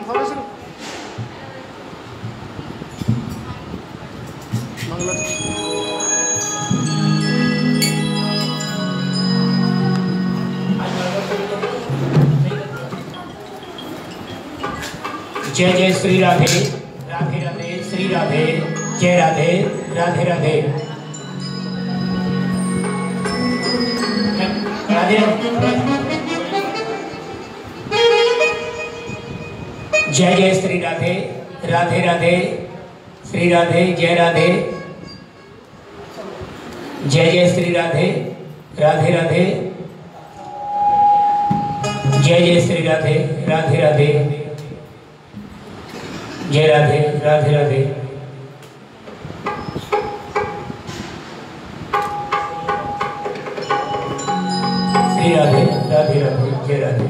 जय जय श्री राधे राधे राधे श्री राधे जय राधे राधे राधे राधे जय जय श्री राधे राधे राधे श्री राधे जय राधे जय जय श्री राधे राधे राधे जय जय श्री राधे राधे राधे जय राधे राधे राधे श्री राधे राधे राधे जय राधे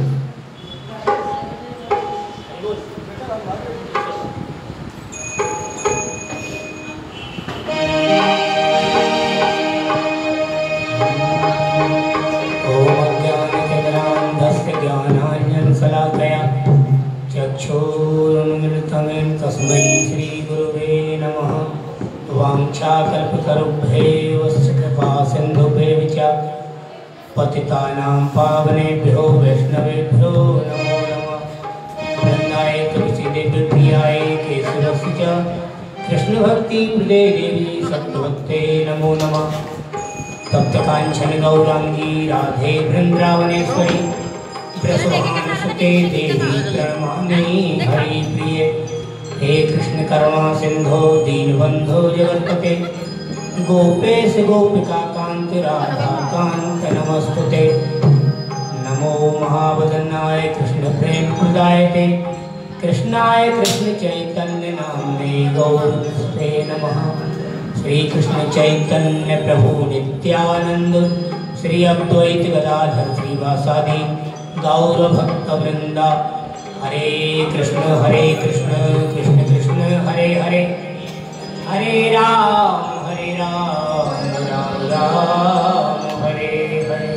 तस्मै श्री गुरुवे नमः। वाञ्छाकल्पतरुभ्येव कृपा सिन्धुभ्येव च पतितानां पावनेभ्यो वैष्णवेभ्यो नमो नमः। वृन्दाय तुलसीदेव्याय केशवस्य च कृष्णभक्तिहृदे देवी सत्त्ववत्ते नमो नमः। तप्तकाञ्चन गौराङ्गी राधे वृन्दावनेश्वरी प्रसवानुसुते देवी प्रणमामि हरिप्रिये। हे कृष्ण करुणा सिंधो दीनबंधो जगत्पते गोपेश गोपिका कांत राधा कांत नमस्तुते। नमो महावदनाय कृष्ण प्रेम प्रदायते कृष्णाय कृष्ण चैतन्य नामने गौरते नमः। श्री कृष्ण चैतन्य प्रभु नित्यानंद श्री अद्वैत गदाधर श्रीवासादि गौर भक्त वृंदा। हरे कृष्ण कृष्ण कृष्ण हरे हरे हरे राम राम राम हरे हरे।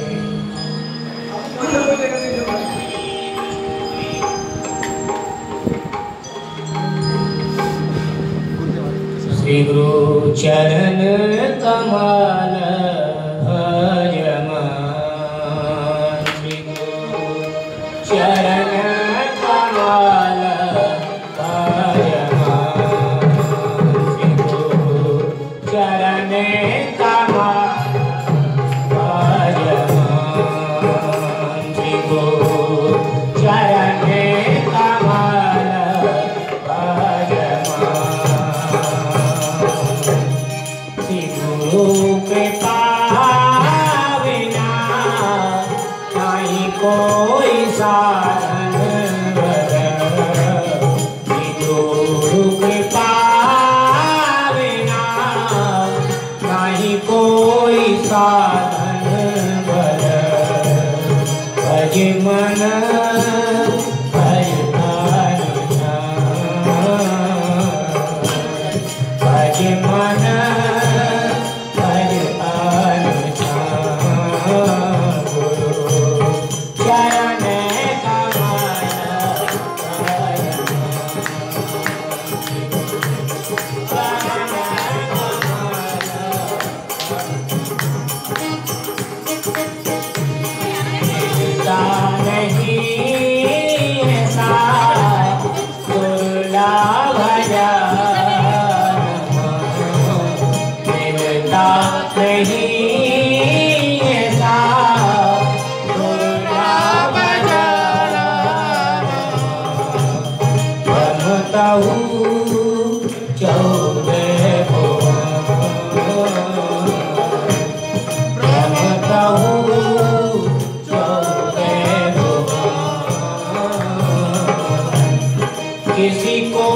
श्री गुरु चरण कमल चरण कमल चरण कोई साधन गुरु कृपा बिना नहीं कोई साधन बल। भज मन भज भज मन किसी को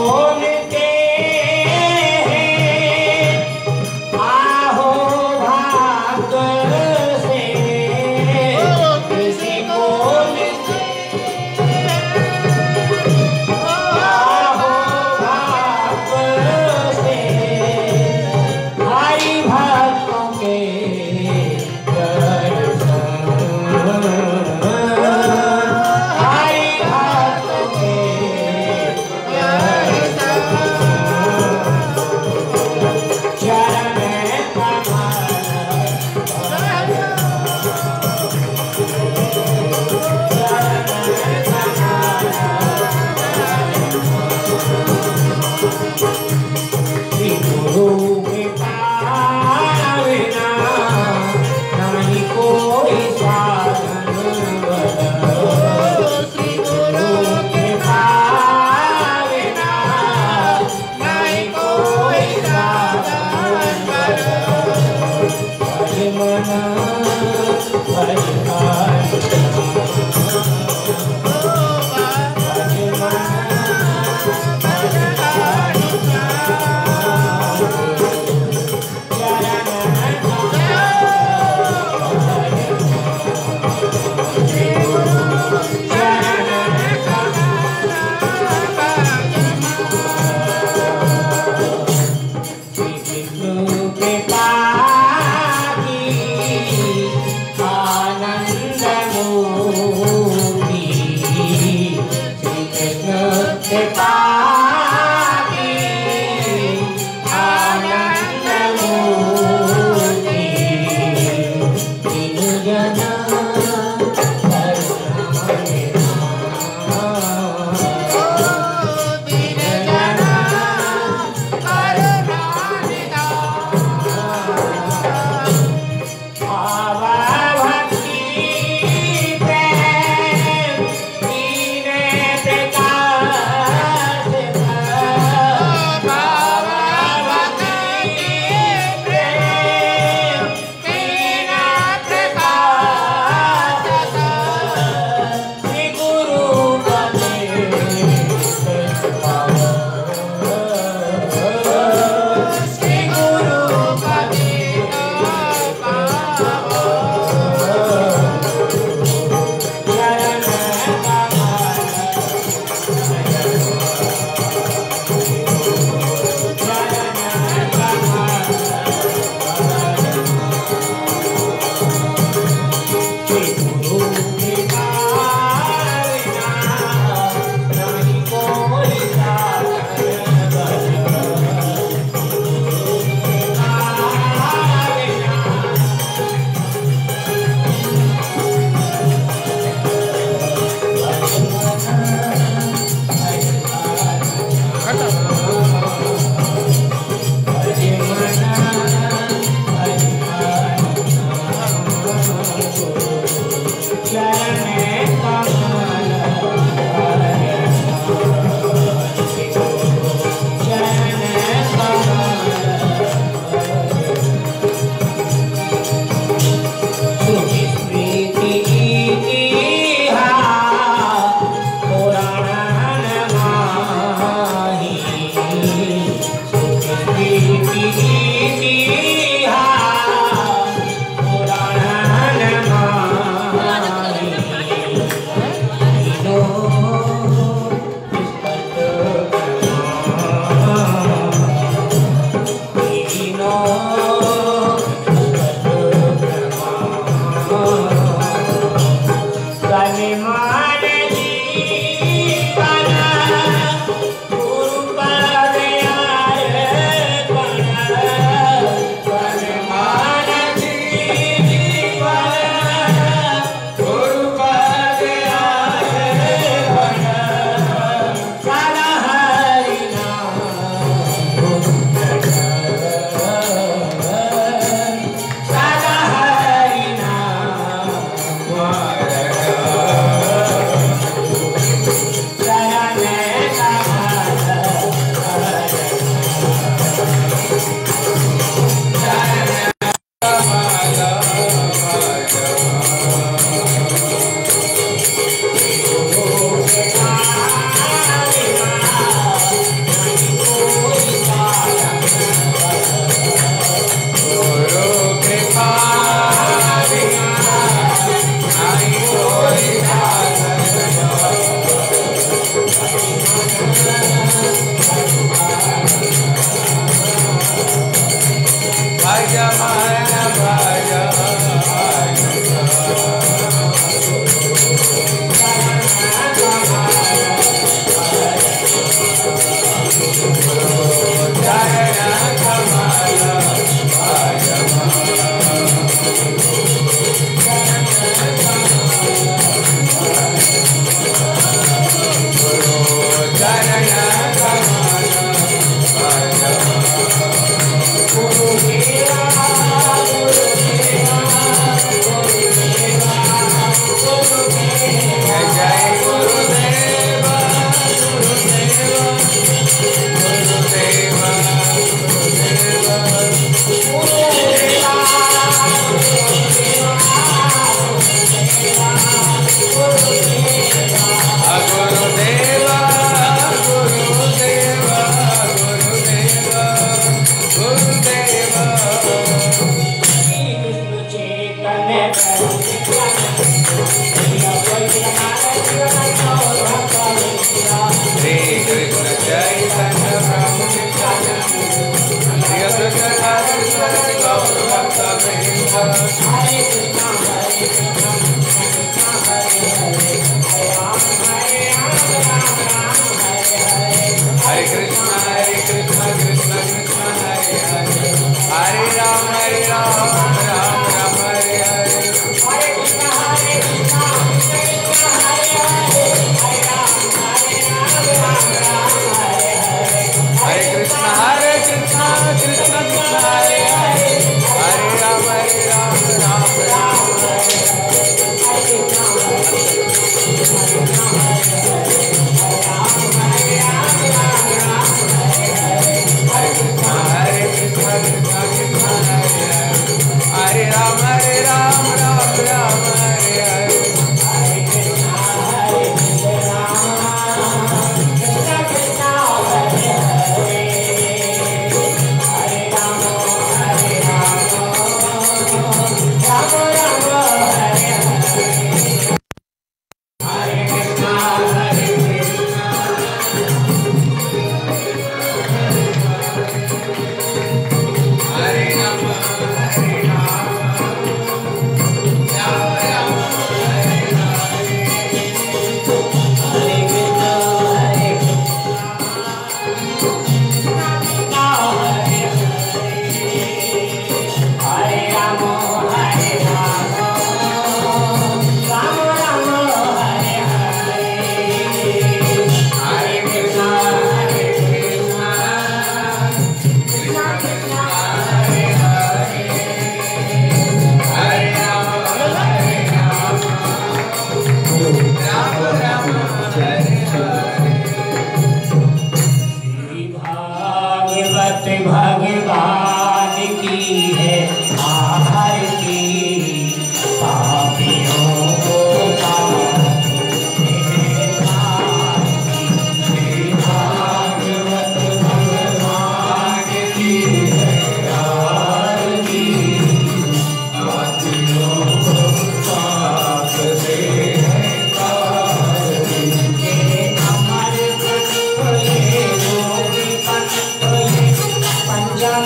पंजा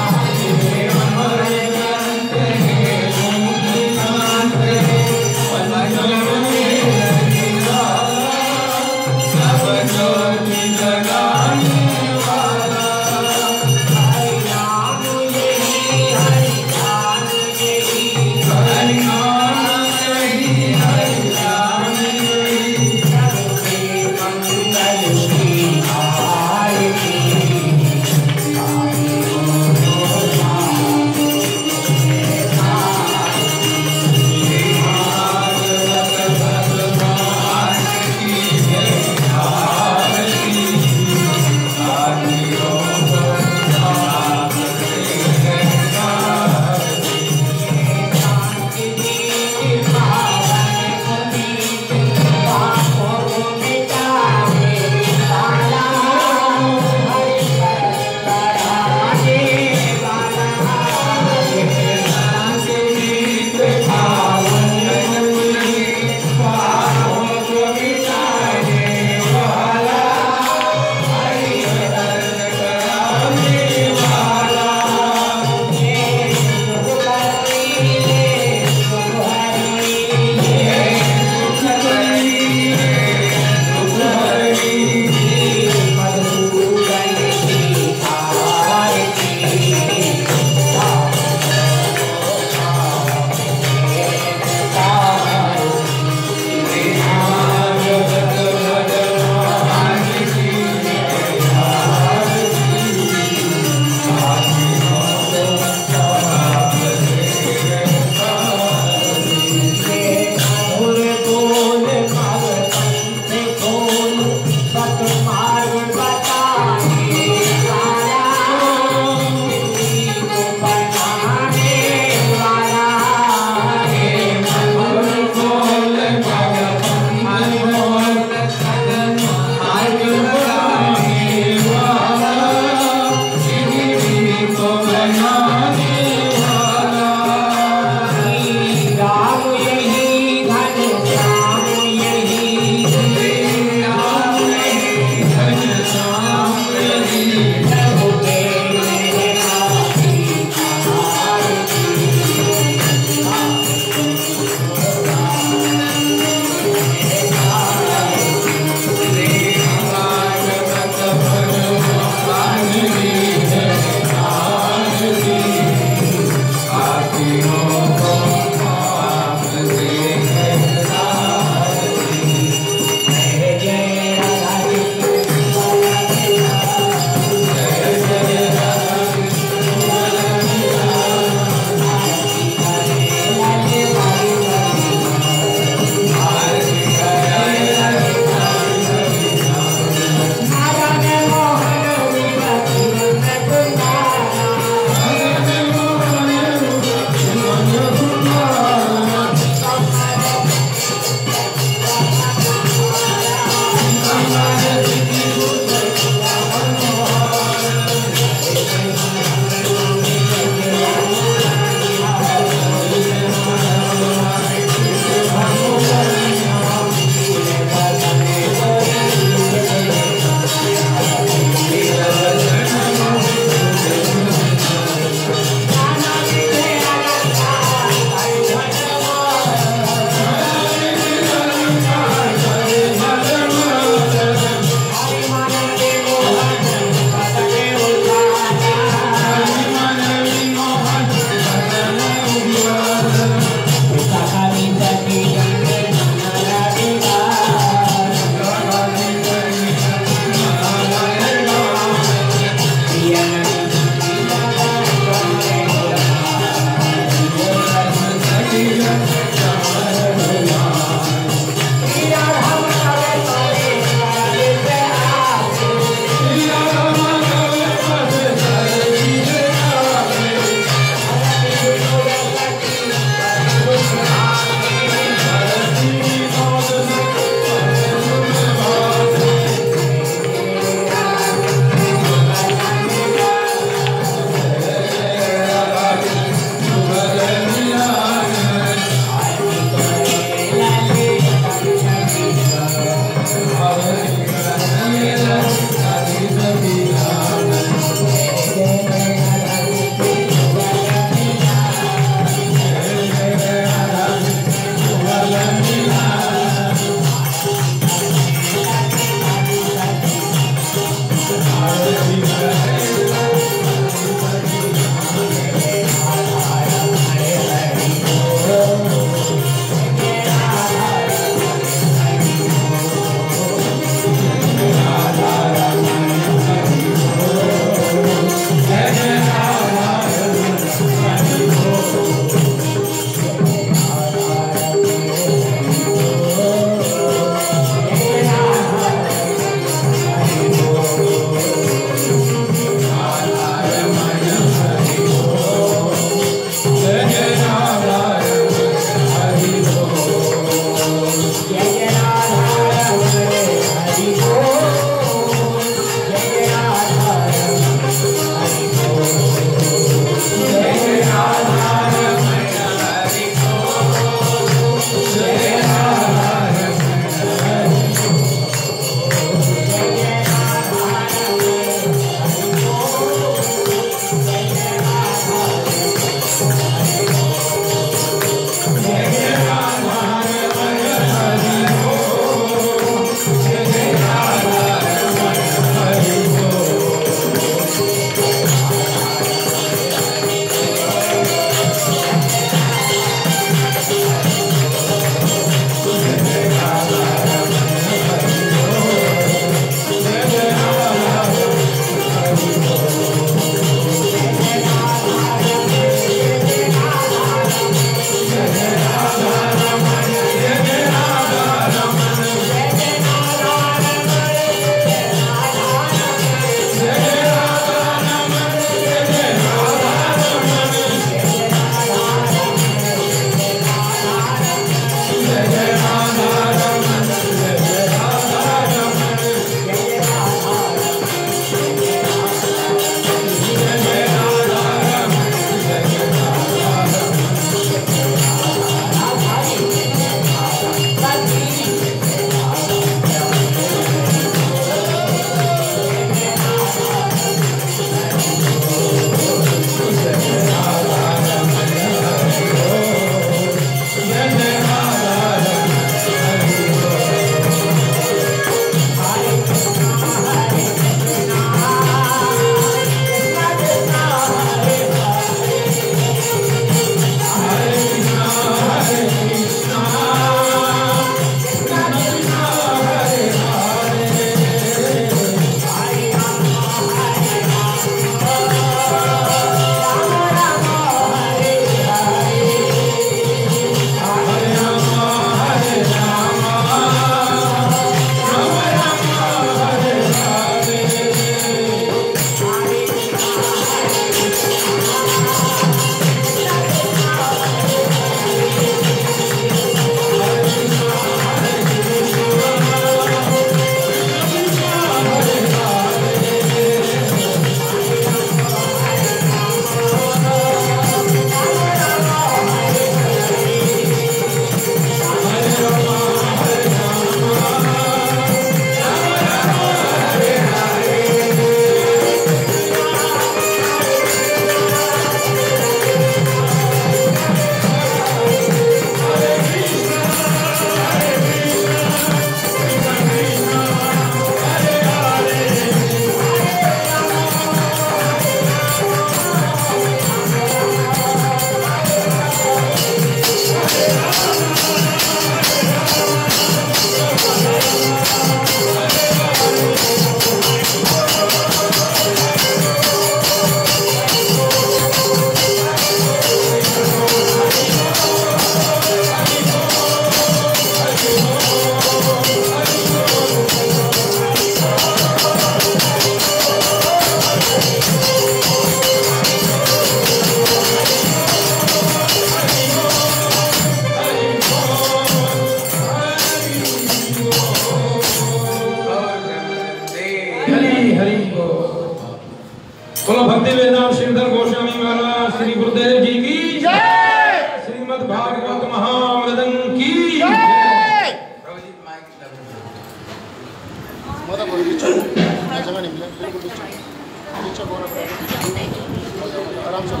आराम से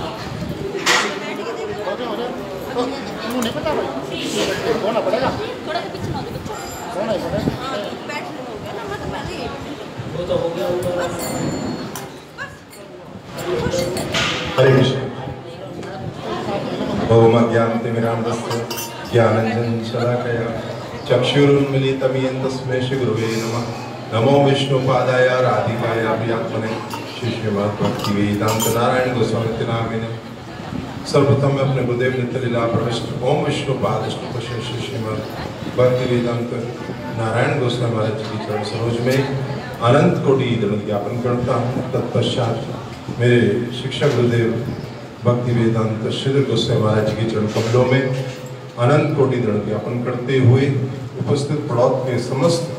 नहीं पता भाई होना पड़ेगा थोड़ा सा पीछे होना ही पड़ेगा वो तो हो गया हरे कृष्ण ओम अज्ञानतिमिरान्धस्य ज्ञानाञ्जनं शलाकया चक्षुरुन्मीलितं येन तस्मै श्रीगुरवे नमः। नमो विष्णुपादाय राधिकाय प्रियात्मने श्री श्रीमद् भक्तिवेदांत नारायण गोस्वामी नामिने। सर्वप्रथम मैं अपने गुरुदेव नित्य लीला प्रविष्ट ओम विष्णुपाद श्री श्रीमद् भक्तिवेदांत नारायण गोस्वामी महाराज जी की चरण सरोज में अनंत कोटि दंड ज्ञापन करता हूँ। तत्पश्चात मेरे शिक्षक गुरुदेव भक्ति वेदांत श्रीधर गोस्वामी महाराज जी के चरण कमलों में अनंत कोटि दंड ज्ञापन करते हुए उपस्थित पड़ौत के समस्त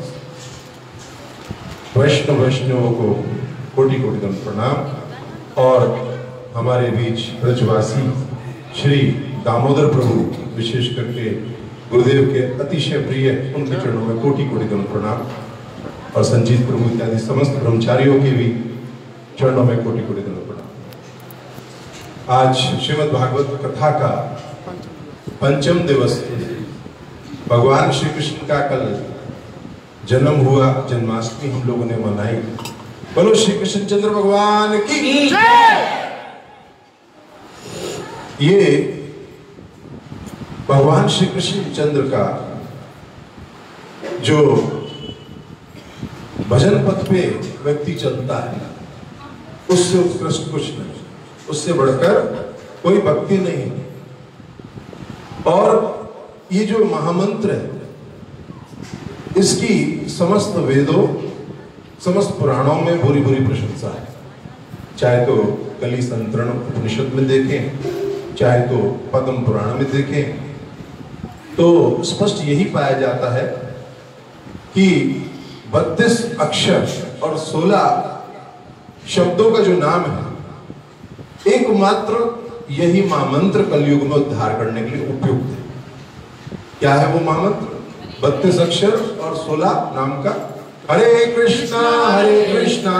वैष्णवों को कोटि कोटि दंड प्रणाम। और हमारे बीच ब्रजवासी श्री दामोदर प्रभु विशेष करके गुरुदेव के अतिशय प्रिय उनके चरणों में कोटि कोटि दंड प्रणाम। और संजीत प्रभु इत्यादि समस्त ब्रह्मचारियों के भी चरणों में कोटि कोटि दंड प्रणाम। आज श्रीमद् भागवत कथा का पंचम दिवस, भगवान श्री कृष्ण का कल जन्म हुआ, जन्माष्टमी हम लोगों ने मनाई। बोलो श्री कृष्ण चंद्र भगवान की जय। ये भगवान श्री कृष्ण चंद्र का जो भजन पथ पे व्यक्ति चलता है उससे उत्कृष्ट कुछ नहीं, उससे बढ़कर कोई भक्ति नहीं। और ये जो महामंत्र है इसकी समस्त वेदों समस्त पुराणों में बुरी बुरी प्रशंसा है। चाहे तो कली संतरण उपनिषद में देखें, चाहे तो पद्म पुराण में देखें, तो स्पष्ट यही पाया जाता है कि 32 अक्षर और 16 शब्दों का जो नाम है, एकमात्र यही महामंत्र कलयुग में उद्धार करने के लिए उपयुक्त है। क्या है वो महामंत्र? 32 अक्षर और 16 नाम का हरे कृष्णा कृष्णा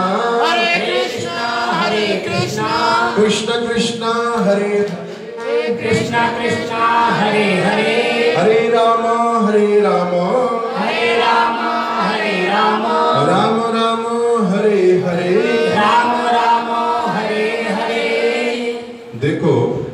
कृष्ण कृष्ण हरे कृष्णा कृष्णा हरे हरे हरे राम हरे राम हरे राम हरे राम राम राम हरे हरे राम राम हरे हरे। देखो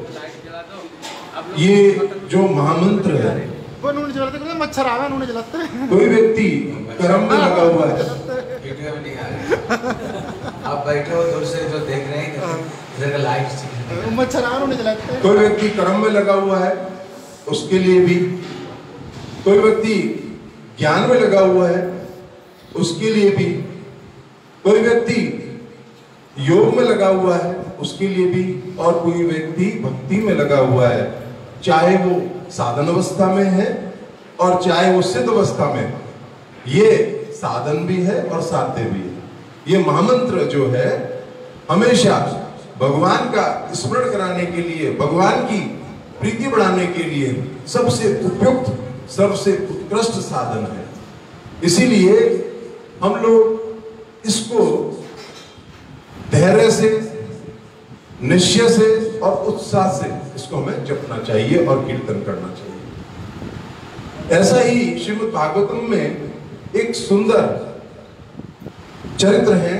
ये जो महामंत्र है, वो नून जलाते हैं, मच्छर आवे नून जलाते हैं। कोई व्यक्ति कर्म में लगा हुआ है, वीडियो में नहीं आ रहा, आप बैठे हो दूर से जो देख रहे हैं इधर का लाइव मच्छर आवे नून जलाते हैं। कोई व्यक्ति कर्म में लगा हुआ है उसके लिए भी, कोई व्यक्ति ज्ञान में लगा हुआ है उसके लिए भी, कोई व्यक्ति योग में लगा हुआ है उसके लिए भी, और कोई व्यक्ति भक्ति में लगा हुआ है, चाहे वो साधन अवस्था में है और चाहे वो सिद्ध अवस्था में। ये साधन भी है और साध्य भी है। ये महामंत्र जो है हमेशा भगवान का स्मरण कराने के लिए, भगवान की प्रीति बढ़ाने के लिए सबसे उपयुक्त, सबसे उत्कृष्ट साधन है। इसीलिए हम लोग इसको धैर्य से, निश्चय से और उत्साह से इसको हमें जपना चाहिए और कीर्तन करना चाहिए। ऐसा ही श्रीमद् भागवतम में एक सुंदर चरित्र है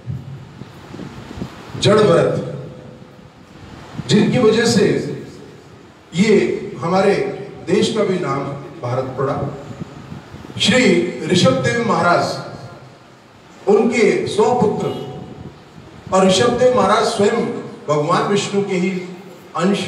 जड़ भरत, जिनकी वजह से ये हमारे देश का भी नाम भारत पड़ा। श्री ऋषभदेव महाराज, उनके 100 पुत्र, और ऋषभदेव महाराज स्वयं भगवान विष्णु के ही अंश।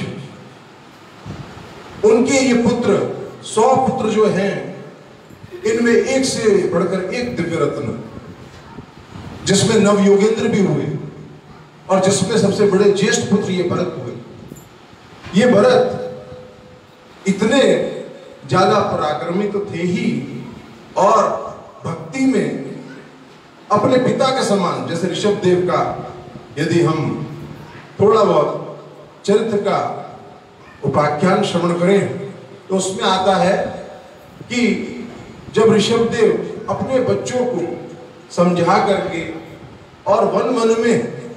उनके ये पुत्र 100 पुत्र जो हैं, इनमें एक से बढ़कर एक दिव्य रत्न, जिसमें नव योगेंद्र भी हुए और जिसमें सबसे बड़े ज्येष्ठ पुत्र ये भरत हुए। ये भरत इतने ज्यादा पराक्रमी तो थे ही, और भक्ति में अपने पिता के समान, जैसे ऋषभदेव का यदि हम थोड़ा बहुत चरित्र का उपाख्यान श्रवण करें तो उसमें आता है कि जब ऋषभदेव अपने बच्चों को समझा करके और वन वन में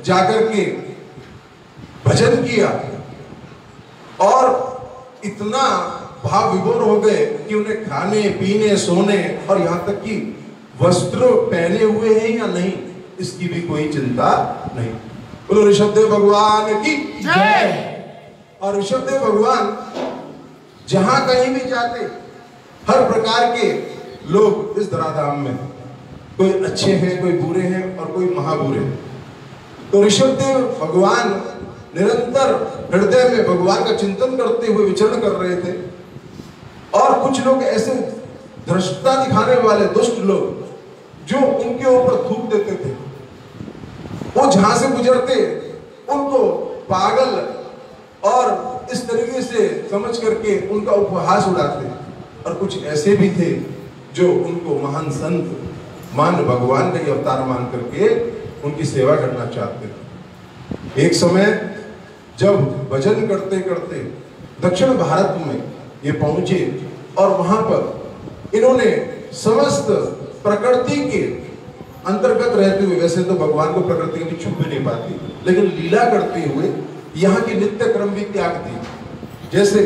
जाकर के भजन किया और इतना भाव विभोर हो गए कि उन्हें खाने पीने सोने और यहां तक कि वस्त्र पहने हुए हैं या नहीं इसकी भी कोई चिंता नहीं। बोलो ऋषभदेव भगवान की जय। और ऋषभदेव भगवान जहां कहीं भी जाते हर प्रकार के लोग इस धराधाम में, कोई अच्छे हैं, कोई बुरे हैं और कोई महाबुरे। तो ऋषभदेव भगवान निरंतर हृदय में भगवान का चिंतन करते हुए विचरण कर रहे थे। और कुछ लोग ऐसे धृष्टता दिखाने वाले दुष्ट लोग जो उनके ऊपर थूक देते थे, वो जहां से गुजरते उनको पागल और इस तरीके से समझ करके उनका उपहास उड़ाते। और कुछ ऐसे भी थे जो उनको महान संत मान भगवान का अवतार मान करके उनकी सेवा करना चाहते थे। एक समय जब भजन करते करते दक्षिण भारत में ये पहुंचे और वहां पर इन्होंने समस्त प्रकृति के अंतर्गत रहते हुए, वैसे तो भगवान को प्रकृति कभी छू भी नहीं पाती, लेकिन लीला करते हुए यहाँ के नित्य क्रम भी त्याग दी। जैसे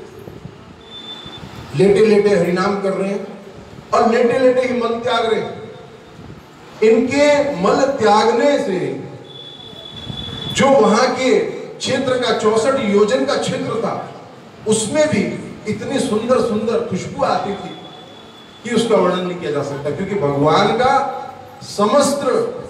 लेटे लेटे हरिनाम कर रहे हैं और लेटे लेटे ही मल त्याग रहे हैं। इनके मल त्यागने से जो वहां के क्षेत्र का 64 योजन का क्षेत्र था उसमें भी इतनी सुंदर सुंदर खुशबू आती थी कि उसका वर्णन नहीं किया जा सकता। क्योंकि भगवान का समस्त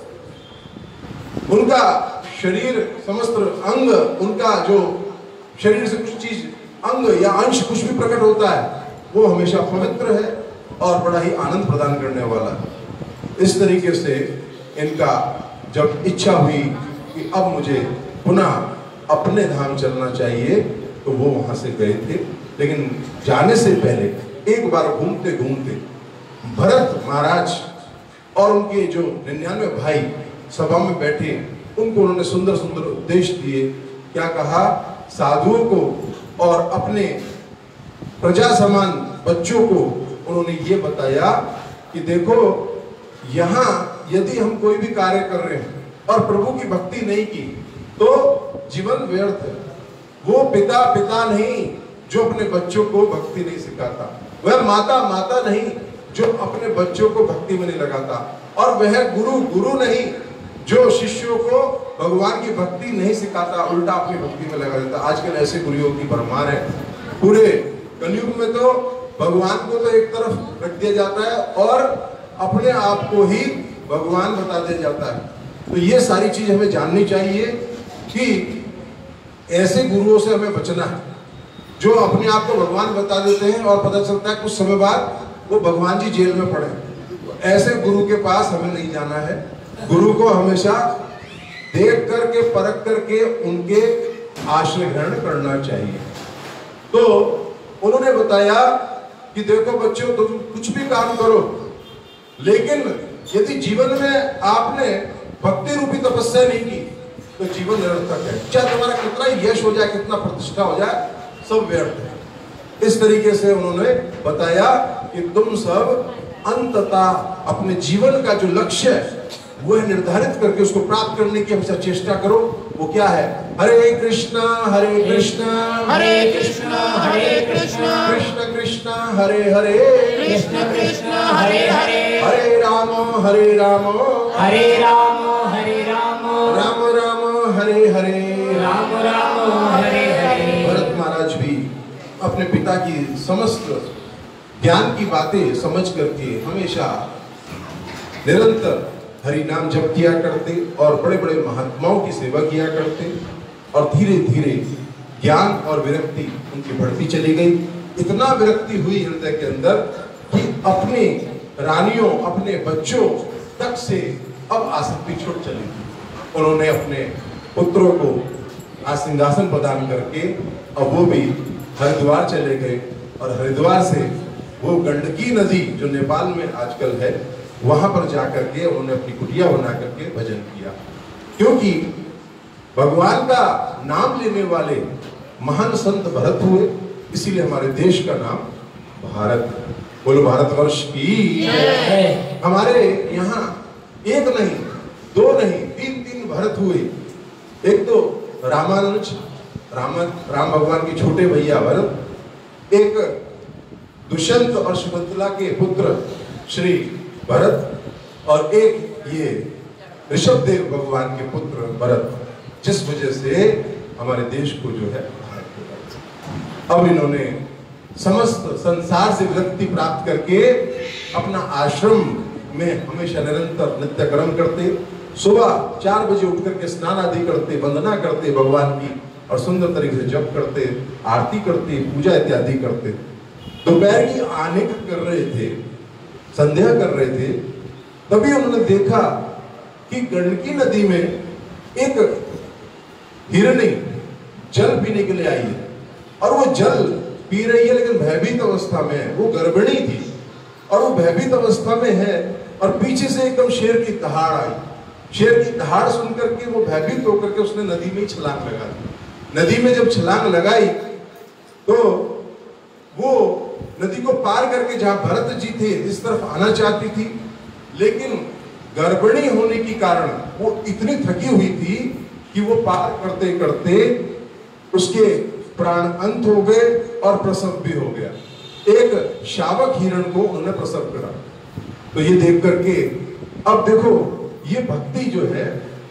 उनका शरीर, समस्त अंग, उनका जो शरीर से कुछ चीज अंग या अंश कुछ भी प्रकट होता है वो हमेशा पवित्र है और बड़ा ही आनंद प्रदान करने वाला है। इस तरीके से इनका जब इच्छा हुई कि अब मुझे पुनः अपने धाम चलना चाहिए तो वो वहां से गए थे। लेकिन जाने से पहले एक बार घूमते घूमते भरत महाराज और उनके जो 99 भाई सभा में बैठे, उनको उन्होंने सुंदर सुंदर उपदेश दिए। क्या कहा? साधुओं को और अपने प्रजा समान बच्चों को उन्होंने ये बताया कि देखो, यहाँ यदि हम कोई भी कार्य कर रहे हैं और प्रभु की भक्ति नहीं की तो जीवन व्यर्थ है। वो पिता पिता नहीं जो अपने बच्चों को भक्ति नहीं सिखाता, वह माता माता नहीं जो अपने बच्चों को भक्ति में नहीं लगाता, और वह गुरु गुरु नहीं जो शिष्यों को भगवान की भक्ति नहीं सिखाता, उल्टा अपनी भक्ति में लगा देता। आजकल ऐसे गुरुओं की भरमार है। पूरे कलयुग में तो भगवान को तो एक तरफ रख दिया जाता है और अपने आप को ही भगवान बता दिया जाता है। तो ये सारी चीज हमें जाननी चाहिए कि ऐसे गुरुओं से हमें बचना है जो अपने आप को भगवान बता देते हैं और पता चलता है कुछ समय बाद वो भगवान जी जेल में पड़े। तो ऐसे गुरु के पास हमें नहीं जाना है। गुरु को हमेशा देख करके परख करके उनके आश्रय ग्रहण करना चाहिए। तो उन्होंने बताया कि देखो बच्चों, तुम कुछ भी काम करो, लेकिन यदि जीवन में आपने भक्ति रूपी तपस्या नहीं की तो जीवन निरर्थक है। चाहे तुम्हारा कितना ही यश हो जाए, कितना प्रतिष्ठा हो जाए, सब व्यर्थ है। इस तरीके से उन्होंने बताया कि तुम सब अंततः अपने जीवन का जो लक्ष्य है वह निर्धारित करके उसको प्राप्त करने की हमेशा चेष्टा करो। वो क्या है? हरे कृष्णा कृष्ण हरे कृष्ण कृष्ण कृष्ण हरे हरे कृष्ण कृष्ण हरे हरे हरे राम हरे राम हरे राम हरे राम राम राम हरे हरे राम राम हरे हरे। भरत महाराज भी अपने पिता की समस्त ज्ञान की बातें समझ करके हमेशा निरंतर हरि नाम जप किया करते और बड़े बड़े महात्माओं की सेवा किया करते, और धीरे धीरे ज्ञान और विरक्ति उनकी बढ़ती चली गई। इतना विरक्ति हुई हृदय के अंदर कि अपने रानियों, अपने बच्चों तक से अब आसक्ति छूट चली थी। उन्होंने अपने पुत्रों को सिंहासन प्रदान करके अब वो भी हरिद्वार चले गए, और हरिद्वार से वो गंडकी नदी जो नेपाल में आजकल है वहां पर जाकर के उन्होंने अपनी कुटिया बना करके भजन किया। क्योंकि भगवान का नाम लेने वाले महान संत भरत हुए, इसीलिए हमारे देश का नाम भारत है। बोलो भारतवर्ष की। हमारे यहाँ एक नहीं, दो नहीं, तीन तीन भरत हुए। एक तो रामानुज राम भगवान के छोटे भैया भरत, एक दुष्यंत और शकुंतला के पुत्र श्री भरत, और एक ये ऋषभदेव भगवान के पुत्र भरत, जिस वजह से हमारे देश को जो है अब इन्होंने समस्त संसार से विरक्ति प्राप्त करके अपना आश्रम में हमेशा निरंतर नित्य कर्म करते, सुबह 4 बजे उठ करके स्नान आदि करते, वंदना करते भगवान की, और सुंदर तरीके से जप करते, आरती करते, पूजा इत्यादि करते। दोपहर की आने कर रहे थे, संध्या कर रहे थे, तभी उन्होंने देखा कि गंडकी नदी में एक हिरनी जल पीने के लिए आई है, और वो जल पी रही है लेकिन भयभीत अवस्था में है। वो गर्भिणी थी और वो भयभीत अवस्था में है, और पीछे से एकदम शेर की दहाड़ आई। शेर की दहाड़ सुनकर के वो भयभीत होकर के उसने नदी में छलांग लगा दी। नदी में जब छलांग लगाई तो वो नदी को पार करके जहां भरत जी थे इस तरफ आना चाहती थी, लेकिन गर्भिणी होने के कारण वो इतनी थकी हुई थी कि वो पार करते करते उसके प्राण अंत हो गए और प्रसव भी हो गया। एक शावक हिरण को उन्होंने प्रसव करा। तो ये देख करके अब देखो, ये भक्ति जो है,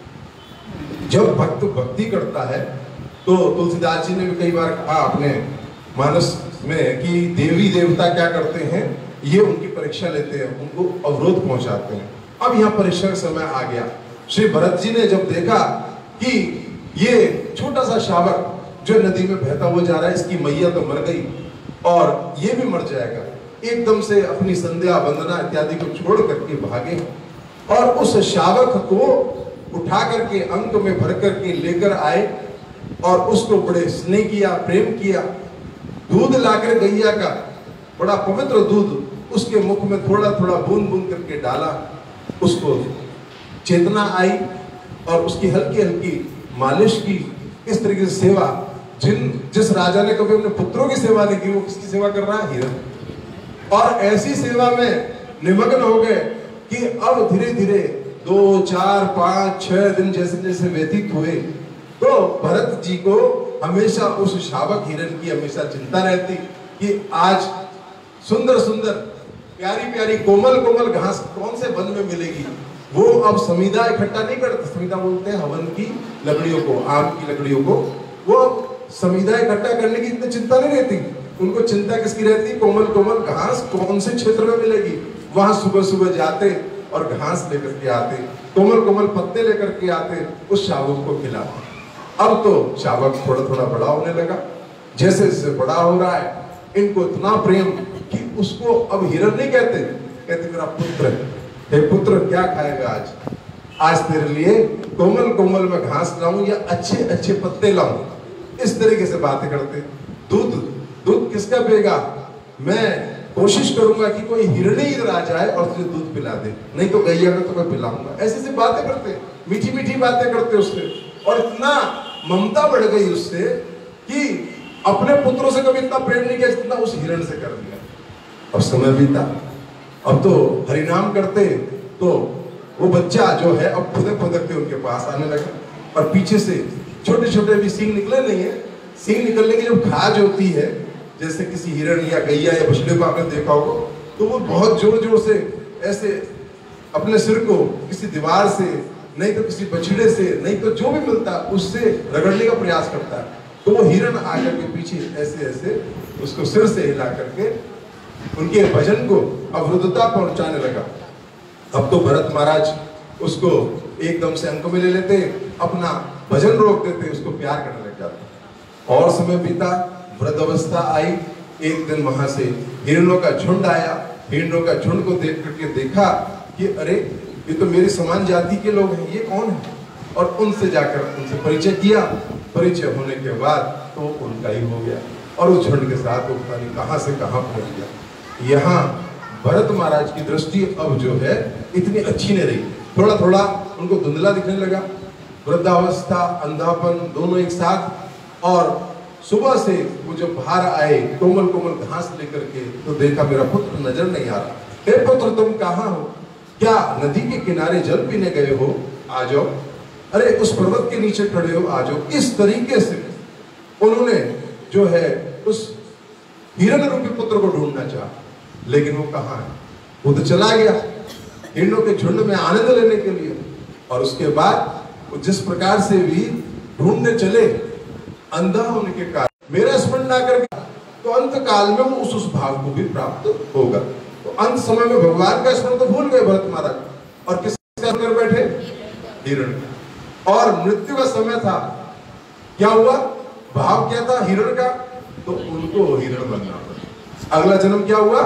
जब भक्त भक्ति करता है तो तुलसीदास जी ने भी कई बार कहा अपने मानस में कि देवी देवता क्या करते हैं, ये उनकी परीक्षा लेते हैं, उनको अवरोध पहुंचाते हैं। अब यहाँ परीक्षा का समय आ गया। श्री भरत जी ने जब देखा कि ये छोटा सा शावक जो नदी में बहता हुआ जा रहा है, इसकी मैया तो मर गई और ये भी मर जाएगा, एकदम से अपनी संध्या वंदना इत्यादि को छोड़ करके भागे और उस शावक को उठा करके अंक में भर करके लेकर आए और उसको बड़े स्नेह किया, प्रेम किया। दूध लाकर गैया का, बड़ा पवित्र दूध उसके मुख में थोड़ा थोड़ा बूंद बूंद करके डाला, उसको चेतना आई और उसकी हल्की हल्की मालिश की। इस तरीके से सेवा, जिस राजा ने कभी अपने पुत्रों की सेवा नहीं की, वो किसकी सेवा कर रहा है? हिरण। और ऐसी सेवा में निमग्न हो गए कि अब धीरे धीरे 2, 4, 5, 6 दिन जैसे जैसे व्यतीत हुए तो भरत जी को हमेशा उस शावक हिरण की हमेशा चिंता रहती कि आज सुंदर सुंदर प्यारी प्यारी कोमल कोमल घास कौन से वन में मिलेगी। वो अब समीधा इकट्ठा नहीं करते, समीधा बोलते हैं हवन की लकड़ियों को, आम की लकड़ियों को। वो अब समीधा इकट्ठा करने की इतनी चिंता नहीं रहती, उनको चिंता किसकी रहती? कोमल कोमल घास कौन से क्षेत्र में मिलेगी। वहां सुबह सुबह जाते और घास लेकर के आते, कोमल कोमल पत्ते लेकर के आते, उस शावक को खिलाते। अब तो शावक थोड़ा थोड़ा बड़ा होने लगा, जैसे जैसे बड़ा हो रहा है इनको इतना प्रेम कि उसको अब हिरण नहीं कहते, कहते मेरा पुत्र है। हे पुत्र, क्या खाएगा आज? आज तेरे लिए कोमल कोमल में घास लाऊं या अच्छे अच्छे पत्ते लाऊं। इस तरीके से बातें करते। दूध किसका पिएगा? मैं कोशिश करूंगा कि कोई हिरणी इधर आ जाए और तुझे दूध पिला दे, नहीं तो गैया को तो मैं पिलाऊंगा। ऐसे ऐसे बातें करते, मीठी मीठी बातें करते उससे, और इतना ममता बढ़ गई उससे कि अपने पुत्रों से कभी इतना प्रेम नहीं किया जितना उस हिरण से कर दिया। अब समय बीता, अब तो हरिनाम करते तो वो बच्चा जो है अब फुदक फुदक के उनके पास आने लगा, और पीछे से छोटे छोटे भी सींग निकले नहीं है। सींग निकलने की जब खाज होती है, जैसे किसी हिरण या गैया या बछड़े को आपने देखा होगा, तो वो बहुत जोर जोर से ऐसे अपने सिर को किसी दीवार से, नहीं तो किसी बछड़े से, नहीं तो जो भी मिलता उससे रगड़ने का प्रयास करता है। तो वो हिरण आकर के पीछे ऐसे ऐसे उसको सिर से हिला करके उनके भजन को अवरुद्धता पहुंचाने लगा। अब तो भरत महाराज उसको एकदम से अंक में ले लेते, अपना भजन रोक देते, उसको प्यार करने लग जाते। और समय बीता, वृद्धावस्था आई। एक दिन वहां से हिरणों का झुंड आया। हिरणों का झुंड को देख करके देखा कि अरे ये तो मेरी समान जाति के लोग हैं, ये कौन है? और उनसे जाकर उनसे परिचय किया। परिचय होने के बाद तो उनका ही हो गया, और उस झुंड के साथ वो पता नहीं कहां से कहां पहुंच गया। यहाँ भरत महाराज की दृष्टि अब जो है इतनी अच्छी नहीं रही, थोड़ा थोड़ा उनको धुंधला दिखने लगा, वृद्धावस्था अंधापन दोनों एक साथ। और सुबह से वो जब बाहर आए कोमल कोमल घास लेकर के, तो देखा मेरा पुत्र नजर नहीं आ रहा। हे पुत्र, तुम कहाँ हो? क्या नदी के किनारे जल पीने गए हो? आ जाओ। अरे उस पर्वत के नीचे खड़े हो, आ जाओ। इस तरीके से उन्होंने जो है उस हिरण रूपी पुत्र को ढूंढना चाहा, लेकिन वो कहाँ है? वो तो चला गया हिरणों के झुंड में आनंद लेने के लिए। और उसके बाद वो जिस प्रकार से भी ढूंढने चले, अंधा होने के कारण मेरा स्मरण ना करके, तो अंत काल में वो उस भाव को भी प्राप्त होगा। तो अंत समय में भगवान का स्मरण तो भूल गए भरत महाराज, और किसका कर बैठे? हिरण। और मृत्यु का समय था, क्या हुआ? भाव क्या था हिरण का? तो उनको हिरण बनना पड़ा। अगला जन्म क्या हुआ?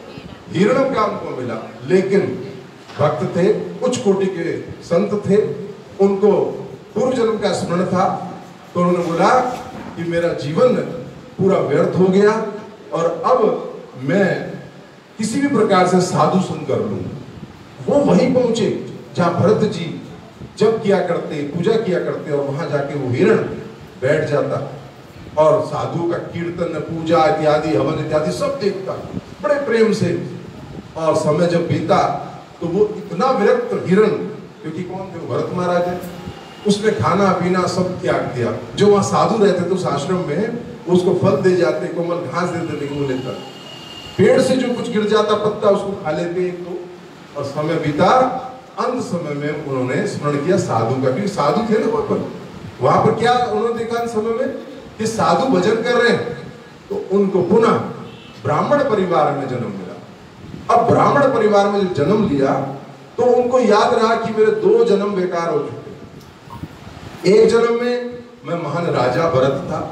हिरण का उनको मिला। लेकिन भक्त थे, उच्च कोटि के संत थे, उनको पूर्व जन्म का स्मरण था, तो उन्होंने बोला कि मेरा जीवन पूरा व्यर्थ हो गया और अब मैं किसी भी प्रकार से साधु संग कर लूं। वो वहीं पहुंचे जहां भरत जी जब किया करते, पूजा किया करते, और वहां जाके वो हिरण बैठ जाता और साधु का कीर्तन, पूजा इत्यादि, हवन इत्यादि सब देखता बड़े प्रेम से। और समय जब बीता तो वो इतना विरक्त हिरण, क्योंकि कौन थे? भरत महाराज है, उसने खाना पीना सब त्याग दिया। जो वहां साधु रहते थे उस आश्रम में, उसको फल दे जाते, कोमल घास दे देते, लेकिन वो लेता पेड़ से जो कुछ गिर जाता पत्ता उसको खा लेते एक तो। और समय बीता, अंत समय में उन्होंने स्मरण किया साधु का, क्योंकि साधु थे ना वहां पर क्या उन्होंने देखा अंत समय में कि साधु भजन कर रहे हैं, तो उनको पुनः ब्राह्मण परिवार में जन्म मिला। अब ब्राह्मण परिवार में जब जन्म लिया तो उनको याद रहा कि मेरे 2 जन्म बेकार हो चुके। एक जन्म में मैं महान राजा भरत था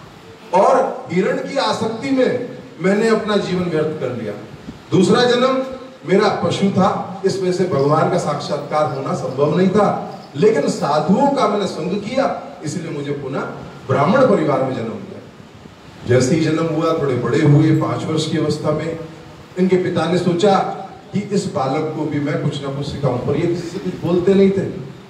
और हिरण की आसक्ति में मैंने अपना जीवन व्यर्थ कर लिया। दूसरा जन्म मेरा पशु था, इस वजह से भगवान का साक्षात्कार होना संभव नहीं था, लेकिन साधुओं का मैंने संग किया, इसलिए मुझे पुनः ब्राह्मण परिवार में जन्म लिया। जैसे ही जन्म हुआ, थोड़े बड़े हुए, 5 वर्ष की अवस्था में इनके पिता ने सोचा कि इस बालक को भी मैं कुछ ना कुछ सिखाऊं, पर ये किसी से कुछ बोलते नहीं थे।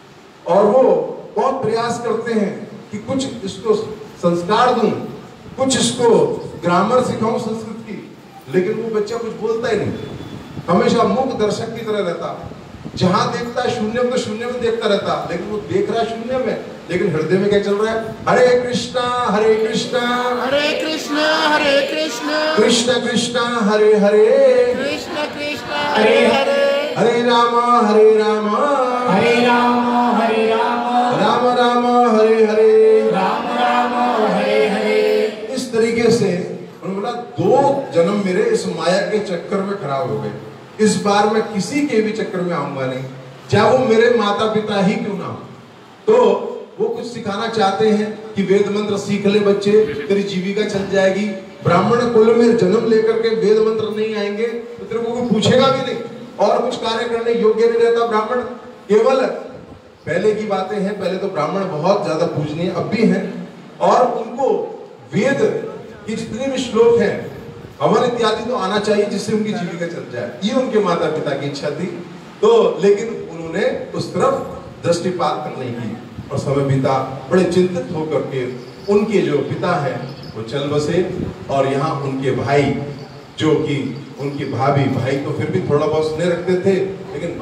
और वो बहुत प्रयास करते हैं कि कुछ इसको संस्कार दूं, कुछ इसको ग्रामर सिखाऊं संस्कृत की, लेकिन वो बच्चा कुछ बोलता ही नहीं, हमेशा मूक दर्शक की तरह रहता। जहां देखता है शून्य में, तो शून्य में देखता रहता, लेकिन वो देख रहा है शून्य में, लेकिन हृदय में क्या चल रहा है? हरे कृष्णा हरे कृष्णा, हरे कृष्ण हरे कृष्ण, कृष्ण कृष्ण हरे हरे, कृष्ण कृष्ण हरे हरे, हरे राम हरे राम, हरे राम हरे राम, राम राम हरे हरे, राम राम हरे हरे। इस तरीके से उन्होंने बोला 2 जन्म मेरे इस माया के चक्कर में खराब हो गए, इस बार मैं किसी के भी चक्कर में आऊंगा नहीं, चाहे वो मेरे माता पिता ही क्यों ना हो। तो वो कुछ सिखाना चाहते हैं कि वेद मंत्र सीख ले बच्चे, तेरी जीविका चल जाएगी। ब्राह्मण कुल में जन्म लेकर के वेद मंत्र नहीं आएंगे तो तेरे को कोई पूछेगा भी नहीं, और कुछ कार्य करने योग्य नहीं रहता ब्राह्मण। केवल पहले की बातें हैं, पहले तो ब्राह्मण बहुत ज्यादा पूजनीय अब भी हैं, और उनको वेद की जितने भी श्लोक हैं, हवन इत्यादि तो आना चाहिए जिससे उनकी जीविका चल जाए, ये उनके माता पिता की इच्छा थी। तो लेकिन उन्होंने उस तरफ दृष्टिपात नहीं की, और समय बीता, बड़े चिंतित होकर के उनके जो पिता हैं वो चल बसे, और यहाँ उनके भाई जो कि उनकी भाभी, भाई तो फिर भी थोड़ा बहुत स्नेह रखते थे, लेकिन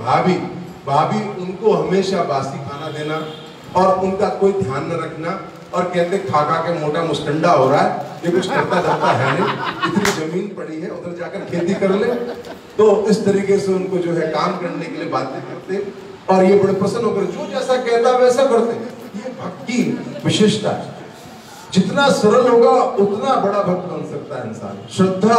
भाभी उनको हमेशा बासी खाना देना और उनका कोई ध्यान न रखना, और कहते खा के मोटा मुस्टंडा हो रहा है, ये कुछ करता धरता है नहीं, इतनी जमीन पड़ी है उधर जाकर खेती कर ले। तो इस तरीके से उनको जो है काम करने के लिए बातें करते, और ये बड़े प्रसन्न होकर जो जैसा कहता वैसा करते। ये भक्त की विशेषता है, जितना सरल होगा उतना बड़ा भक्त बन सकता है इंसान। श्रद्धा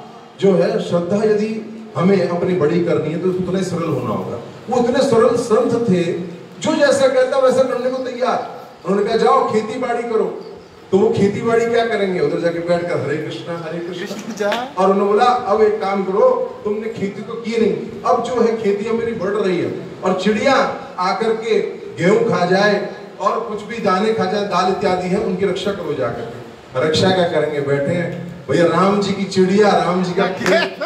जो है, श्रद्धा यदि हमें अपनी बड़ी करनी है तो उतना ही सरल होना होगा। वो इतने सरल संत थे, जो जैसा कहता वैसा करने को तैयार। उन्होंने कहा जाओ खेती बाड़ी करो, तो वो खेती बाड़ी क्या करेंगे? उधर जाके बैठकर हरे कृष्णा और उन्होंने बोला अब एक काम करो, तुमने खेती तो की नहीं, अब जो है खेती मेरी बढ़ रही है, और चिड़िया आकर के गेहूं खा जाए और कुछ भी दाने खा जाए, दाल इत्यादि है, उनकी रक्षा करो जाकर। रक्षा क्या करेंगे? बैठे हैं भैया, राम जी की चिड़िया, राम जी का खेत,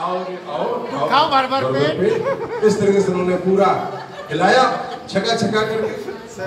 आओ खाओ भर भर पे। इस तरीके से उन्होंने पूरा खिलाया छका करके।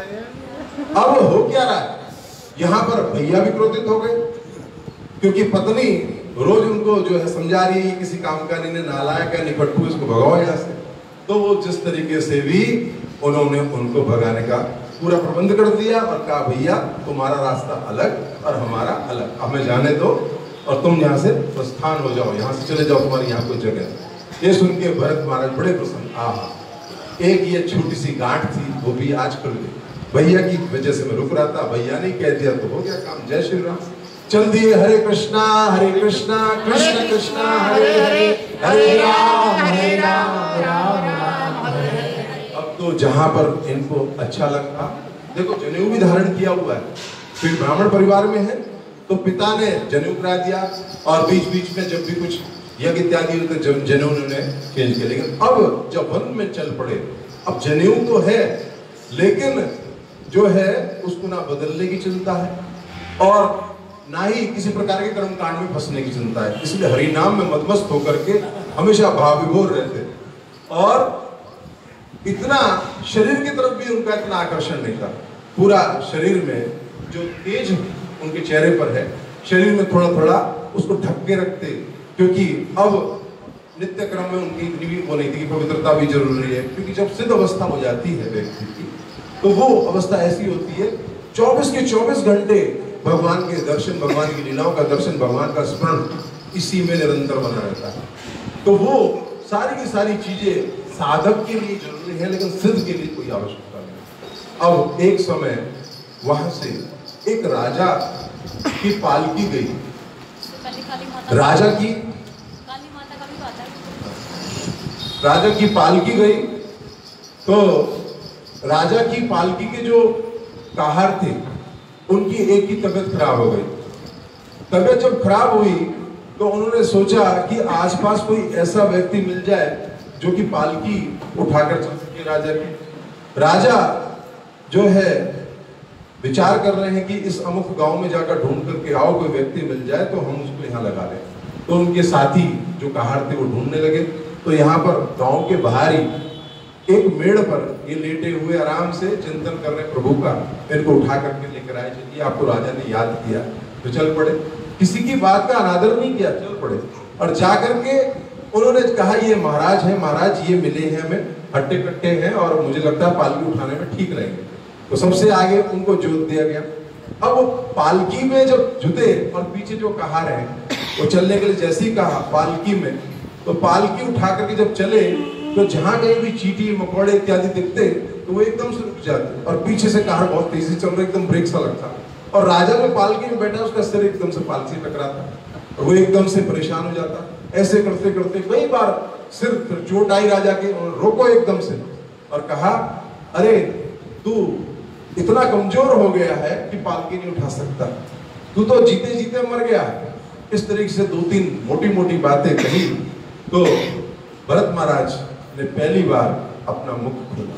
अब हो क्या रहा है? यहाँ पर भैया भी क्रोधित हो गए, क्योंकि पत्नी रोज उनको जो है समझा रही है किसी काम का नहीं, नालायक है, निपट्टू, इसको भगाओ यहाँ से। तो वो जिस तरीके से भी उन्होंने उनको भगाने का पूरा प्रबंध कर दिया और कहा भैया तुम्हारा रास्ता अलग और हमारा अलग, हमें जाने दो और तुम यहाँ से प्रस्थान हो जाओ, यहाँ से चले जाओ, तुम्हारी यहाँ कोई जगह। ये सुन के भरत महाराज बड़े प्रसन्न। आहा, एक ये छोटी सी गांठ थी वो भी आज खुल गई, भैया की वजह से मैं रुक रहा था, भैया ने कह दिया तो हो गया काम। जय श्री राम। चल दिए हरे कृष्णा कृष्ण कृष्णा हरे हरे, हरे राम राम राम हरे हरे। अब तो जहां पर इनको अच्छा लगता, देखो जनेऊ भी धारण किया हुआ है, फिर ब्राह्मण परिवार में है तो पिता ने जनेऊ करा दिया और बीच बीच में जब भी कुछ यज्ञ इत्यादि होते जनेऊ उन्होंने चेंज किया। लेकिन अब जब वन में चल पड़े, अब जनेऊ तो है लेकिन जो है उसको ना बदलने की चिंता है और ना ही किसी प्रकार के कर्म कांड में फंसने की चिंता है। इसलिए हरि नाम में मदमस्त होकर के हमेशा भाव विभोर रहते और इतना शरीर की तरफ भी उनका इतना आकर्षण नहीं था। पूरा शरीर में जो तेज उनके चेहरे पर है, शरीर में थोड़ा थोड़ा उसको ढक के रखते, क्योंकि अब नित्य क्रम में उनकी इतनी भी वो नहीं थी कि पवित्रता भी जरूरी है, क्योंकि जब सिद्ध अवस्था हो जाती है व्यक्ति की तो वो अवस्था ऐसी होती है 24 के 24 घंटे भगवान के दर्शन, भगवान की लीलाओं का दर्शन, भगवान का स्मरण इसी में निरंतर बना रहता है। तो वो सारी की सारी चीजें साधक के लिए जरूरी है लेकिन सिद्ध के लिए कोई आवश्यकता नहीं। अब एक समय वहां से एक राजा की पालकी गई, राजा की पालकी गई तो राजा की पालकी के जो काहर थे उनकी एक की तबीयत खराब हो गई। तबीयत जब खराब हुई तो उन्होंने सोचा कि आसपास कोई ऐसा व्यक्ति मिल जाए जो कि पालकी उठाकर चल सके राजा की। राजा जो है विचार कर रहे हैं कि इस अमुक गांव में जाकर ढूंढ करके आओ, कोई व्यक्ति मिल जाए तो हम उसको यहाँ लगा लें। तो उनके साथी जो काहर थे वो ढूंढने लगे तो यहाँ पर गांव के बाहर ही एक मेड़ पर ये लेटे हुए आराम से चिंतन कर रहे प्रभु का, इनको उठा करके लेकर आए। चलिए आपको राजा ने याद किया तो चल पड़े, किसी की बात का अनादर नहीं किया, चल पड़े और जाकर के उन्होंने कहा ये महाराज है, महाराज ये मिले हैं हमें, हट्टे कट्टे हैं और मुझे लगता है पालकी उठाने में ठीक रहेंगे। तो सबसे आगे उनको जोत दिया गया। अब पालकी में जब जुटे और पीछे जो कहार है वो चलने के लिए जैसे ही कहा पालकी में, तो पालकी उठा करके जब चले तो जहां कहीं भी चींटी मकोड़े इत्यादि दिखते तो वो एकदम से रुक जाते और पीछे से कहार बहुत तेजी चल रहा, एकदम ब्रेक सा लगता और राजा में पालकी में बैठा उसका सिर एकदम से पालकी से टकराता और वो एकदम से परेशान हो जाता। ऐसे करते करते कई बार सिर चोट आई राजा के, रोको एकदम से और कहा अरे तू इतना कमजोर हो गया है कि पालकी नहीं उठा सकता, तू तो जीते जीते मर गया। इस तरीके से दो तीन मोटी मोटी बातें कही तो भरत महाराज ने पहली बार अपना मुख खोला,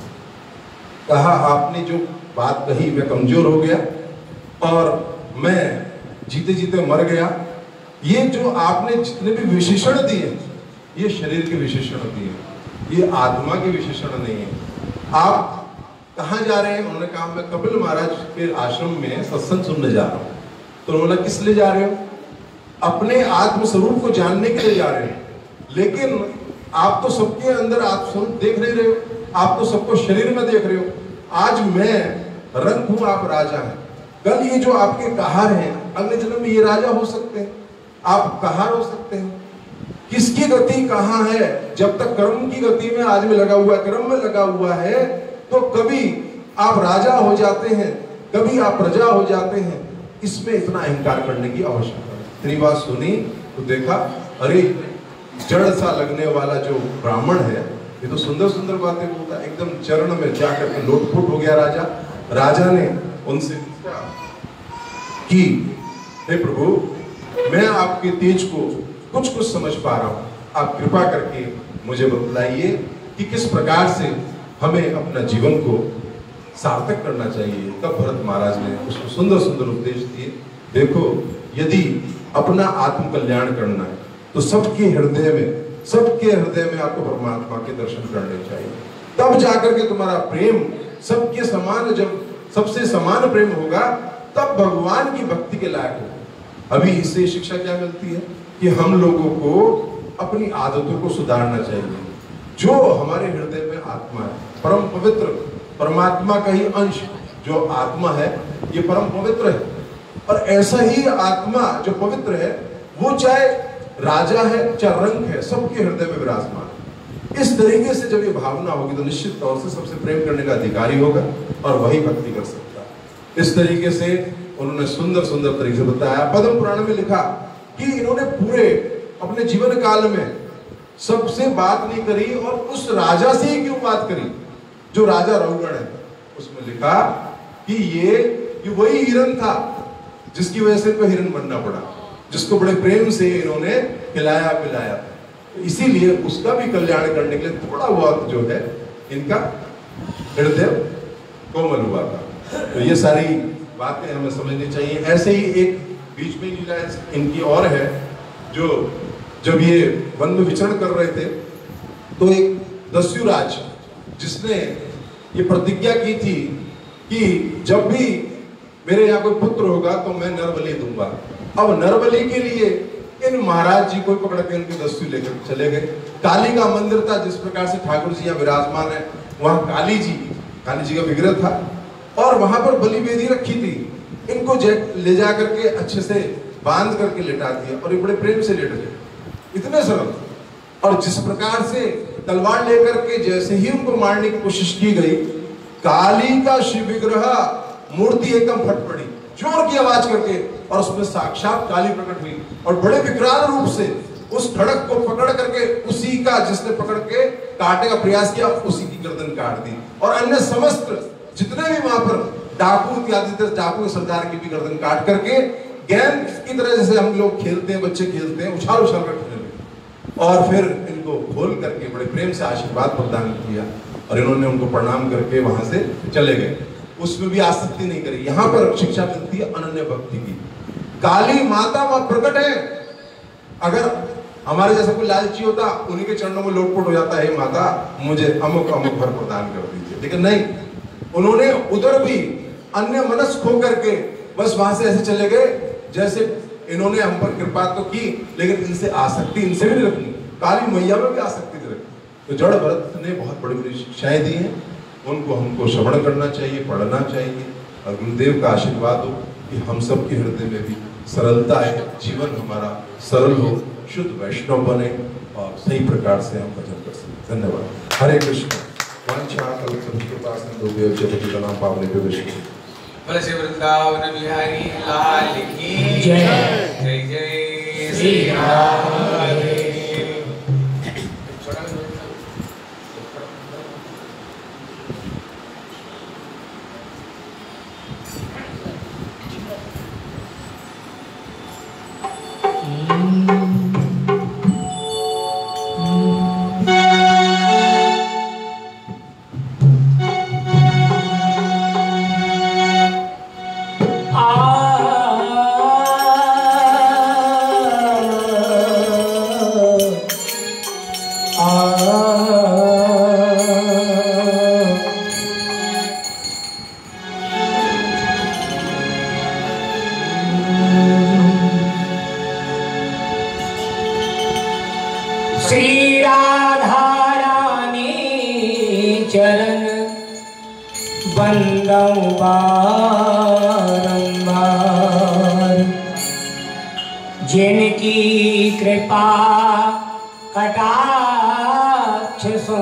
कहा आपने जो बात कही मैं कमजोर हो गया और मैं जीते जीते मर गया। ये जो आपने जितने भी विशेषण दिए ये शरीर के विशेषण दिए, ये आत्मा के विशेषण नहीं है। आप कहाँ जा रहे हैं? उन्होंने कहा मैं कपिल महाराज के आश्रम में सत्संग सुनने जा रहा हूँ। तो उन्होंने बोला किस लिए जा रहे हो? अपने आत्म स्वरूप को जानने के लिए जा रहे हैं, लेकिन आप तो सबके अंदर आत्मस्वरूप देख नहीं रहे हो, आप तो सबको शरीर में देख रहे हो। आज मैं रंग हूं, आप राजा हैं। कल ये जो आपके कहार हैं अगले जन्म में ये राजा हो सकते हैं, आप कहार हो सकते हैं। किसकी गति कहाँ है? जब तक कर्म की गति में आदमी लगा हुआ है, कर्म में लगा हुआ है, तो कभी आप राजा हो जाते हैं, कभी आप प्रजा हो जाते हैं। इसमें इतना अहंकार करने की आवश्यकता है। इतनी बात सुनी तो देखा अरे जड़ सा लगने वाला जो ब्राह्मण है ये तो सुंदर सुंदर बातें बोलता है, एकदम चरण में जाकर के लोटफुट हो गया राजा। राजा ने उनसे पूछा कि हे प्रभु मैं आपके तेज को कुछ कुछ समझ पा रहा हूँ, आप कृपा करके मुझे बतलाइए कि किस प्रकार से हमें अपना जीवन को सार्थक करना चाहिए। तब भरत महाराज ने उसको सुंदर सुंदर उपदेश दिए। देखो यदि अपना आत्म कल्याण करना है तो सबके हृदय में आपको परमात्मा के दर्शन करने चाहिए। तब जाकर के तुम्हारा प्रेम सबके समान, जब सबसे समान प्रेम होगा तब भगवान की भक्ति के लायक होगा। अभी इससे शिक्षा क्या मिलती है कि हम लोगों को अपनी आदतों को सुधारना चाहिए। जो हमारे हृदय में आत्मा है, परम पवित्र परमात्मा का ही अंश, जो आत्मा है ये परम पवित्र है, और ऐसा ही आत्मा जो पवित्र है वो चाहे राजा है चाहे रंक है, सबके हृदय में विराजमान है। इस तरीके से जब ये भावना होगी तो निश्चित तौर से सबसे प्रेम करने का अधिकारी होगा और वही भक्ति कर सकता है। इस तरीके से उन्होंने सुंदर सुंदर तरीके से बताया। पद्म पुराण में लिखा कि इन्होंने पूरे अपने जीवन काल में सबसे बात नहीं करी और उस राजा से ही क्यों बात करी जो राजा रघुगण है। उसमें लिखा कि ये वही हिरन था जिसकी वजह से इनको हिरन बनना पड़ा, जिसको बड़े प्रेम से इन्होंने खिलाया पिलाया था। तो इसीलिए उसका भी कल्याण करने के लिए थोड़ा बहुत जो है इनका हृदय कोमल हुआ था। तो ये सारी बातें हमें समझनी चाहिए। ऐसे ही एक बीच में लीला इनकी और है, जो जब ये वन में विचरण कर रहे थे तो एक दस्युराज जिसने ये प्रतिज्ञा की थी कि जब भी मेरे यहाँ कोई पुत्र होगा तो मैं नरबलि दूंगा। अब नरबलि के लिए इन महाराज जी को पकड़ के उनके दस्यु लेकर चले गए। काली का मंदिर था, जिस प्रकार से ठाकुर जी यहाँ विराजमान है वहां काली जी का विग्रह था और वहां पर बलि वेदी रखी थी। इनको ले जा करके अच्छे से बांध करके लेटा दिया और ये बड़े प्रेम से लेट गए, इतने सरल। और जिस प्रकार से तलवार लेकर के जैसे ही उनको मारने की कोशिश की गई, काली का शिव विग्रह मूर्ति एकदम फट पड़ी जोर की आवाज करके, और उसमें साक्षात काली प्रकट हुई और बड़े विकराल रूप से उस खड़क को पकड़ करके उसी का जिसने पकड़ के काटने का प्रयास किया उसी की गर्दन काट दी। और अन्य समस्त जितने भी वहां पर डाकू इत्यादि डाकू के सरदार की भी गर्दन काट करके गेंद की तरह जैसे हम लोग खेलते हैं, बच्चे खेलते हैं, उछाल उछाल कर खेलने लगे। और फिर इनको खोल करके बड़े प्रेम से आशीर्वाद प्रदान किया और इन्होंने उनको प्रणाम करके वहां से चले गए। उसमें भी आसक्ति नहीं करी। यहाँ पर शिक्षा मिलती है अनन्य भक्ति की। काली माता वहां प्रकट है। अगर हमारे जैसा कोई लालची होता उन्हीं के चरणों में लोटपोट हो जाता है, माता मुझे अमुक अमुक भर प्रदान कर दीजिए, लेकिन नहीं, उन्होंने उधर भी अन्य मनस्क हो करके बस वहां से ऐसे चले गए जैसे इन्होंने हम पर कृपा तो की लेकिन इनसे आसक्ति इनसे भी नहीं रखनी। काली मैया में भी आसक्ति नहीं रखनी। तो जड़ भरत ने बहुत बड़ी बड़ी शिक्षाएं दी हैं, उनको हमको श्रवण करना चाहिए, पढ़ना चाहिए और गुरुदेव का आशीर्वाद हो कि हम सब के हृदय में भी सरलता है, जीवन हमारा सरल हो, शुद्ध वैष्णव बने और सही प्रकार से हम भजन कर सकें। धन्यवाद। हरे कृष्ण। वृंदावन बिहारी लाल की जय। जय जय श्री राधे। श्री राधा रानी चरण बंदौ बारंबार, जिनकी कृपा कटाक्ष सो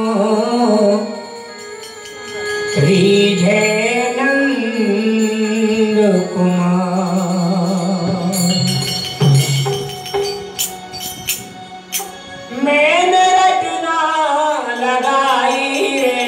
रीझे नंद कुमार। मैंने रचना लगाई रे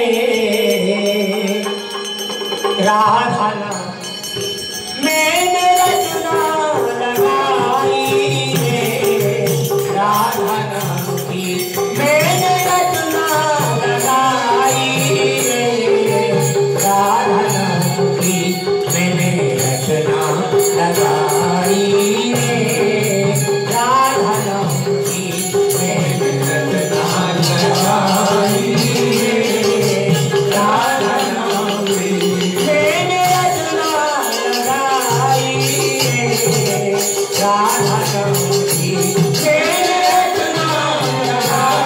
राधा ना, मैंने रचना लगाई रे राधा नाम की, मैंने रचना लगाई रे राधा नाम की, मैंने रचना लगाई रे राधा नाम की, मैंने रचना लगाई रे राधा नाम की, मैंने रचना लगाई रे राधा नाम की, मैंने रचना लगाई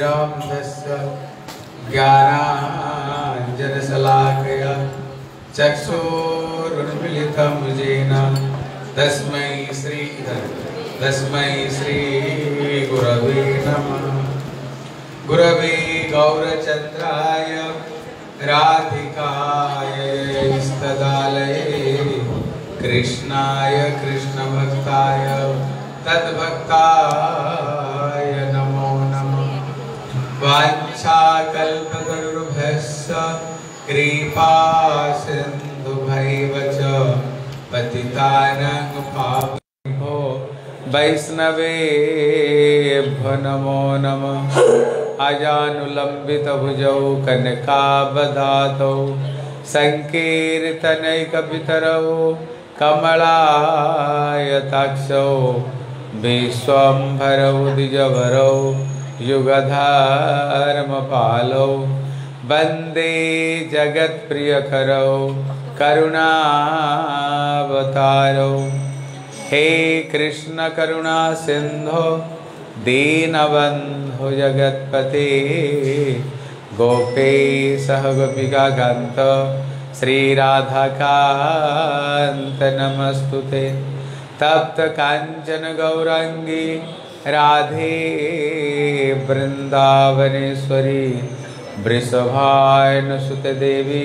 ज्ञानाञ्जनशलाकया ज्ञानाञ्जनशलाकया चक्षुरुन्मीलितं येन तस्मै श्री गुरवे नमः। गुरवे गौरचन्द्राय राधिकाय स्तदालये कृष्णाय कृष्णभक्ताय तद्भक्ताय नमो नमः। वाञ्छाकल्पतरुभ्यश्च कृपा सिन्धुभैव च पतितानां पावनेभ्यो वैष्णवेभ्यो नमो नमः। अजानुलम्बितभुजौ कनकावदातौ संकीर्तनैकपितरौ कमलायताक्षौ विश्वम्भरौ द्विजवरौ युगधर्मपालौ वन्दे जगत्प्रियकरौ करुणावतारौ। हे कृष्ण करुणा सिंधो दीनबन्धो जगत्पते गोपेशः गोपिकान्त श्रीराधाकान्त नमस्तुते। तप्त कांचन गौरांगी राधे वृंदावनेश्वरी वृषभानुसुते देवी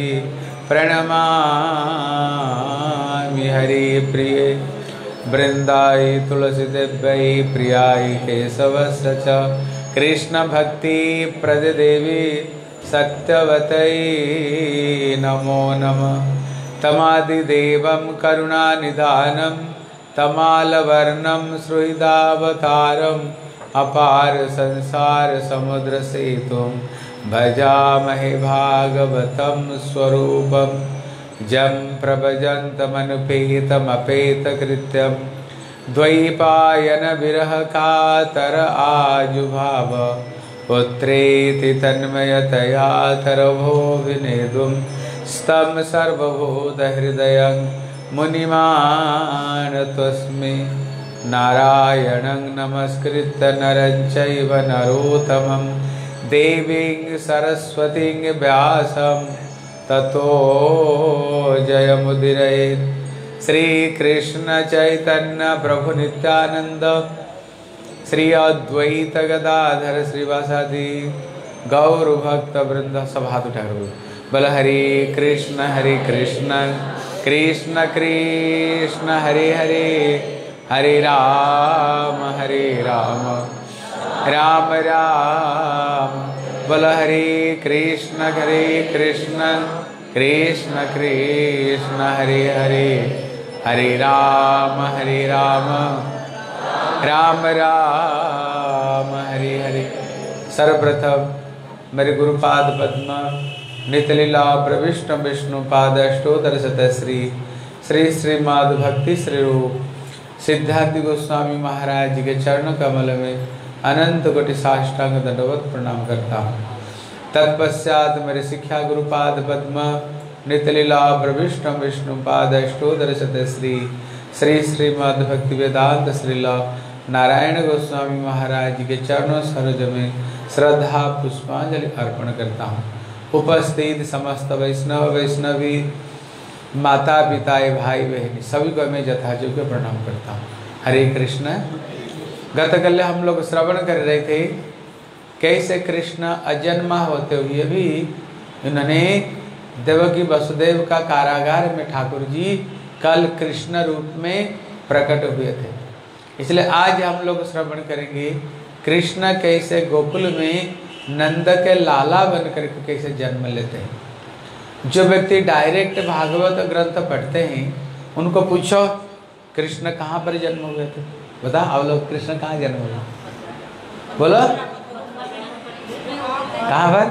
प्रणमामि हरिप्रिये। वृंदाई तुलसी देव्यै प्रियाय केशवस्य च कृष्ण भक्ति प्रद देवी सत्यवतै नमो नमः। तमादिदेवं करुणानिधानं तमालवर्णं सुहृदावतारम् अपार संसार समुद्र सेतुं भजामहे भागवतं स्वरूपम्। जं प्रभजन्तमनुपेतमपेतकृत्यं द्वैपायन विरह कातर आजुभाव पुत्रेति तन्मयतया तरभो विनेदुं स्तं सर्वभूतहृदयं मुनिमानतोऽस्मि। नारायणं नमस्कृत्य नरं चैव नरोत्तमं देवीं सरस्वतीं व्यासं ततो जयमुदीरयेत्। श्रीकृष्ण चैतन्य प्रभु नित्यानंद श्री अद्वैत गदाधर श्रीवासादि गौर भक्त वृंद। सब हाथ उठा कर बोल हरे कृष्ण कृष्ण कृष्ण हरे हरे, हरे राम राम राम बोल हरे कृष्ण कृष्ण कृष्ण हरे हरे, हरे राम राम राम हरे हरे। सर्वप्रथम मेरे गुरुपाद पद्म नितलीला प्रविष्ट विष्णु पाद अष्टोत्तर शतश्री श्री श्रीमद् भक्ति श्री रूप सिद्धार्थ गोस्वामी महाराज जी के चरण कमल में अनंत कोटि साष्टांग दंडवत प्रणाम करता हूँ। तत्पश्चात मेरे शिक्षा गुरुपाद पद्म नितलीला प्रविष्ट विष्णु पाद अष्टोत्तर शतश्री श्री श्रीमद् भक्ति वेदांत श्रीला नारायण गोस्वामी महाराज जी के चरणों सरोज में श्रद्धा पुष्पांजलि अर्पण करता हूँ। उपस्थित समस्त वैष्णव वैष्णवी माता पिता भाई बहन सभी को मैं यथायोग्य प्रणाम करता हूँ। हरे कृष्ण। गत कल हम लोग श्रवण कर रहे थे कैसे कृष्ण अजन्मा होते हुए भी इन्होंने देवकी वसुदेव का कारागार में ठाकुर जी कल कृष्ण रूप में प्रकट हुए थे। इसलिए आज हम लोग श्रवण करेंगे कृष्ण कैसे गोकुल में नंद के लाला बनकर कैसे जन्म लेते हैं। जो व्यक्ति डायरेक्ट भागवत ग्रंथ पढ़ते हैं उनको पूछो कृष्ण कहाँ पर जन्म हुए थे, बता आप लोग कृष्ण कहाँ जन्म हुए, बोलो कहाँ पर।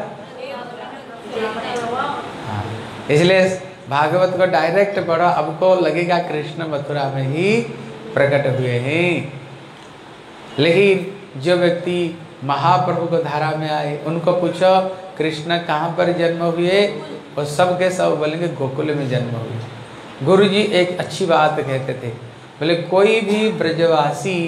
हाँ, इसलिए भागवत को डायरेक्ट पढ़ो, आपको लगेगा कृष्ण मथुरा में ही प्रकट हुए हैं। लेकिन जो व्यक्ति महाप्रभु को धारा में आए उनको पूछो कृष्ण कहाँ पर जन्म हुए, और सब के सब बोलेंगे गोकुल में जन्म हुए। गुरु जी एक अच्छी बात कहते थे, बोले कोई भी ब्रजवासी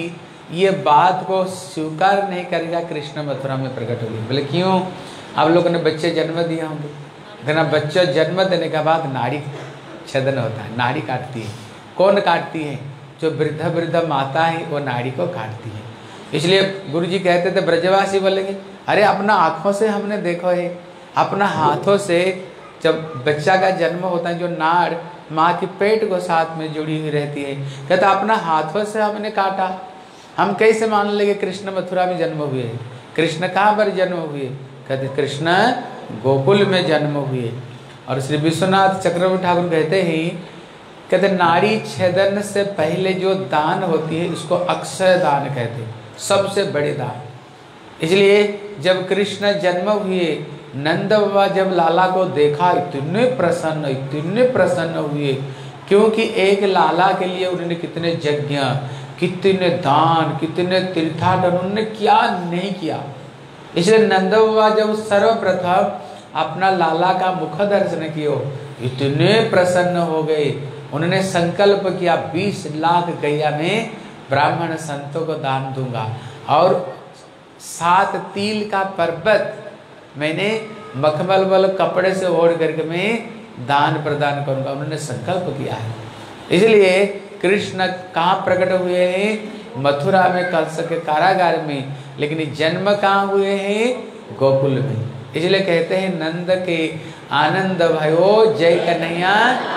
ये बात को स्वीकार नहीं करेगा, कृष्ण मथुरा में प्रकट होगी। बोले क्यों? आप लोगों ने बच्चे जन्म दिया होंगे, कहना बच्चा जन्म देने के बाद नाड़ी छेदन होता है, नाड़ी काटती है। कौन काटती है? जो वृद्ध माता है वो नाड़ी को काटती है। इसलिए गुरुजी कहते थे, ब्रजवासी बोलेंगे अरे अपना आँखों से हमने देखो है, अपना हाथों से जब बच्चा का जन्म होता है, जो नाड़ माँ की पेट को साथ में जुड़ी हुई रहती है, कहता अपना हाथों से हमने काटा। हम कैसे मान लेंगे कृष्ण मथुरा में जन्म हुए? कृष्ण कहाँ पर जन्म हुए? कहते कृष्ण गोकुल में जन्म हुए। और श्री विश्वनाथ चक्रवर्ती ठाकुर कहते हैं, कहते नाड़ी छेदन से पहले जो दान होती है उसको अक्षय दान कहते हैं, सबसे बड़े दान। इसलिए जब कृष्ण जन्म हुए, नंद बाबा जब लाला को देखा इतने प्रसन्न हुए, क्योंकि एक लाला के लिए उन्होंने कितने यज्ञ, कितने दान, कितने तीर्थाटन उन्होंने क्या नहीं किया। इसलिए नंद बाबा जब सर्वप्रथम अपना लाला का मुख दर्शन किया, इतने प्रसन्न हो गए, उन्होंने संकल्प किया 20 लाख गैया में ब्राह्मण संतों को दान दूंगा, और 7 तिल का पर्वत मैंने मखमल वाले कपड़े से ओढ़ करके मैं दान प्रदान करूंगा, उन्होंने संकल्प किया है। इसलिए कृष्ण कहाँ प्रकट हुए हैं? मथुरा में, कंस के कारागार में, लेकिन जन्म कहाँ हुए हैं? गोकुल में। इसलिए कहते हैं नंद के आनंद भयो जय कन्हैया।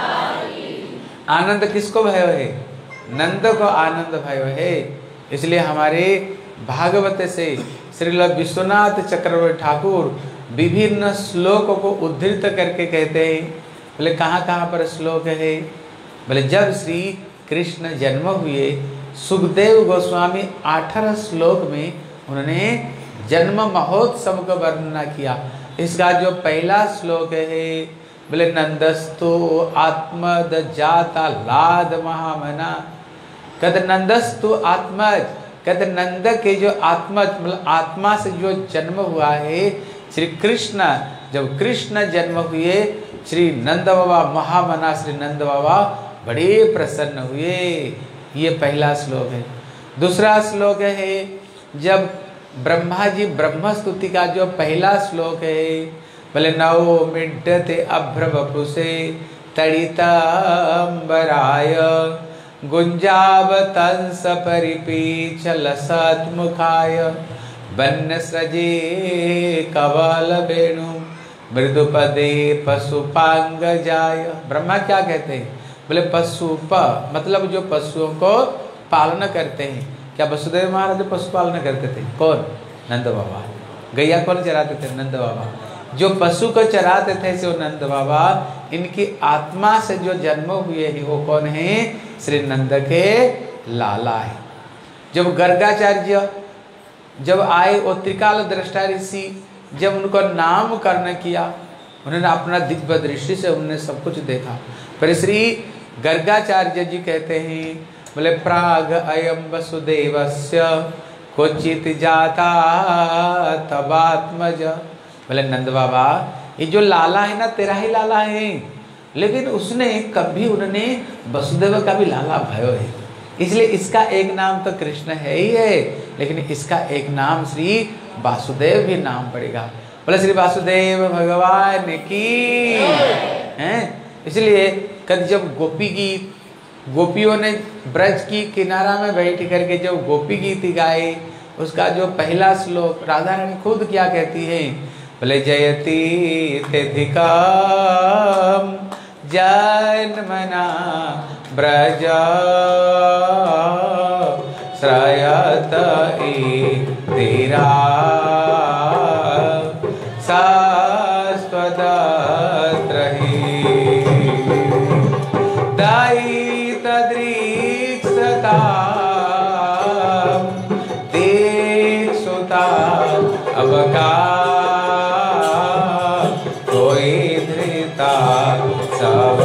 आनंद किसको भयो है? नंद को आनंद भयो है। इसलिए हमारे भागवत से श्रील विश्वनाथ चक्रवर्ती ठाकुर विभिन्न श्लोकों को उद्धृत करके कहते हैं। बोले कहाँ कहाँ पर श्लोक है? बोले जब श्री कृष्ण जन्म हुए, सुखदेव गोस्वामी 18 श्लोक में उन्होंने जन्म महोत्सव का वर्णना किया। इसका जो पहला श्लोक है, बोले नंदस्तु आत्मद जाता लाद महामना। कहते नंदस्तु आत्मज, कहते नंद के जो आत्मज मतलब आत्मा से जो जन्म हुआ है श्री कृष्ण, जब कृष्ण जन्म हुए श्री नंद बाबा महामना, श्री नंद बाबा बड़े प्रसन्न हुए। ये पहला श्लोक है। दूसरा श्लोक है जब ब्रह्मा जी ब्रह्म स्तुति का जो पहला श्लोक है, बोले नवो मिड्डते अभ्र वपुषे तड़ितंबराय गुंजावतंस परिपीचल सत्मुखाय वन्य सजे कवल वेणु मृदुपदे पशुपांग जाय। ब्रह्मा क्या कहते हैं? बोले पशुप मतलब जो पशुओं को पालन करते हैं। क्या वसुदेव महाराज पशु पालन करते थे? कौन? नंद बाबा। गैया कौन चराते थे? नंद बाबा। जो पशु को चराते थे सो नंद बाबा। इनकी आत्मा से जो जन्म हुए हैं वो कौन है? श्री नंद के लाला है। जब गर्गाचार्य जब आए, वो त्रिकाल दृष्टा ऋषि जब उनको नामकरण किया, उन्होंने अपना दिव्य दृष्टि से उन्होंने सब कुछ देखा। पर श्री गर्गाचार्य जी कहते हैं, बोले प्राग अयम वसुदेवस्य क्वचित जाता तबात्मज। बोले नंद बाबा ये जो लाला है ना तेरा ही लाला है, लेकिन उसने कभी उन्होंने वसुदेव का भी लाला भयो है, इसलिए इसका एक नाम तो कृष्ण है ही है, लेकिन इसका एक नाम श्री वासुदेव भी नाम पड़ेगा। बोले श्री वासुदेव भगवान की हैं। इसलिए कद जब गोपी गीत गोपियों ने ब्रज की किनारा में बैठ करके जब गोपी गीत गाए, उसका जो पहला श्लोक राधा रानी खुद क्या कहती है? बोले जयति तेधिकम जन्मना ब्रज श्रयत तेरा शाश्वत अवका कोई धृता सब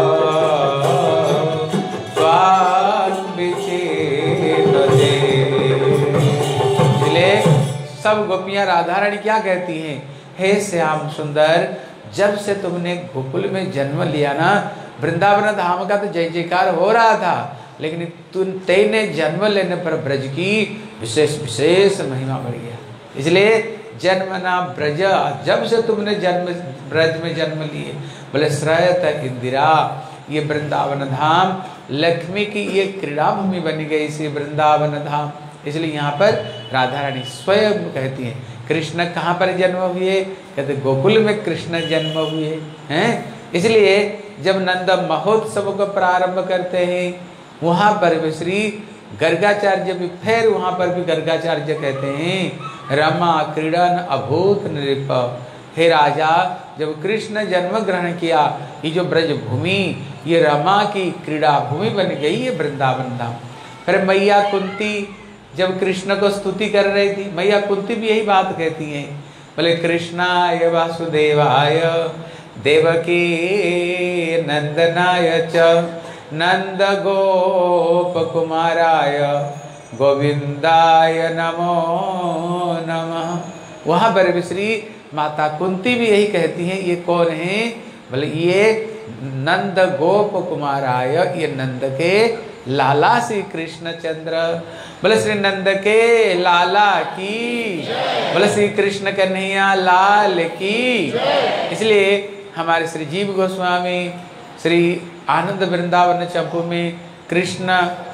सब गोपियां राधा रानी क्या कहती हैं? हे श्याम सुंदर, जब से तुमने गोकुल में जन्म लिया ना, वृंदावन धाम का तो जय जयकार हो रहा था, लेकिन तेने जन्म लेने पर ब्रज की विशेष विशेष महिमा बढ़ गया। इसलिए जन्म ना ब्रज, जब से तुमने ब्रज में जन्म लिए, बोले श्रयत इंदिरा, ये वृंदावन धाम लक्ष्मी की ये क्रीड़ा भूमि बन गई इसी वृंदावन धाम। इसलिए यहाँ पर राधा रानी स्वयं कहती हैं कृष्ण कहाँ पर जन्म हुए, कहते गोकुल में कृष्ण जन्म हुए हैं। इसलिए जब नंद महोत्सव को प्रारंभ करते हैं वहाँ पर भी श्री गर्गाचार्य भी, फिर वहाँ पर भी गर्गाचार्य कहते हैं रमा क्रीड़न अभूत नृप, हे राजा जब कृष्ण जन्म ग्रहण किया ये जो ब्रज भूमि ये रमा की क्रीड़ा भूमि बन गई ये वृंदावन धाम। फिर मैया कुंती जब कृष्ण को स्तुति कर रही थी, मैया कुंती भी यही बात कहती हैं, बोले कृष्णाय वासुदेवाय देवकी नंदनाय च नंद गोप कुमाराय गोविंदाय नमो नमः। वहाँ पर भी श्री माता कुंती भी यही कहती हैं, ये कौन है, बोले ये नंद गोप कुमाराय, ये नंद के लाला श्री कृष्णचंद्र, बोले श्री नंद के लाला की, बोले श्री कृष्ण कन्हैया लाल की। इसलिए हमारे श्री जीव गोस्वामी श्री आनंद वृंदावन चंपू में कृष्ण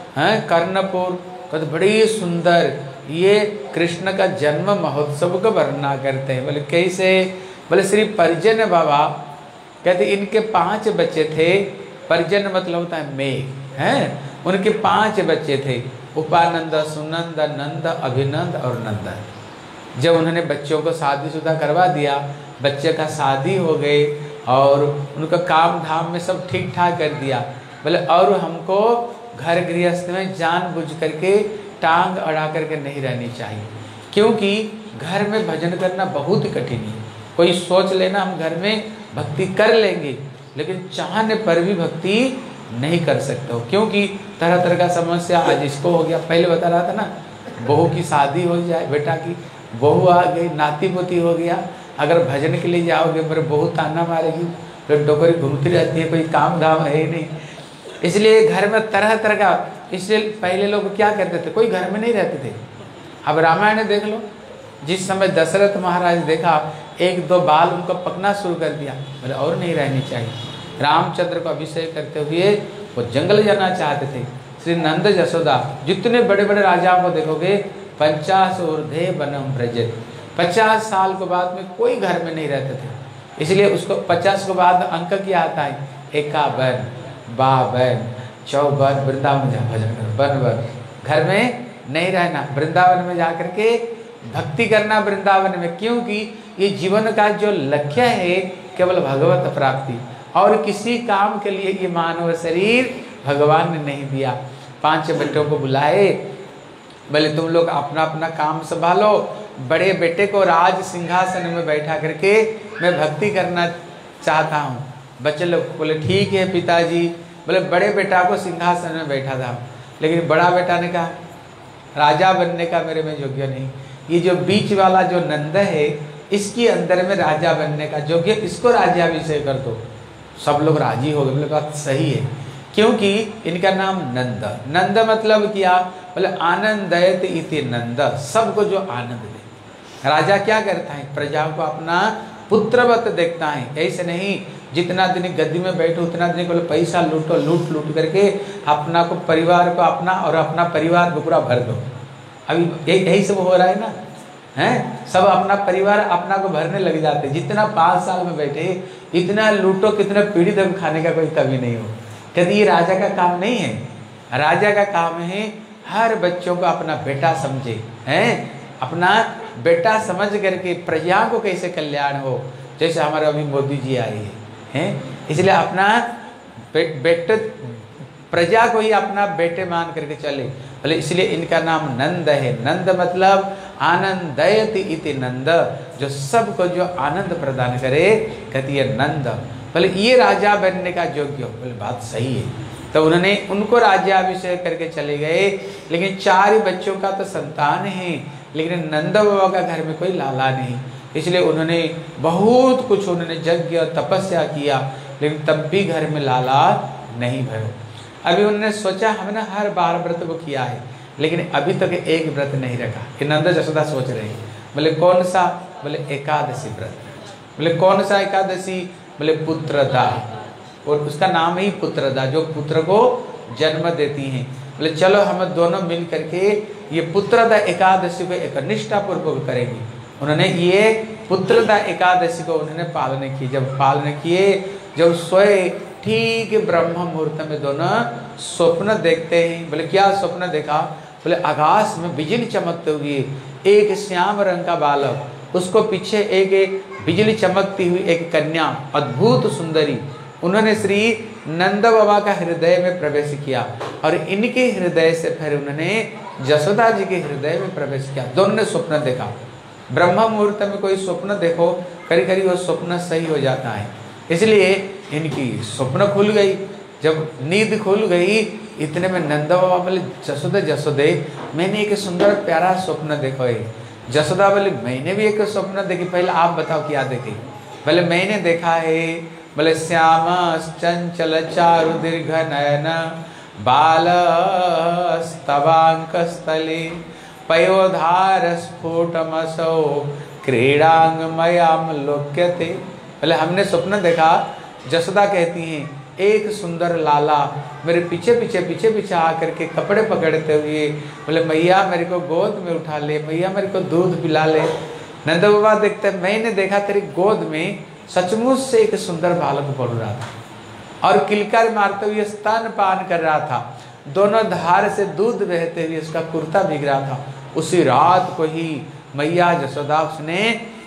कर्णपुर का तो बड़ी सुंदर ये कृष्ण का जन्म महोत्सव का वर्णना करते हैं। बोले कैसे, बोले श्री परिजन बाबा कहते इनके 5 बच्चे थे, परिजन मतलब होता है मेघ हैं, उनके 5 बच्चे थे, उपानंद, सुनंद, नंद, अभिनंद और नंदन। जब उन्होंने बच्चों को शादीशुदा करवा दिया, बच्चे का शादी हो गए और उनका काम धाम में सब ठीक ठाक कर दिया, बोले और हमको घर गृहस्थ में जानबूझ करके टांग अड़ा करके नहीं रहनी चाहिए, क्योंकि घर में भजन करना बहुत कठिन है। कोई सोच लेना हम घर में भक्ति कर लेंगे, लेकिन चाहने पर भी भक्ति नहीं कर सकते हो, क्योंकि तरह तरह का समस्या। आज इसको हो गया, पहले बता रहा था ना, बहू की शादी हो जाए, बेटा की बहू आ गई, नाती पोती हो गया, अगर भजन के लिए जाओगे मेरे बहू ताना मारेगी, फिर डोकरी घूमती रहती है, कोई काम धाम है ही नहीं। इसलिए घर में तरह तरह का, इसलिए पहले लोग क्या करते थे, कोई घर में नहीं रहते थे। अब रामायण में देख लो, जिस समय दशरथ महाराज देखा 1-2 बाल उनको पकना शुरू कर दिया, बोले और नहीं रहनी चाहिए। रामचंद्र को अभिषेक करते हुए वो जंगल जाना चाहते थे। श्री नंद यशोदा, जितने बड़े बड़े राजाओं को देखोगे 50 ऊर्ध्वे वनम व्रजेत, 50 साल के बाद में कोई घर में नहीं रहते थे। इसलिए उसको 50 के बाद अंक क्या आता है, 51, 52, 54, वृंदावन जा भजन करो, वन घर में नहीं रहना, वृंदावन में जाकर के भक्ति करना वृंदावन में, क्योंकि ये जीवन का जो लक्ष्य है केवल भगवत प्राप्ति, और किसी काम के लिए ये मानव शरीर भगवान ने नहीं दिया। 5 बेटों को बुलाए, बोले तुम लोग अपना अपना काम संभालो, बड़े बेटे को राज सिंहासन में बैठा करके मैं भक्ति करना चाहता हूँ। बच्चे लोग बोले ठीक है पिताजी, बोले बड़े बेटा को सिंहासन में बैठा था, लेकिन बड़ा बेटा ने कहा राजा बनने का मेरे में योग्य नहीं, ये जो बीच वाला जो नंद है इसके अंदर में राजा बनने का योग्य, इसको राज्याभिषेक कर दो। सब लोग राजी हो गए, बोले बात सही है, क्योंकि इनका नाम नंद, नंद मतलब क्या, बोले आनंदयत इति नंद, सबको जो आनंद दे। राजा क्या करता है, प्रजा को अपना पुत्रवत देखता है, ऐसे नहीं जितना दिन गद्दी में बैठो उतना दिन को पैसा लूटो, लूट लूट करके अपना को परिवार को अपना और अपना परिवार को पूरा भर दो। अभी यही सब हो रहा है ना, हैं सब अपना परिवार अपना को भरने लग जाते, जितना 5 साल में बैठे इतना लूटो, कितना पीढ़ी तक खाने का कोई कमी नहीं हो। कहते ये राजा का काम नहीं है, राजा का काम है हर बच्चों को अपना बेटा समझे, हैं अपना बेटा समझ करके प्रजा को कैसे कल्याण हो, जैसे हमारे अभी मोदी जी आए हैं, इसलिए अपना बेटे प्रजा को ही अपना बेटे मान करके चले, बोले इसलिए इनका नाम नंद है। नंद मतलब आनंदयति इति नंद, जो सबको जो आनंद प्रदान करे, कहती है नंद। बोले ये राजा बनने का योग्य, बोले बात सही है। तो उन्होंने उनको राज्याभिषेक करके चले गए, लेकिन 4 ही बच्चों का तो संतान है, लेकिन नंद बाबा का घर में कोई लाला नहीं, इसलिए उन्होंने बहुत कुछ उन्होंने यज्ञ तपस्या किया, लेकिन तब भी घर में लाला नहीं भयो। अभी उन्होंने सोचा हमने हर बार व्रत को किया है, लेकिन अभी तक एक व्रत नहीं रखा। कि नंद जसोदा सोच रहे हैं। बोले कौन सा? बोले एकादशी व्रत। बोले कौन सा एकादशी? बोले पुत्रदा, और उसका नाम ही पुत्रदा, जो पुत्र को जन्म देती हैं। बोले चलो हम दोनों मिल करके ये पुत्रदा एकादशी को एक निष्ठा पूर्वक करेंगे। उन्होंने ये पुत्रदा एकादशी को उन्होंने पालन की। जब पालन किए, जब सोए, ठीक ब्रह्म मुहूर्त में दोनों स्वप्न देखते हैं। बोले क्या स्वप्न देखा? बोले आकाश में बिजली चमकते हुए एक श्याम रंग का बालक, उसको पीछे एक बिजली चमकती हुई एक कन्या, अद्भुत सुंदरी। उन्होंने श्री नंद बाबा का हृदय में प्रवेश किया और इनके हृदय से फिर उन्होंने जसोदा जी के हृदय में प्रवेश किया। दोनों ने स्वप्न देखा। ब्रह्म मुहूर्त में कोई स्वप्न देखो, करीब करीब वो स्वप्न सही हो जाता है। इसलिए इनकी स्वप्न खुल गई। जब नींद खुल गई, इतने में नंद बाबा बोले जसोदे जसोदे, मैंने एक सुंदर प्यारा स्वप्न देखा है। जसोदा बोले मैंने भी एक स्वप्न देखी, पहले आप बताओ क्या देखे? बोले मैंने देखा है, बोले श्याम चंचल चारु दीर्घ नयन बाल स्तवांक स्थले पयोधार स्फुटमसो क्रीडांग मयाम लोक्यते। बोले हमने स्वप्न देखा, जसोदा कहती हैं एक सुंदर लाला मेरे पीछे पीछे पीछे पीछे आकर के कपड़े पकड़ते हुए बोले मैया मेरे को गोद में उठा ले, मैया मेरे को दूध पिला ले। नंद बाबा देखते मैंने देखा तेरी गोद में सचमुच से एक सुंदर बालक पड़ रहा था और किलकार मारते हुए स्तन पान कर रहा था। दोनों धार से दूध बहते हुए उसका कुर्ता भीग रहा था। उसी रात को ही मैया जसोदा उसने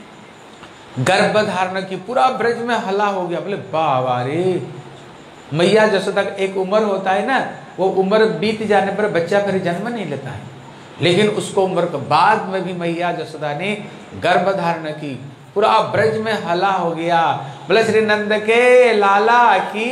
गर्भ धारण की, पूरा ब्रज में हल्ला हो गया। बोले बाबा रे, मैया जसोदा का एक उम्र होता है ना, वो उम्र बीत जाने पर बच्चा फिर जन्म नहीं लेता है, लेकिन उसको उम्र के बाद में भी मैया जसोदा ने गर्भ धारण की। पूरा ब्रज में हल्ला हो गया। बोले श्री नंद के लाला की,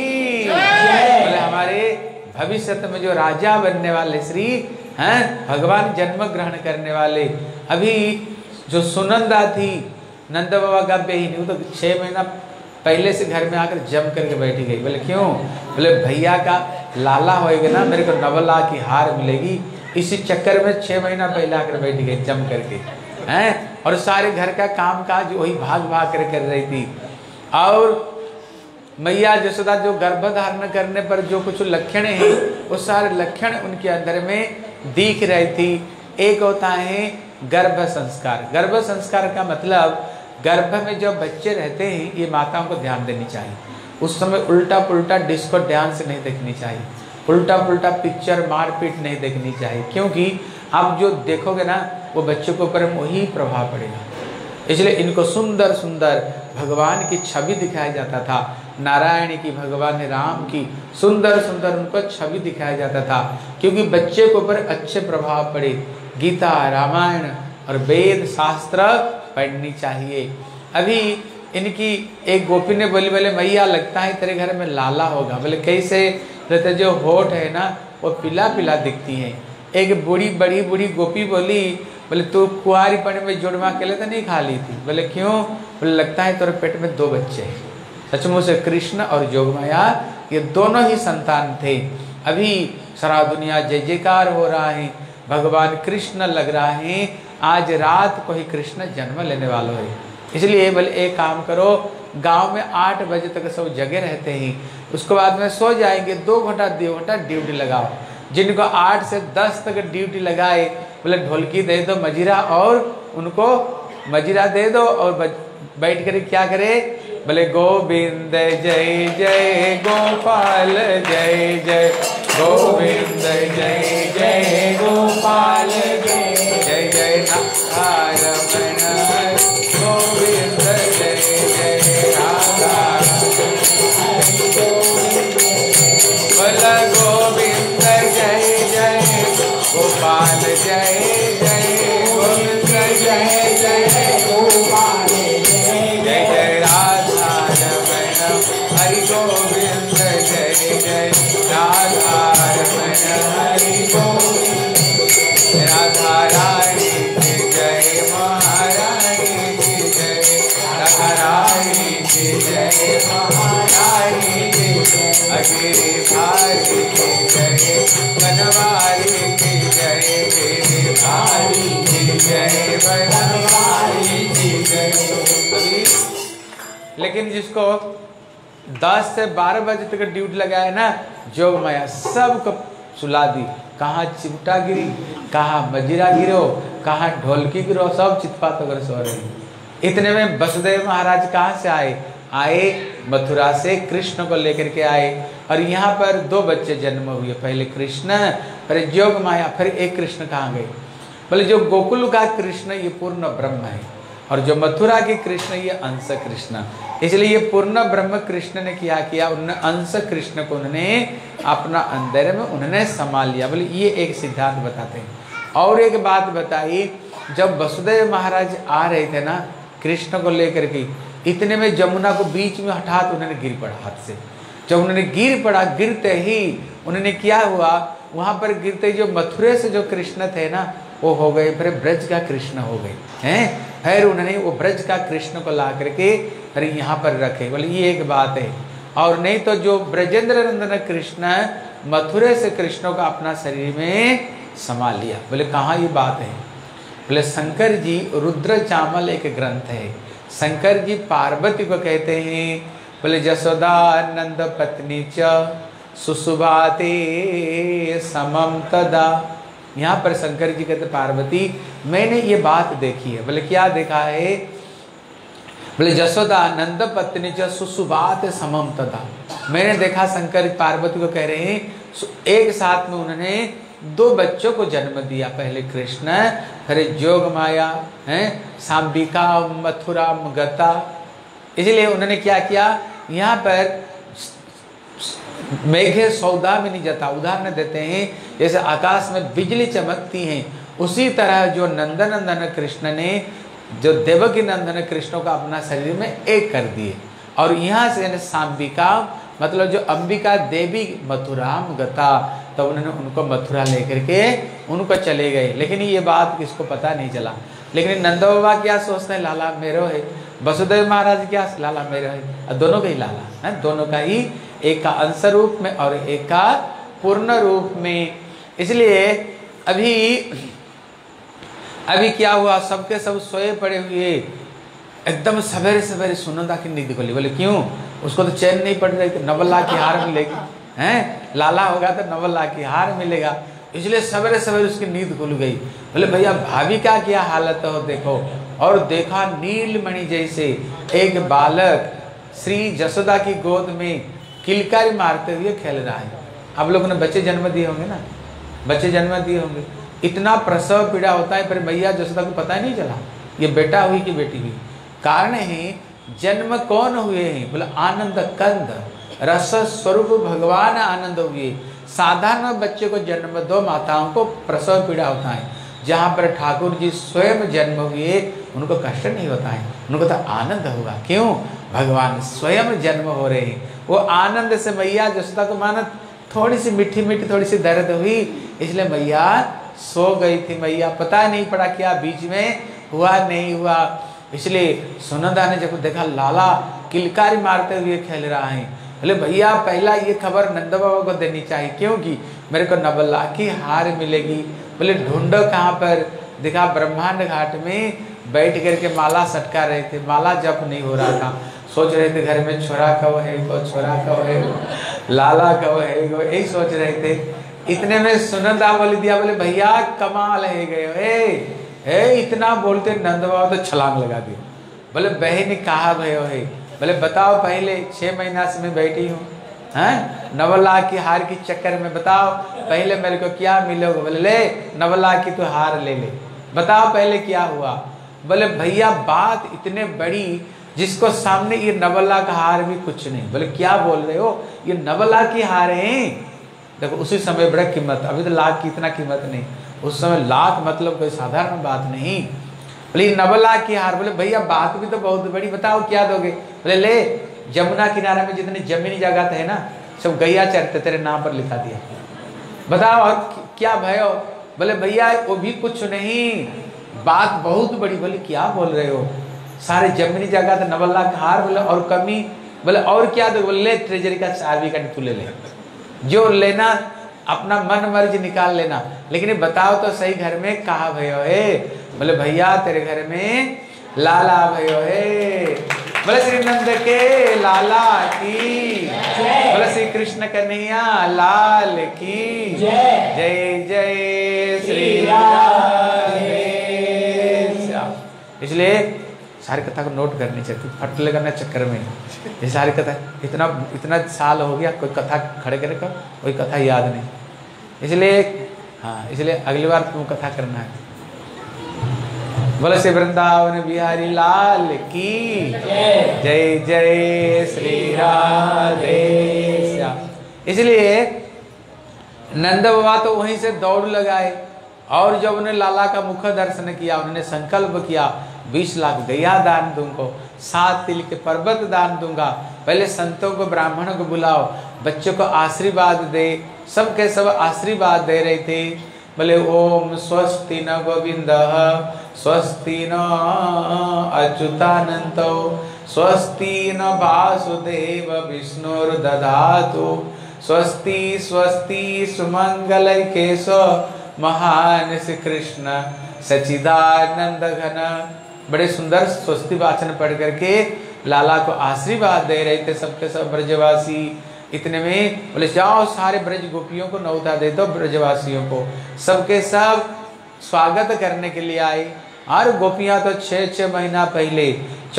बोले हमारे भविष्य में जो राजा बनने वाले श्री हैं, भगवान जन्म ग्रहण करने वाले। अभी जो सुनंदा थी, नंद बाबा का बेही, वो तो 6 महीना पहले से घर में आकर जम करके बैठी गई। बोले क्यों? बोले भैया का लाला होएगा ना, मेरे को 9 लाख की हार मिलेगी। इसी चक्कर में 6 महीना पहले आकर बैठी गई जम करके हैं। और सारे घर का काम काज वही भाग भाग कर रही थी। और मैया जसोदा जो गर्भ धारण करने पर जो कुछ लक्षण हैं, वो सारे लक्षण उनके अंदर में दिख रही थी। एक होता है गर्भ संस्कार। गर्भ संस्कार का मतलब गर्भ में जो बच्चे रहते हैं, ये माताओं को ध्यान देनी चाहिए। उस समय उल्टा पुल्टा डिस्को डांस नहीं देखनी चाहिए, उल्टा पुल्टा पिक्चर मारपीट नहीं देखनी चाहिए, क्योंकि आप जो देखोगे ना वो बच्चों के ऊपर वही प्रभाव पड़ेगा। इसलिए इनको सुंदर सुंदर भगवान की छवि दिखाया जाता था, नारायण की, भगवान राम की सुंदर सुंदर उनको छवि दिखाया जाता था, क्योंकि बच्चे के ऊपर अच्छे प्रभाव पड़े। गीता, रामायण और वेद शास्त्र पढ़नी चाहिए। अभी इनकी एक गोपी ने बोली, बोले मैया लगता है तेरे घर में लाला होगा। बोले कैसे? बोले जो होठ है ना वो पीला पीला दिखती है। एक बड़ी बूढ़ी गोपी बोली, बोले तू कुआरी पड़े में जुड़वा के लिए तो नहीं खा ली थी? बोले क्यों? बोले लगता है तेरे पेट में 2 बच्चे हैं। सचमुच से कृष्ण और जोगमाया ये दोनों ही संतान थे। अभी सारा दुनिया जय जयकार हो रहा है, भगवान कृष्ण लग रहा है। आज रात को ही कृष्ण जन्म लेने वाला है। इसलिए बोले एक काम करो, गांव में 8 बजे तक सब जगे रहते हैं, उसके बाद में सो जाएंगे, 2 घंटा ड्यूटी लगाओ। जिनको 8 से 10 तक ड्यूटी लगाए, बोले ढोलकी दे दो मजीरा, और उनको मजीरा दे दो और बैठ कर क्या करे? बोले गोविंद जय जय गोपाल जय जय, गोविंद जय जय गोपाल जय जय जय नारायण, गोविंद जय जय राधा, बोला गोविंद जय जय गोपाल जय जय, गोविंद जय जय गोपाल जय जय राधा रमण, हरि गोविंद जय जय राधा रमण, हरि गोविंद, राधा रानी की जय, महारानी की जय, राधा रानी की जय, महारानी की जय, गिरिधारी की जय, बनवारी की जय, गिरिधारी की जय, बनवारी की जय। लेकिन जिसको 10 से 12 बजे तक ड्यूटी लगाए ना, जोग माया सबको सुला दी। कहाँ चिमटा गिरी, कहाँ मजीरा गिरो, कहाँ ढोलकी गिरो, सब चितपात होकर सो रही। इतने में वसुदेव महाराज कहाँ से आए मथुरा से कृष्ण को लेकर के आए। और यहाँ पर 2 बच्चे जन्म हुए, पहले कृष्ण, फिर जोग माया, फिर एक कृष्ण कहाँ गए? बोले जो गोकुल का कृष्ण ये पूर्ण ब्रह्म है, और जो मथुरा के कृष्ण ये अंश कृष्ण। इसलिए ये पूर्ण ब्रह्म कृष्ण ने किया उन्होंने अंश कृष्ण को उन्होंने अपना अंदर में उन्होंने संभाल लिया। बोले ये एक सिद्धांत बताते हैं। और एक बात बताई, जब वसुदेव महाराज आ रहे थे ना कृष्ण को लेकर के, इतने में जमुना को बीच में हठात उन्होंने गिर पड़ा हाथ से। जब उन्होंने गिर पड़ा, गिरते ही उन्होंने क्या हुआ, वहां पर गिरते जो मथुरे से जो कृष्ण थे ना वो हो गए फिर ब्रज का कृष्ण हो गए हैं। फिर उन्होंने वो ब्रज का कृष्ण को ला करके फिर यहाँ पर रखे। बोले ये एक बात है। और नहीं तो जो ब्रजेंद्र नंदन कृष्ण मथुरे से कृष्ण को अपना शरीर में संभाल लिया। बोले कहाँ ये बात है? बोले शंकर जी रुद्र चामल एक ग्रंथ है। शंकर जी पार्वती को कहते हैं, बोले जसोदा नंद पत्नी च सुसुभाते समम तदा। यहाँ पर शंकर जी कहते पार्वती मैंने ये बात देखी है। बोले क्या देखा है? बोले जसोदा नंद पत्नी च सुसुभात समम तदा। मैंने देखा शंकर पार्वती को कह रहे हैं एक साथ में उन्होंने 2 बच्चों को जन्म दिया, पहले कृष्ण फिर जोग माया है सांबिका मथुरा गता। इसलिए उन्होंने क्या किया, यहाँ पर मेघे सौदा में नहीं जाता उदाहरण देते हैं, जैसे आकाश में बिजली चमकती है उसी तरह जो नंदन कृष्ण ने जो देवकी नंदन कृष्ण को अपना शरीर में एक कर दिए। और यहाँ से सांबिका मतलब जो अंबिका देवी मथुराम गता, तो उन्होंने उनको मथुरा लेकर के उनको चले गए। लेकिन ये बात किसको पता नहीं चला। लेकिन नंद बाबा क्या सोचते हैं, लाला मेरो है। वसुदेव महाराज क्या, लाला मेरो है। दोनों का ही लाला है, दोनों का ही, एक का अंश रूप में और एक का पूर्ण रूप में। इसलिए अभी क्या हुआ, सबके सब सोए पड़े हुए, एकदम सवेरे सवेरे सुनंदा की नींद खोली। बोले क्यों? उसको तो चैन नहीं पड़ रही थी, नवल्ला की हार मिलेगी हैं, लाला होगा तो नवल्ला की हार मिलेगा। इसलिए सवेरे सवेरे उसकी नींद खुल गई। बोले भैया भाभी का क्या हालत हो देखो। और देखा नीलमणि जैसे एक बालक श्री जसोदा की गोद में किलकारी मारते हुए खेल रहा है। आप लोगों ने बच्चे जन्म दिए होंगे ना, बच्चे जन्म दिए होंगे। इतना प्रसव पीड़ा होता है, पर मैया जसोदा को पता नहीं चला ये बेटा हुई कि बेटी हुई। कारण है जन्म कौन हुए हैं? बोले आनंद कंद रस स्वरूप भगवान आनंद हुए। साधारण बच्चे को जन्म दो माताओं को प्रसव पीड़ा होता है, जहाँ पर ठाकुर जी स्वयं जन्म हुए उनको कष्ट नहीं होता है, उनको तो आनंद होगा। क्यों? भगवान स्वयं जन्म हो रहे हैं। वो आनंद से मैया जसोदा को माना थोड़ी सी मीठी मीठी थोड़ी सी दर्द हुई, इसलिए मैया सो गई थी। मैया पता नहीं पड़ा क्या बीच में हुआ नहीं हुआ। इसलिए सुनंदा ने जब देखा लाला किलकारी मारते हुए खेल रहा है, बोले भैया पहला ये खबर नंद बाबा को देनी चाहिए, क्योंकि मेरे को नवल्ला की हार मिलेगी। बोले ढूंढो कहाँ पर? देखा ब्रह्मांड घाट में बैठ करके माला सटका रहे थे, माला जप नहीं हो रहा था। सोच रहे थे घर में छोरा कब है गो, छोरा कब है गो, लाला कब है गो, यही सोच रहे थे। इतने में सुनंदा बोल दिया, बोले भैया कमाल है गए हे इतना बोलते नंद बाबा तो छलांग लगा दिया। बोले बहन कहाँ भयो है? बोले बताओ पहले 6 महीना से मैं बैठी हूँ हैं नवल्ला की हार की चक्कर में, बताओ पहले मेरे को क्या मिलोगे? बोले ले नवल्ला की तो हार ले ले, बताओ पहले क्या हुआ? बोले भैया बात इतने बड़ी जिसको सामने ये नवल्ला का हार भी कुछ नहीं। बोले क्या बोल रहे हो, ये नवल्ला की हार है। देखो उसी समय बड़ा कीमत, अभी तो लाख की इतना कीमत नहीं, उस समय लाख मतलब कोई साधारण बात नहीं। बोले नवल्ला की हार। बोले भैया बात भी तो बहुत बड़ी, बताओ क्या दोगे? बोले ले जमुना किनारे में जितने जमीनी जगह है ना सब गैया चरते तेरे नाम पर लिखा दिया, बताओ और क्या भयो? बोले भैया वो भी कुछ नहीं, बात बहुत बड़ी। बोले क्या बोल रहे हो? सारे जमीनी जगह तो नवल्ला का हार। बोले और कमी? बोले और क्या दो? बोले ले ट्रेजरी का चाबी का तू ले ले, जो लेना अपना मन मर्जी निकाल लेना, लेकिन बताओ तो सही घर में कहा भयो है? बोले भैया तेरे घर में लाला भयो है। बोले श्री नंद के लाला की, बोले श्री कृष्ण कन्हैया लाल की जय। जय जय श्री राधे श्याम। इसलिए सारी कथा को नोट करनी चाहिए, फट लगना चक्कर में। ये सारी कथा इतना साल हो गया, कोई कथा खड़े करे का कोई कथा याद नहीं। इसलिए हाँ, इसलिए अगली बार तुम कथा करना है। बोले श्री वृंदावन बिहारी लाल की जय। जय श्री राधे श्याम। इसलिए नंद बाबा तो वहीं से दौड़ लगाए, और जब उन्हें लाला का मुख दर्शन किया, उन्होंने संकल्प किया 20 लाख गैया दान दूंगा, 7 तिल के पर्वत दान दूंगा। पहले संतों को ब्राह्मणों को बुलाओ, बच्चों को आशीर्वाद दे। सबके सब आशीर्वाद दे रहे थे। बोले ओम स्वस्ति न गोविंद स्वस्ति न अच्युतानंत स्वस्ति न वासुदेव विष्णुर्दधातु स्वस्ति स्वस्ति सुमंगल केश महान श्री कृष्ण सचिदानंद घन। बड़े सुंदर स्वस्ति वाचन पढ़ करके लाला को आशीर्वाद दे रहे थे सबके सब ब्रजवासी। इतने में बोले जाओ सारे ब्रज गोपियों को न्योता दे दो, ब्रजवासियों को। सबके सब स्वागत करने के लिए आए। और गोपियां तो 6 महीना पहले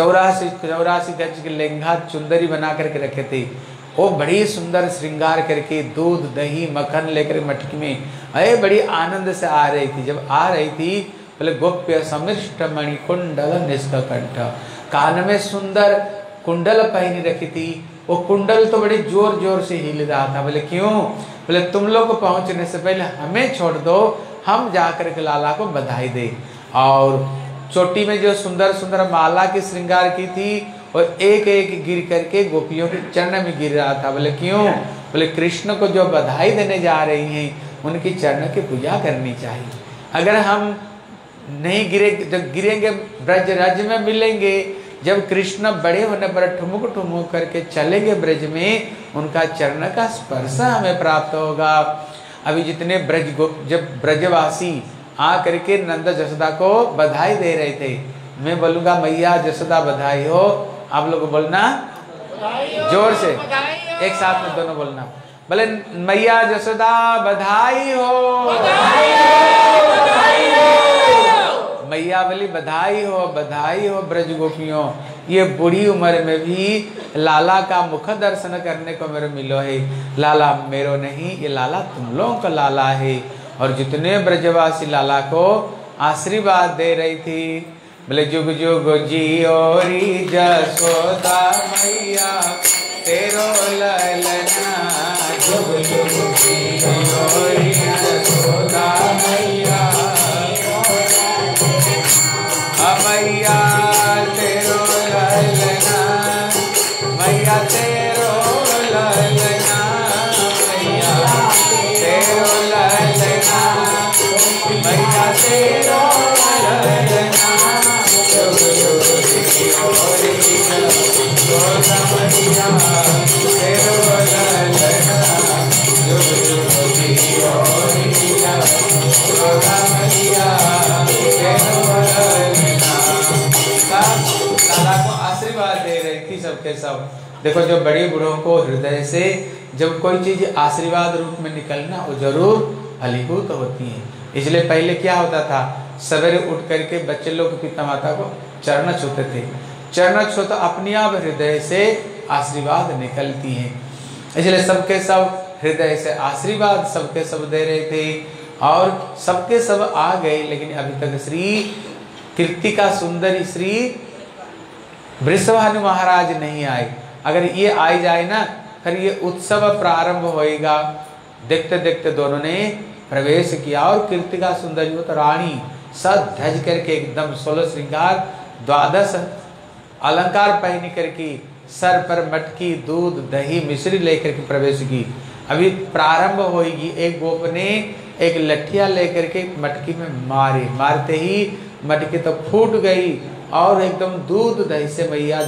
84 गज के लहंगा चुंदरी बना करके रखे थे। वो बड़ी सुंदर श्रृंगार करके दूध दही मक्खन लेकर मटकी में अरे बड़ी आनंद से आ रही थी। जब आ रही थी बोले गोप्य समिष्ट मणि कुंडल निष्कंठ, कान में सुंदर कुंडल पहनी रखी थी। वो कुंडल तो बड़े जोर जोर से हिल रहा था। बोले क्यों? बोले तुम लोग को पहुंचने से पहले हमें छोड़ दो, हम जाकर के लाला को बधाई दे। और चोटी में जो सुंदर सुंदर माला की श्रृंगार की थी और एक एक गिर करके गोपियों के चरण में गिर रहा था। बोले क्यों? बोले कृष्ण को जो बधाई देने जा रही हैं उनकी चरण की पूजा करनी चाहिए। अगर हम नहीं गिरे, जब गिरेंगे ब्रज राज्य में मिलेंगे, जब कृष्ण बड़े होने पर ठुमुक ठुमुक करके चलेंगे ब्रज में, उनका चरण का स्पर्श हमें प्राप्त होगा। अभी जितने जब ब्रजवासी आ करके नंद जसोदा को बधाई दे रहे थे, मैं बोलूंगा मैया जसोदा बधाई हो, आप लोग बोलना जोर से, एक साथ में दोनों बोलना। बोले मैया जसोदा बधाई हो, मैया बोली बधाई हो ब्रज गोपियों। ये बूढ़ी उम्र में भी लाला का मुख दर्शन करने को मेरे मिलो है। लाला मेरो नहीं, ये लाला तुम लोगों का लाला है। और जितने ब्रजवासी लाला को आशीर्वाद दे रही थी, बोले जुग जुग जियोरी जसोदा मैया तेरो ललना, जुग जुग जियोरी जसोदा मैया, मैया तेरो ललना, मैया तेरो ललना, मैया तेरो ललना, मैया तेरो ललना, जुग जुग जियोरी जसोदा मैया तेरो ललना, जुग जुग जियोरी जसोदा मैया तेरो ललना। लाला को आशीर्वाद दे रही थी सबके सब। देखो जो बड़े बूढ़ों को हृदय से जब कोई चीज आशीर्वाद रूप में निकलना वो जरूर फलीभूत होती है। इसलिए पहले क्या होता था, सवेरे उठ करके बच्चे लोग पिता माता को चरण छूते थे। चरण छू तो अपने आप हृदय से आशीर्वाद निकलती है। इसलिए सबके सब हृदय से आशीर्वाद सबके सब दे रहे थे और सबके सब आ गए। लेकिन अभी तक श्री कीर्तिका सुंदरी श्री वृषभानु महाराज नहीं आए। अगर ये आ जाए ना, फिर ये उत्सव प्रारंभ होएगा। देखते देखते दोनों ने प्रवेश किया और कीर्तिका सुंदरी वो तो रानी सज धज करके एकदम 16 श्रृंगार 12 अलंकार पहनी करके सर पर मटकी दूध दही मिश्री लेकर के प्रवेश की। अभी प्रारंभ होगी। एक गोप ने एक लठिया लेकर के मटकी में मारते ही मटकी तो फूट गई और एकदम दूध दही से मैया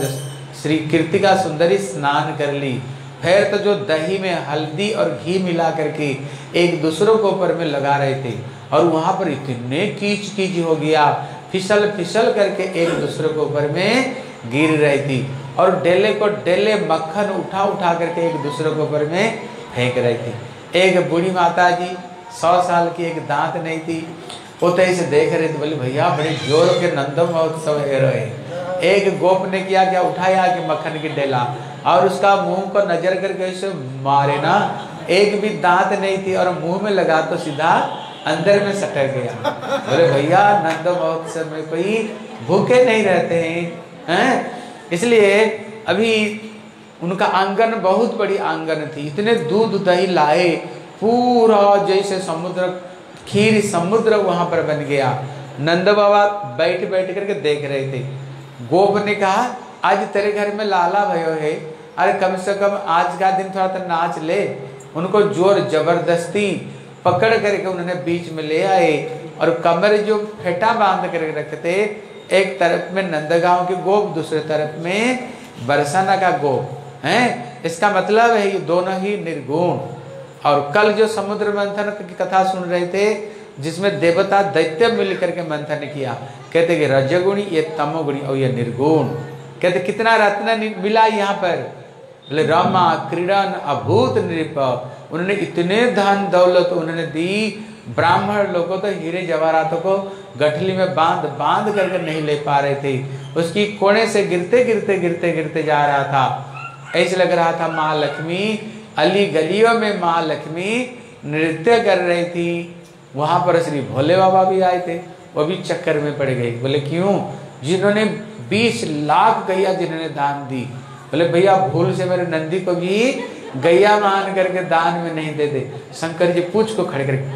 श्री कीर्तिका सुंदरी स्नान कर ली। फिर तो जो दही में हल्दी और घी मिला करके एक दूसरों को ऊपर में लगा रहे थे और वहां पर इतने कीच कीच हो गया, फिसल फिसल करके एक दूसरे को ऊपर में गिर रही थी और डेले को डेले मक्खन उठा उठा करके एक दूसरे को ऊपर में फेंक रही थी। एक बूढ़ी माता जी 100 साल की, एक दांत नहीं थी, वो तो ऐसे देख रहे थे, बोले भैया बड़े जोर के नंदम महोत्सव है रहे। एक गोप ने किया क्या, उठाया कि मक्खन की डेला और उसका मुंह को नजर करके ऐसे मारे ना, एक भी दांत नहीं थी और मुंह में लगा तो सीधा अंदर में सटक गया। बोले भैया नंद महोत्सव में कोई भूखे नहीं रहते हैं। इसलिए अभी उनका आंगन बहुत बड़ी आंगन थी, इतने दूध दही लाए, पूरा जैसे समुद्र खीर समुद्र वहां पर बन गया। नंद बाबा बैठ बैठ करके देख रहे थे। गोप ने कहा आज तेरे घर में लाला भयो है, अरे कम से कम आज का दिन थोड़ा तो नाच ले। उनको जोर जबरदस्ती पकड़ करके उन्होंने बीच में ले आए और कमर जो फेटा बांध करके रखते, एक तरफ में नंदगांव के गोप, दूसरे तरफ में बरसाना का गोप है। इसका मतलब है ये दोनों ही निर्गुण। और कल जो समुद्र मंथन की कथा सुन रहे थे, जिसमें देवता दैत्य मिलकर के मंथन किया, कहते कि रजगुणी, ये तमोगुणी और ये निर्गुण। कहते कितना रत्न मिला यहाँ पर, बोले रमा क्रीड़न अभूत नृप। उन्होंने इतने धन दौलत उन्होंने दी, ब्राह्मण लोगों तो हीरे जवाहरातों को गठली में बांध बांध करके नहीं ले पा रहे थे। उसकी कोने से गिरते गिरते गिरते गिरते जा रहा था। ऐसे लग रहा था माँ लक्ष्मी अली गलियों में माँ लक्ष्मी नृत्य कर रही थी। वहां पर श्री भोले बाबा भी आए थे, वो भी चक्कर में पड़ गए। बोले क्यों? जिन्होंने 20 लाख गैया जिन्होंने दान दी, बोले भैया भूल से मेरे नंदी को भी गैया मान करके दान में नहीं दे दे। शंकर जी पूछ को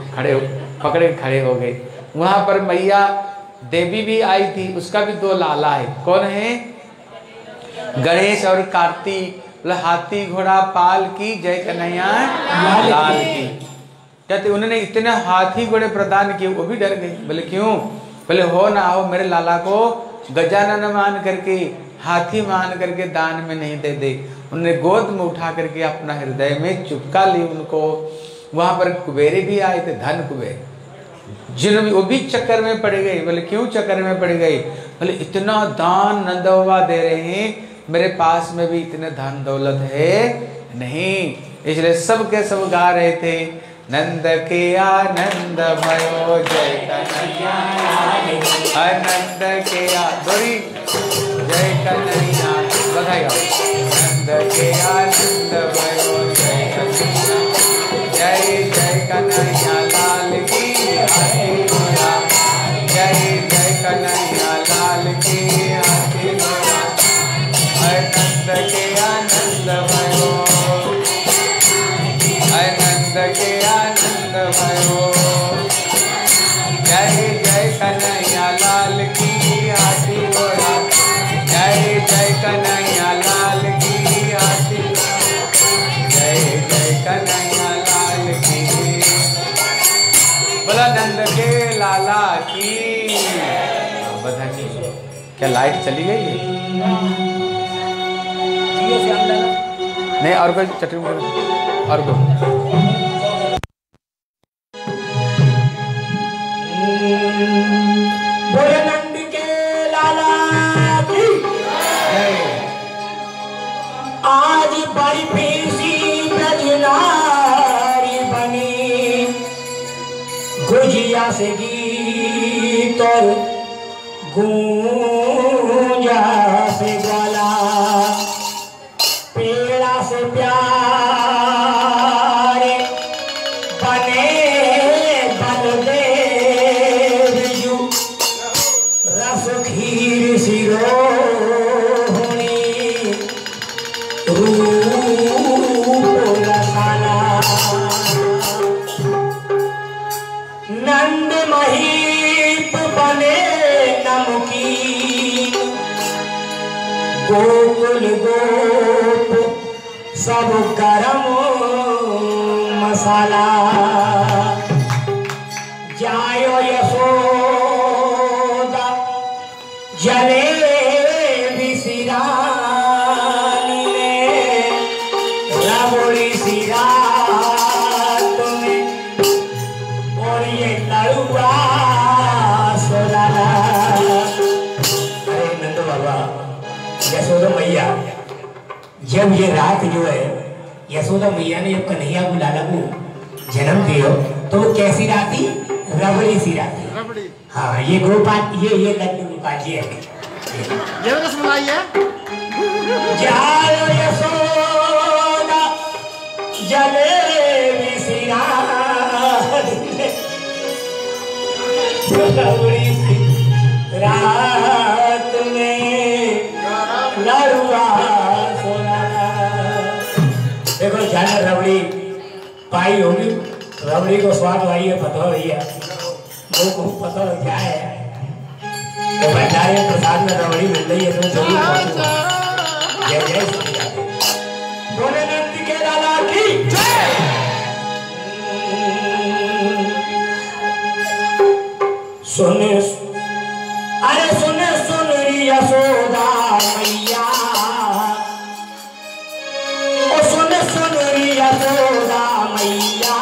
पकड़े खड़े हो गए। वहां पर मैया देवी भी आई थी, उसका भी 2 लाला है। कौन है? गणेश और कार्तिक। हाथी घोड़ा पाल की जय कन्हैया लाल की। कहते उन्होंने इतने हाथी घोड़े प्रदान किए, वो भी डर गए। बोले क्यों? बोले हो ना हो मेरे लाला को गजानन मान करके, हाथी मान करके दान में नहीं दे दे। उन्होंने गोद में उठा करके अपना हृदय में चुपका ली उनको। वहां पर कुबेरे भी आए थे, धन कुबेर, जिन्होंने वो भी चक्कर में पड़ गए। बोले क्यों चक्कर में पड़ गई? बोले इतना दान नंद बाबा दे रहे हैं, मेरे पास में भी इतने धन दौलत है नहीं। इसलिए सब के सब गा रहे थे नंद के आनंद भयो जय कन्हैया, आनंद के दोरी जय कन्हैया, बधाई हो। नंद के आनंद भयो जय कन्हैया, जय जय कन्हैया लाल की हाथी घोड़ा, जय जय कन्हैया लाल की हाथी घोड़ा। आनंद के आनंद भयो, आनंद के आनंद भयो, जय जय कन्हैया लाल की हाथी घोड़ा, जय जय कन्हैया लाल की हाथी, जय जय कन्हैया लाल की। बोला नंद के लाला की। बधाई। क्या लाइट चली गई है? नहीं और कोई चटनी और कोई नंद के लाला की। आज बड़ी पेशी ब्रजनारी बनी, गुजिया से गीत और गूंजा से ग्वाला, पेड़ा से प्यारे बने बलदेव जू, रस खीर सिरोहनी रूप रसाला। नंद महीप बने नमकीन, गोकुल गोप सब गरम मसाला। जायो यशोदा जलेबी सिरा जब ये रात जो है यशोदा मैया ने जब कन्हैया को लाला को जन्म दियो तो वो कैसी रात थी? रबड़ी सी रात थी। रबड़ी। हाँ ये गोपाल ये लड्डू गोपाल जी है। ये रसमलाई है। जालो यशोदा जलेबी सी रात रबड़ी सी रात में लाडुआ सोना। देखो जाना रबड़ी पाई होगी, रबड़ी को स्वाद आई है पता भैया वो को पता क्या है तो भंडारे प्रसाद में रबड़ी मिल रही है तो जरूर पहुंचूंगा। जय जय श्री राधे। भोलेनाथ के लाला की जय। सुने अरे सुने सुन यशोदा मैया ओ सुने सुन यशोदा मैया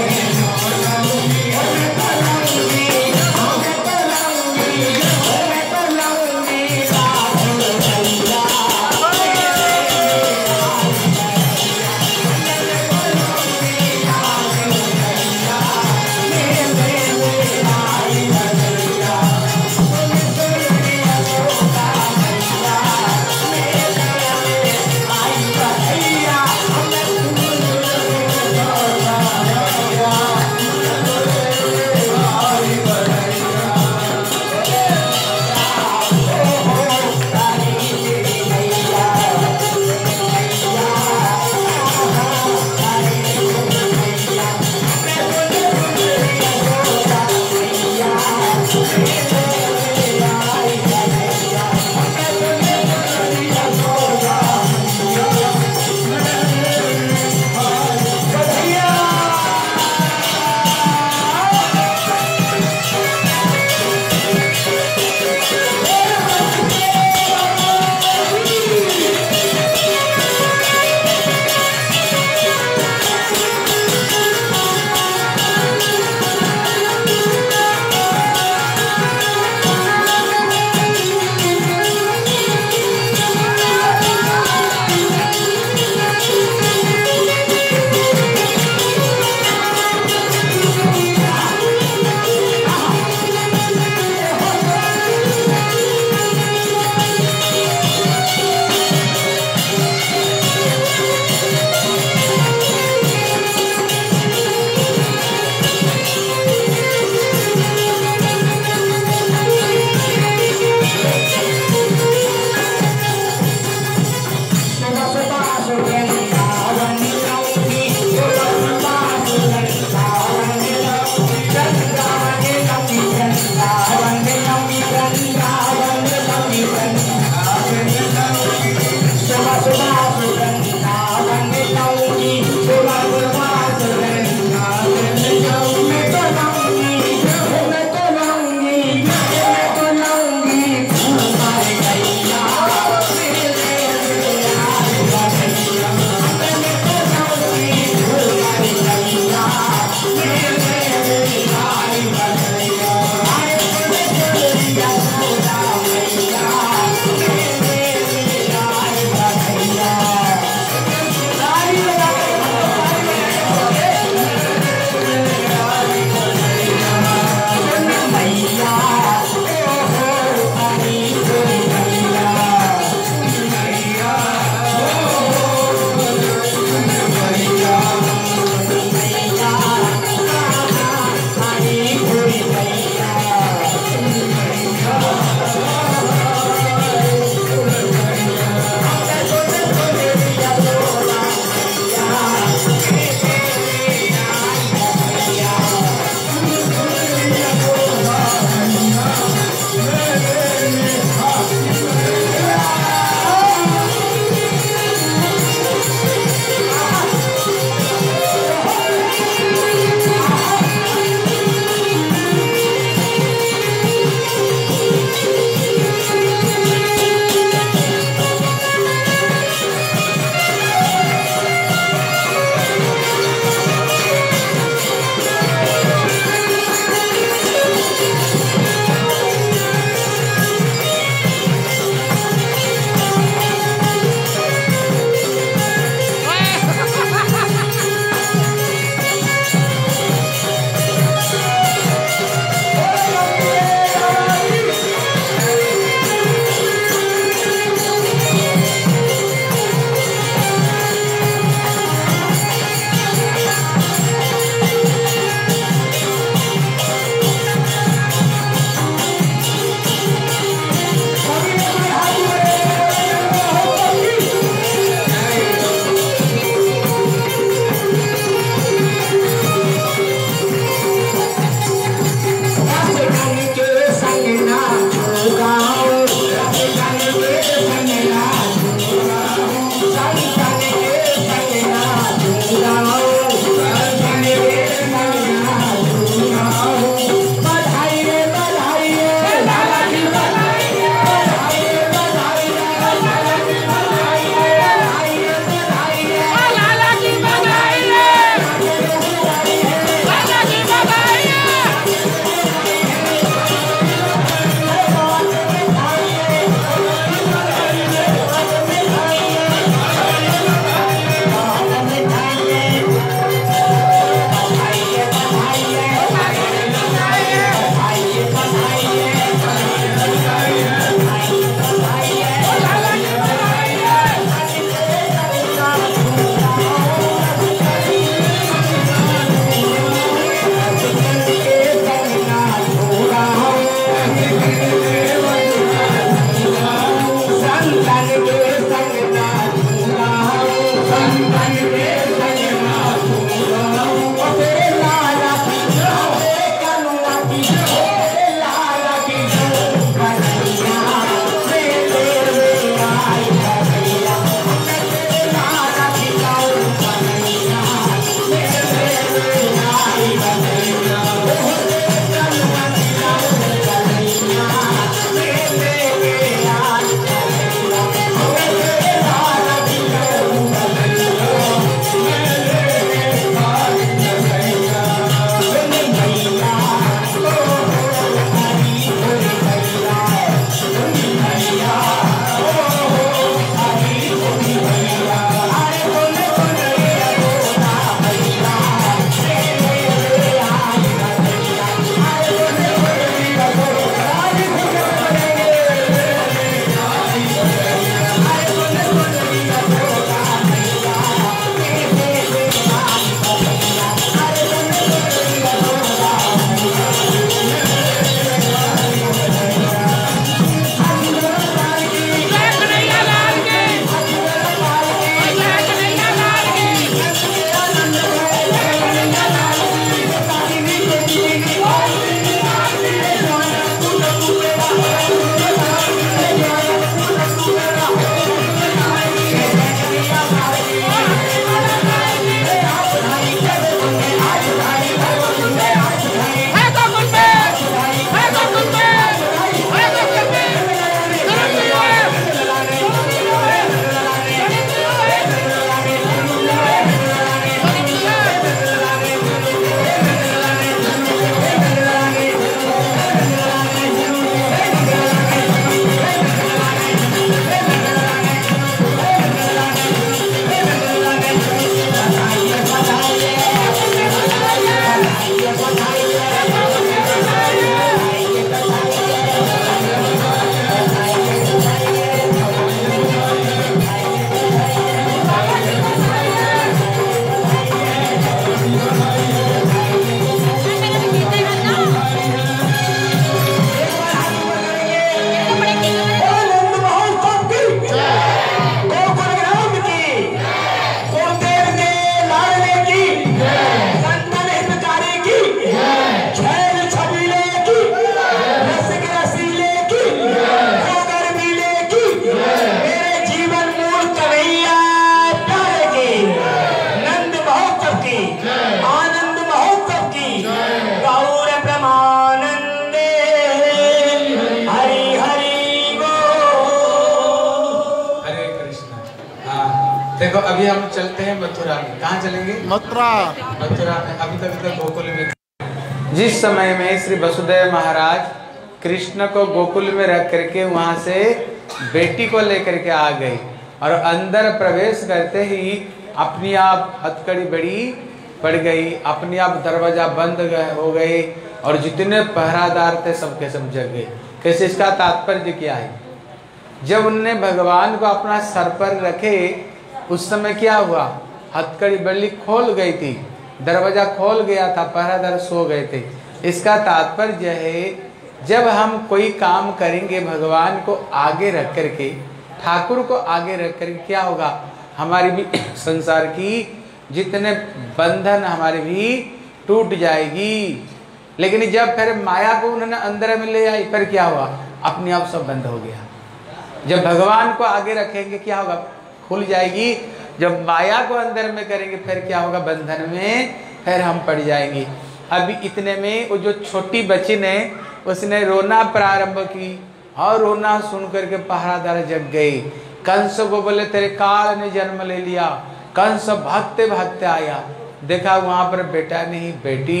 देखो अभी हम चलते हैं मथुरा में। कहाँ चलेंगे? मथुरा। मथुरा में। अभी तक गोकुल में। जिस समय में श्री वसुदेव महाराज कृष्ण को गोकुल में रख करके वहां से बेटी को लेकर के आ गई और अंदर प्रवेश करते ही अपनी आप हथकड़ी बड़ी पड़ गई, अपने आप दरवाजा बंद हो गए और जितने पहरादार थे सबके सब जग गए। कैसे? इसका तात्पर्य क्या है? जब उनने भगवान को अपना सर पर रखे उस समय क्या हुआ? हथकड़ी बड़ी खोल गई थी, दरवाजा खोल गया था, पहरादार सो गए थे। इसका तात्पर्य है जब हम कोई काम करेंगे भगवान को आगे रख करके, ठाकुर को आगे रख करके, क्या होगा? हमारी भी संसार की जितने बंधन हमारे भी टूट जाएगी। लेकिन जब फिर माया को उन्होंने अंदर में ले आई, फिर क्या हुआ? अपने आप सब बंद हो गया। जब भगवान को आगे रखेंगे क्या होगा? खुल जाएगी। जब माया को अंदर में करेंगे फिर क्या होगा? बंधन में फिर हम पड़ जाएंगे। अभी इतने में वो जो छोटी बच्ची ने उसने रोना प्रारंभ की और रोना सुन करके पहरादार जग गई। कंस को बोले तेरे काल ने जन्म ले लिया। कंस भागते भागते आया, देखा वहां पर बेटा नहीं बेटी।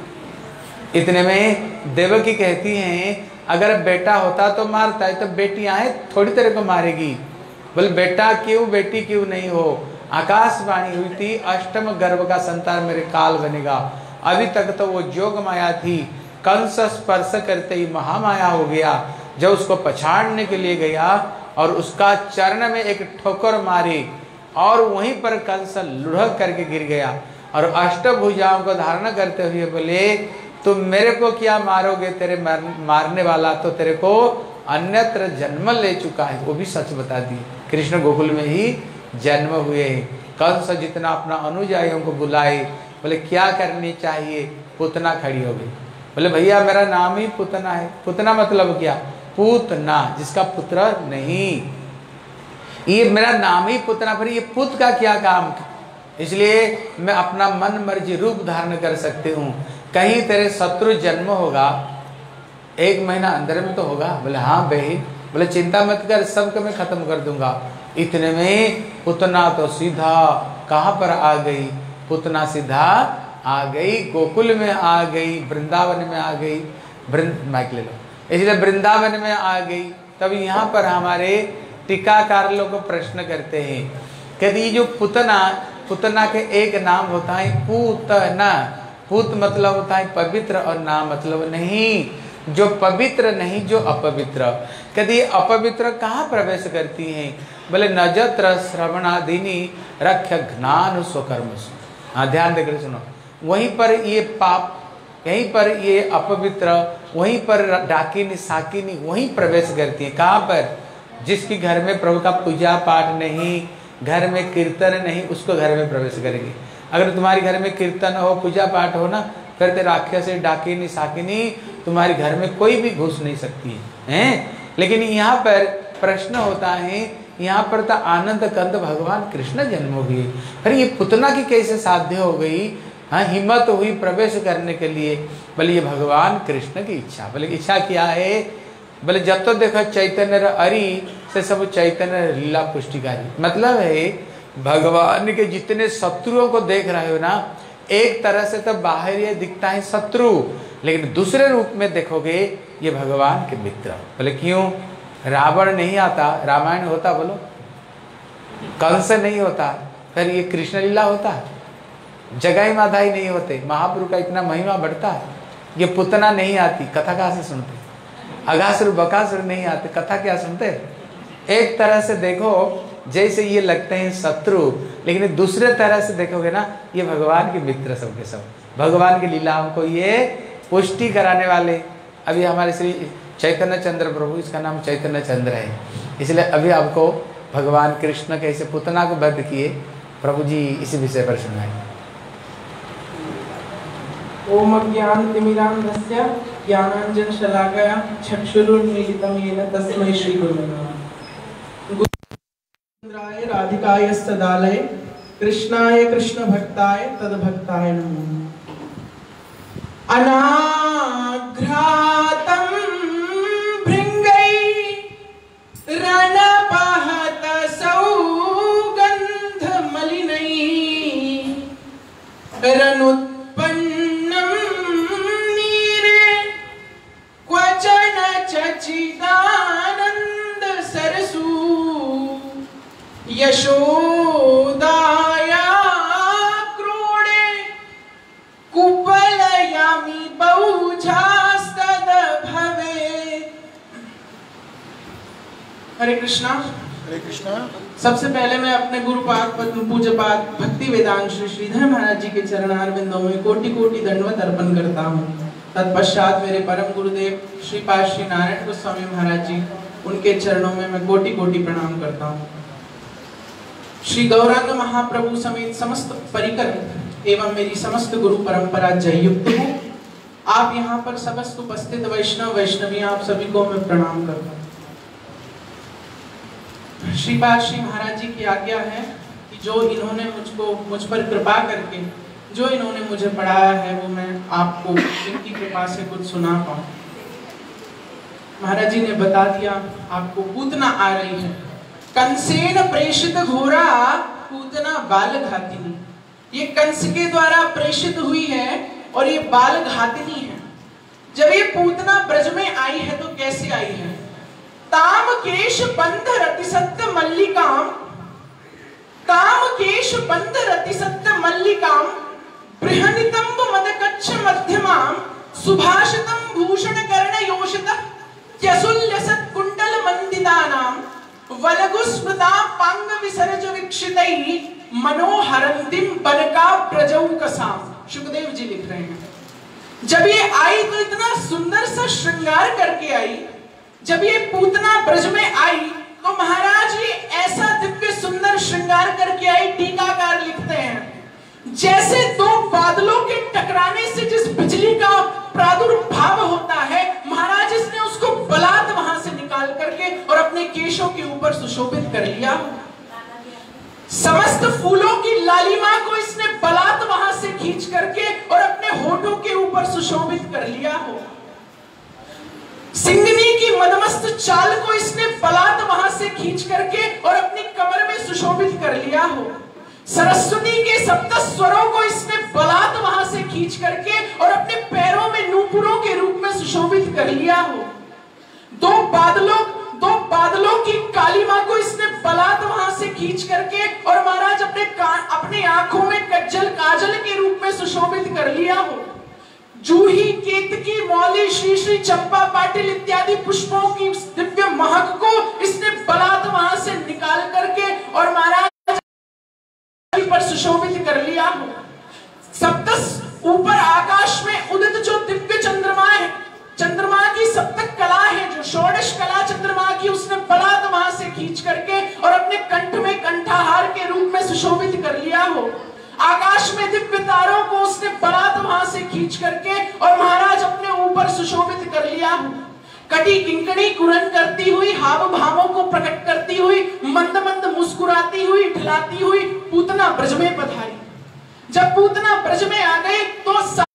इतने में देवकी कहती हैं अगर बेटा होता तो मारता है, तो बेटी आए थोड़ी तरह को मारेगी। बोले बेटा क्यों, बेटी क्यों नहीं हो? आकाशवाणी हुई थी अष्टम गर्भ का संतान मेरे काल बनेगा। अभी तक तो वो जोग माया थी, कंस स्पर्श करते ही महामाया हो गया। जब उसको पछाड़ने के लिए गया और उसका चरण में एक ठोकर मारी और वहीं पर कंस लुढ़क करके गिर गया और अष्टभुजाओं को धारण करते हुए बोले तुम मेरे को क्या मारोगे? तेरे मारने वाला तो तेरे को अन्यत्र जन्म ले चुका है। वो भी सच बता दी। कृष्ण गोकुल में ही जन्म हुए हैं। कंस जितना अपना अनुयायियों को बुलाए, बोले क्या करनी चाहिए? पुतना खड़ी हो गई। बोले भैया मेरा नाम ही पुतना है। पुतना मतलब क्या? पूतना, जिसका पुत्र नहीं। ये मेरा नाम ही पुतना, पर ये पुत का क्या काम? इसलिए मैं अपना मन मर्जी रूप धारण कर सकती हूँ। कहीं तेरे शत्रु जन्म होगा, 1 महीना अंदर में तो होगा। बोले हाँ बहन। बोले चिंता मत कर, सबको मैं खत्म कर दूंगा। इतने में पुतना तो सीधा कहाँ पर आ गई? पुतना सीधा आ गई, गोकुल में आ गई, वृंदावन में आ गई। माइक ले लो। इसलिए वृंदावन में आ गई। तब यहाँ पर हमारे टीकाकार लोग प्रश्न करते हैं, कहते जो पुतना, पुतना के एक नाम होता है पूतना। पूत मतलब होता है पवित्र और नाम मतलब नहीं। जो पवित्र नहीं, जो अपवित्र। कहते अपवित्र कहाँ प्रवेश करती हैं? बोले नजत्र श्रवणादिनी रख्य ज्ञान स्वकर्म। हाँ ध्यान देकर सुनो। वहीं पर ये पाप, यहीं पर ये अपवित्र, वहीं पर डाकिनी साकिनी वहीं प्रवेश करती है। कहाँ पर? जिसकी घर में प्रभु का पूजा पाठ नहीं, घर में कीर्तन नहीं, उसको घर में प्रवेश करेगी। अगर तुम्हारे घर में कीर्तन हो, पूजा पाठ हो ना, फिर तेरा राक्षस डाकिनी साकिनी तुम्हारे घर में कोई भी घुस नहीं सकती है। लेकिन यहाँ पर प्रश्न होता है, यहाँ पर तो आनंद कंद भगवान कृष्ण जन्म हुए, फिर ये पुतना की कैसे साध्य हो गई? हाँ हिम्मत हुई प्रवेश करने के लिए। बोले ये भगवान कृष्ण की इच्छा। बोले इच्छा क्या है? बोले जब तो देखो चैतन्य अरि से सब चैतन्य लीला पुष्टिकारी। मतलब है भगवान के जितने शत्रुओं को देख रहे हो ना, एक तरह से तो बाहर ये दिखता है शत्रु, लेकिन दूसरे रूप में देखोगे ये भगवान के मित्र। बोले क्यों? रावण नहीं आता, रामायण होता? बोलो कंस नहीं होता, फिर ये कृष्ण लीला होता? जगाई माधाई नहीं होते, महाप्रभु का इतना महिमा बढ़ता है। ये पुतना नहीं आती, कथा कहाँ से सुनते? अगासुर बकासुर नहीं आते, कथा क्या सुनते? एक तरह से देखो जैसे ये लगते हैं शत्रु, लेकिन दूसरे तरह से देखोगे ना ये भगवान के मित्र सबके सब। भगवान की लीलाओं को ये पुष्टि कराने वाले। अभी हमारे श्री चैतन्य चंद्र प्रभु, इसका नाम चैतन्य चंद्र है, इसलिए अभी आपको भगवान कृष्ण कैसे पुतना को वध किए प्रभु जी इसी विषय पर सुनाए। ओम ज्ञानतिमिरान्धस्य ज्ञानाञ्जनशलाकया चक्षुरुन्मीलितं येन तस्मै श्रीगुरुवे नमः। गोविन्दाय राधिकाय सदालये कृष्णाय कृष्णभक्ताय तद्भक्ताय नमो। अनाघ्रातं भृङ्गै रणपहत सौगन्ध सच्चिदानंद सरसू यशोदाया क्रोडे कुपलयामि बहुझास्तद भवे। हरे कृष्णा। हरे कृष्णा। सबसे पहले मैं अपने गुरुपाद पद्म पूज्यपाद भक्ति वेदांत श्री श्रीधर महाराज जी के चरणारविंदों में कोटि कोटि दंडवत अर्पण करता हूँ। तत्पश्चात मेरे परम गुरुदेव श्रीपाद श्री नारायण गोस्वामी महाराज जी, उनके चरणों में मैं कोटि कोटि प्रणाम करता हूँ। श्री गौरांग महाप्रभु समेत समस्त परिकर एवं मेरी समस्त गुरु परंपरा जययुक्त हो। आप यहाँ पर समस्त उपस्थित वैष्णव वैष्णवी आप सभी को मैं प्रणाम करता हूँ। श्रीपाद श्री महाराज जी की आज्ञा है कि जो इन्होंने मुझ पर कृपा करके जो इन्होंने मुझे पढ़ाया है वो मैं आपको इनकी कृपा से कुछ सुना पाऊँ। महाराज जी ने बता दिया आपको पूतना आ रही है। कंसेन प्रेषित घोरा पूतना बाल घातिनी। ये कंस के द्वारा प्रेषित हुई है और ये बाल घातिनी है। जब ये पूतना ब्रज में आई है तो कैसे आई है? ताम केश बंध रति सत्य मल्लिकाम, ताम केश बंध रति सत्य मल्लिकाम, बृहनितंब मदकच्छ मध्यमाम, सुभाषितम भूषण कर्ण योषित त्यसुल्यसत् कुंडल मंडितानाम, वलगुस्मृता पांग विसर्ज विक्षितै मनोहरंतिम बनका प्रजौकसाम। सुखदेव जी लिख रहे हैं जब ये आई तो इतना सुंदर सा श्रृंगार करके आई। जब ये पूतना ब्रज में आई तो महाराज ये ऐसा दिव्य सुंदर श्रृंगार करके आई। टीकाकार लिखते हैं जैसे दो बादलों के टकराने से जिस बिजली का प्रादुर्भाव होता है, महाराज इसने उसको बलात् वहां से निकाल करके और अपने केशों के ऊपर सुशोभित कर लिया। समस्त फूलों की लालिमा को इसने बलात् वहां से खींच करके और अपने होठों के ऊपर सुशोभित कर लिया हो। सिंगनी की मदमस्त चाल को इसने बलात् वहां से खींच करके और अपनी कमर में सुशोभित कर लिया हो। सरस्वती के सप्त स्वरों को इसने बलात् वहां से खींच करके और अपने पैरों में नूपुरों के रूप में सुशोभित कर लिया हो। दो बादलों की कालीमा को इसने बलात् वहां से खींच करके और महाराज अपने आंखों में काजल के रूप में सुशोभित कर लिया हो। जूही, केतकी, मौली, श्री श्री, चंपा, पाटिल इत्यादि पुष्पों की दिव्य महक को इसने बलात् वहां से निकाल करके और महाराज पर सुशोभित कर लिया हो। सप्तस ऊपर आकाश में उदित जो दिव्य चंद्रमा है, चंद्रमा की सप्तक कला है, जो षोडश कला चंद्रमा की, उसने बलात् वहां से खींच करके और अपने कंठ में कंठाहार के रूप में सुशोभित कर लिया हो। आकाश में दिव्य तारों को उसने बलात् वहां से खींच करके और महाराज अपने ऊपर सुशोभित कर लिया हो। कटी किंकणी कुरन करती हुई, हाव भावों को प्रकट करती हुई, मंद मंद मुस्कुराती हुई, ठिलाती हुई पूतना ब्रज में पधारी। जब पूतना ब्रज में आ गई तो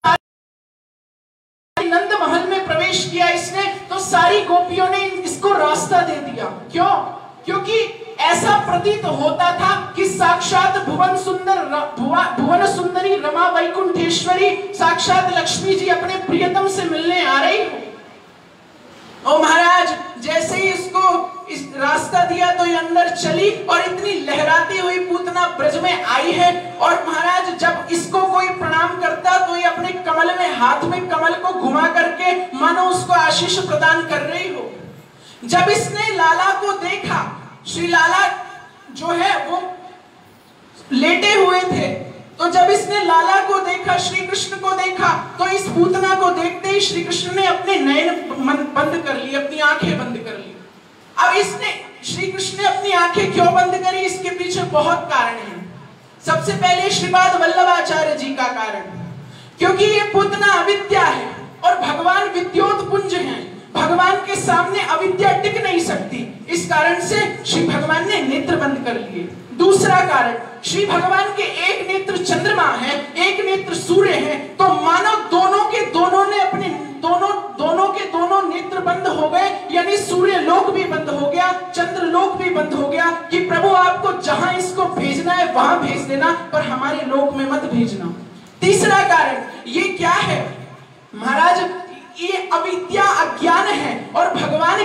नंद महल में प्रवेश किया इसने, तो सारी गोपियों ने इसको रास्ता दे दिया। क्यों? क्योंकि ऐसा प्रतीत होता था कि साक्षात भुवन सुंदरी रमा वैकुंठेश्वरी साक्षात लक्ष्मी जी अपने प्रियतम से मिलने आ रही हो। और महाराज जैसे ही इसको इस रास्ता दिया तो ये अंदर चली और इतनी लहराती हुई पूतना ब्रज में आई है। और महाराज जब इसको कोई प्रणाम करता तो ये अपने कमल में हाथ में कमल को घुमा करके मानो उसको आशीष प्रदान कर रही हो। जब इसने लाला को देखा, श्री लाला जो है वो लेटे हुए थे, तो जब इसने लाला को देखा, श्री कृष्ण को देखा, तो इस पूतना को देखते ही श्री कृष्ण ने अपने नयन बंद कर लिए, अपनी आंखें बंद कर ली। अब इसने श्री कृष्ण ने अपनी आंखें क्यों बंद करी, इसके पीछे बहुत कारण है। सबसे पहले श्रीपाद वल्लभाचार्य जी का कारण, क्योंकि ये पूतना अविद्या है और भगवान विद्योतपुंज हैं। भगवान के सामने अविद्या टिक नहीं सकती, इस कारण से श्री भगवान ने नेत्र बंद कर लिए। दूसरा कारण, श्री भगवान के एक नेत्र चंद्रमा है, एक नेत्र सूर्य है, तो मानो दोनों के दोनों ने अपने दोनों नेत्र बंद हो गए, यानी सूर्य लोक भी बंद हो गया, चंद्र लोक भी बंद हो गया कि प्रभु आपको जहां इसको भेजना है वहां भेज देना, पर हमारे लोक में मत भेजना। तीसरा कारण ये क्या है महाराज, ये अविद्या अज्ञान है और भगवान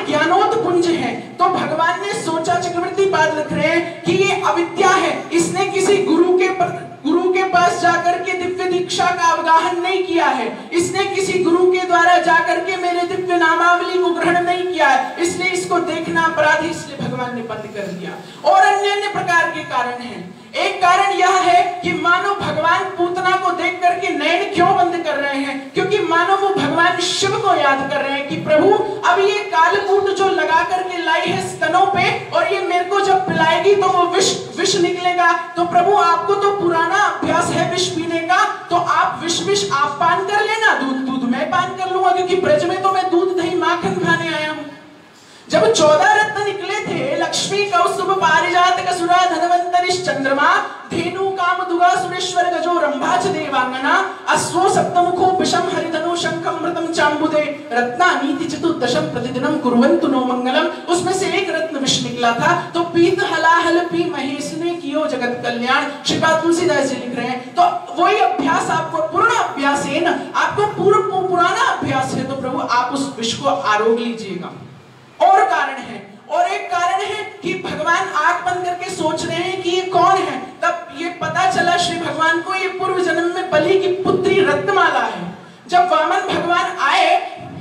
नियमावली को ग्रहण नहीं किया है, इसलिए इसको देखना अपराध है, इसलिए भगवान ने बंद कर दिया। और अन्य अन्य प्रकार के कारण हैं। एक कारण यह है कि मानो भगवान पूतना को देख करके नयन क्यों बंद कर रहे हैं, क्योंकि मानो वो भगवान शिव को याद कर रहे हैं कि प्रभु अब ये कालकूट जो लगा करके लाई है स्तनों पे, और ये मेरे को जब पिलाएगी तो वो विष निकलेगा, तो प्रभु आपको तो पुराना अभ्यास है विष पीने का, तो आप विष आप पान कर लेना, दूध मैं पान कर लूंगा, क्योंकि ब्रज में तो मैं दूध दही माखन खाने आया हूं। जब 14 रत्न निकले थे, लक्ष्मी कौस्तुभ पारिजात कसुरा धनवंतरिश चंद्रमा धेनु कामदुगा सुरेश्वर गजो रंभाच देवांगना अश्वो सप्तमुखो विषम हरिधनु शंखम मृतम चांबुदे रत्नानीति चतुर्दशम प्रतिदिनम कुर्वन्तु नो मंगलम, उसमें से एक रत्न विष निकला था। तो पीत हलाहल पी महेश ने कियो जगत कल्याण, श्रीपाद तुलसीदास जी लिख रहे हैं। तो वही अभ्यास आपको पूर्ण अभ्यास है ना, आपको पुराना अभ्यास है, तो प्रभु आप उस विष को आरोग लीजिएगा। और कारण है, और एक कारण है कि भगवान आंख बंद करके सोच रहे हैं कि ये कौन है। तब ये पता चला श्री भगवान को ये पूर्व जन्म में बलि की पुत्री रत्नमाला है। जब वामन भगवान आए,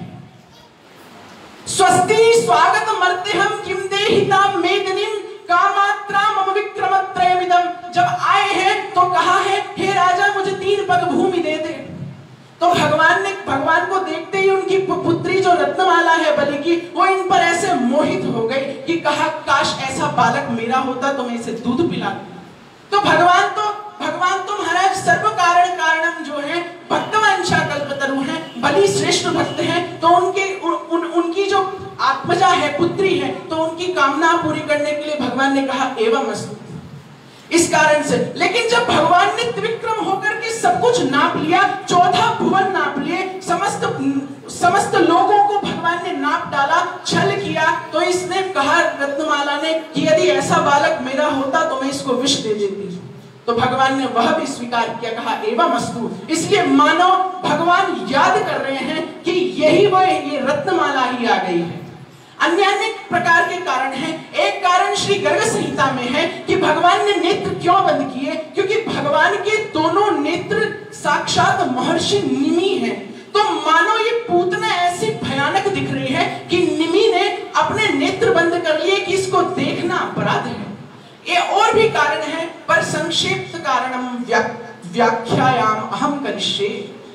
स्वस्ति स्वागत मर्ते हम किम देहिता मेदिनीम कामात्रा मम विक्रमत्रयमिदम, जब आए हैं तो कहा है हे राजा मुझे 3 पग भूमि दे दे। तो भगवान को देखते ही उनकी पुत्री जो रत्नमाला है बलि की, वो इन पर ऐसे मोहित हो गई कि कहा काश ऐसा बालक मेरा होता तो मैं इसे दूध पिलाती। तो भगवान तो महाराज सर्व कारण कारणम जो है, भक्तवांछा कल्पतरु हैं, बलि श्रेष्ठ भक्त हैं, तो उनकी जो आत्मजा है, पुत्री है, तो उनकी कामना पूरी करने के लिए भगवान ने कहा एवं अस्तु। इस कारण से, लेकिन जब भगवान ने त्रिविक्रम होकर के सब कुछ नाप लिया, 14 भुवन नाप लिए, समस्त लोगों को भगवान ने नाप डाला, छल किया, तो इसने कहा रत्नमाला ने कि यदि ऐसा बालक मेरा होता तो मैं इसको विष दे देती। तो भगवान ने वह भी स्वीकार किया, कहा एवं अस्तु। इसलिए मानो भगवान याद कर रहे हैं कि यही ये रत्नमाला ही आ गई है। अन्य अनेक प्रकार के कारण हैं। एक कारण श्री गर्ग संहिता में है कि भगवान ने नेत्र क्यों बंद किए, क्योंकि भगवान के दोनों नेत्र साक्षात महर्षि निमि हैं। तो मानो ये पूतना ऐसी भयानक दिख रही है कि निमि ने अपने नेत्र बंद कर लिए कि इसको देखना अपराध है। ये और भी कारण है, पर संक्षिप्त कारणम व्याख्यायाम अहम करिष्ये।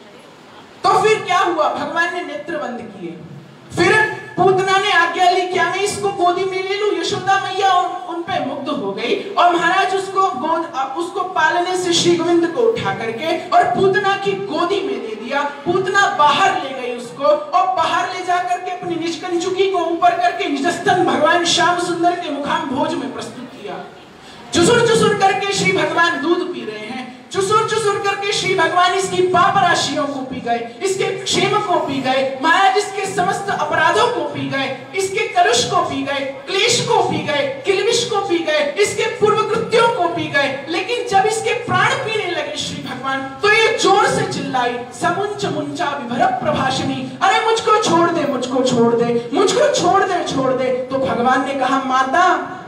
तो फिर क्या हुआ, भगवान ने नेत्र बंद किए, फिर पूतना ने आज्ञा ली क्या मैं इसको गोदी में ले लूं। यशोदा मैया उन पे मुग्ध हो गई और महाराज उसको पालने से श्री गोविंद को उठा करके और पूतना की गोदी में दे दिया। पूतना बाहर ले गई उसको, और बाहर ले जाकर के अपनी निज कंचुकी को ऊपर करके निजस्तन भगवान श्याम सुंदर के मुखाम भोज में प्रस्तुत किया। चुसुर चुसुर करके श्री भगवान दूध पी रहे हैं, चुसुर चुसुर करके श्री भगवान इसकी पाप राशियों को पी गए, इसके क्षेम को पी गए, महाराज इसके समस्त अपराधों को पी गए, इसके कलुष को पी गए, क्लेश को पी गए, किलबिश को पी गए, इसके पूर्व कृत्यों को पी गए। लेकिन जब इसके प्राण पीने लगे श्री भगवान, तो ये जोर से चिल्लाई, समुंच मुंचा विभर प्रभाषिणी, अरे मुझको छोड़ दे, मुझको छोड़ दे, मुझको छोड़ दे, छोड़ दे। तो भगवान ने कहा माता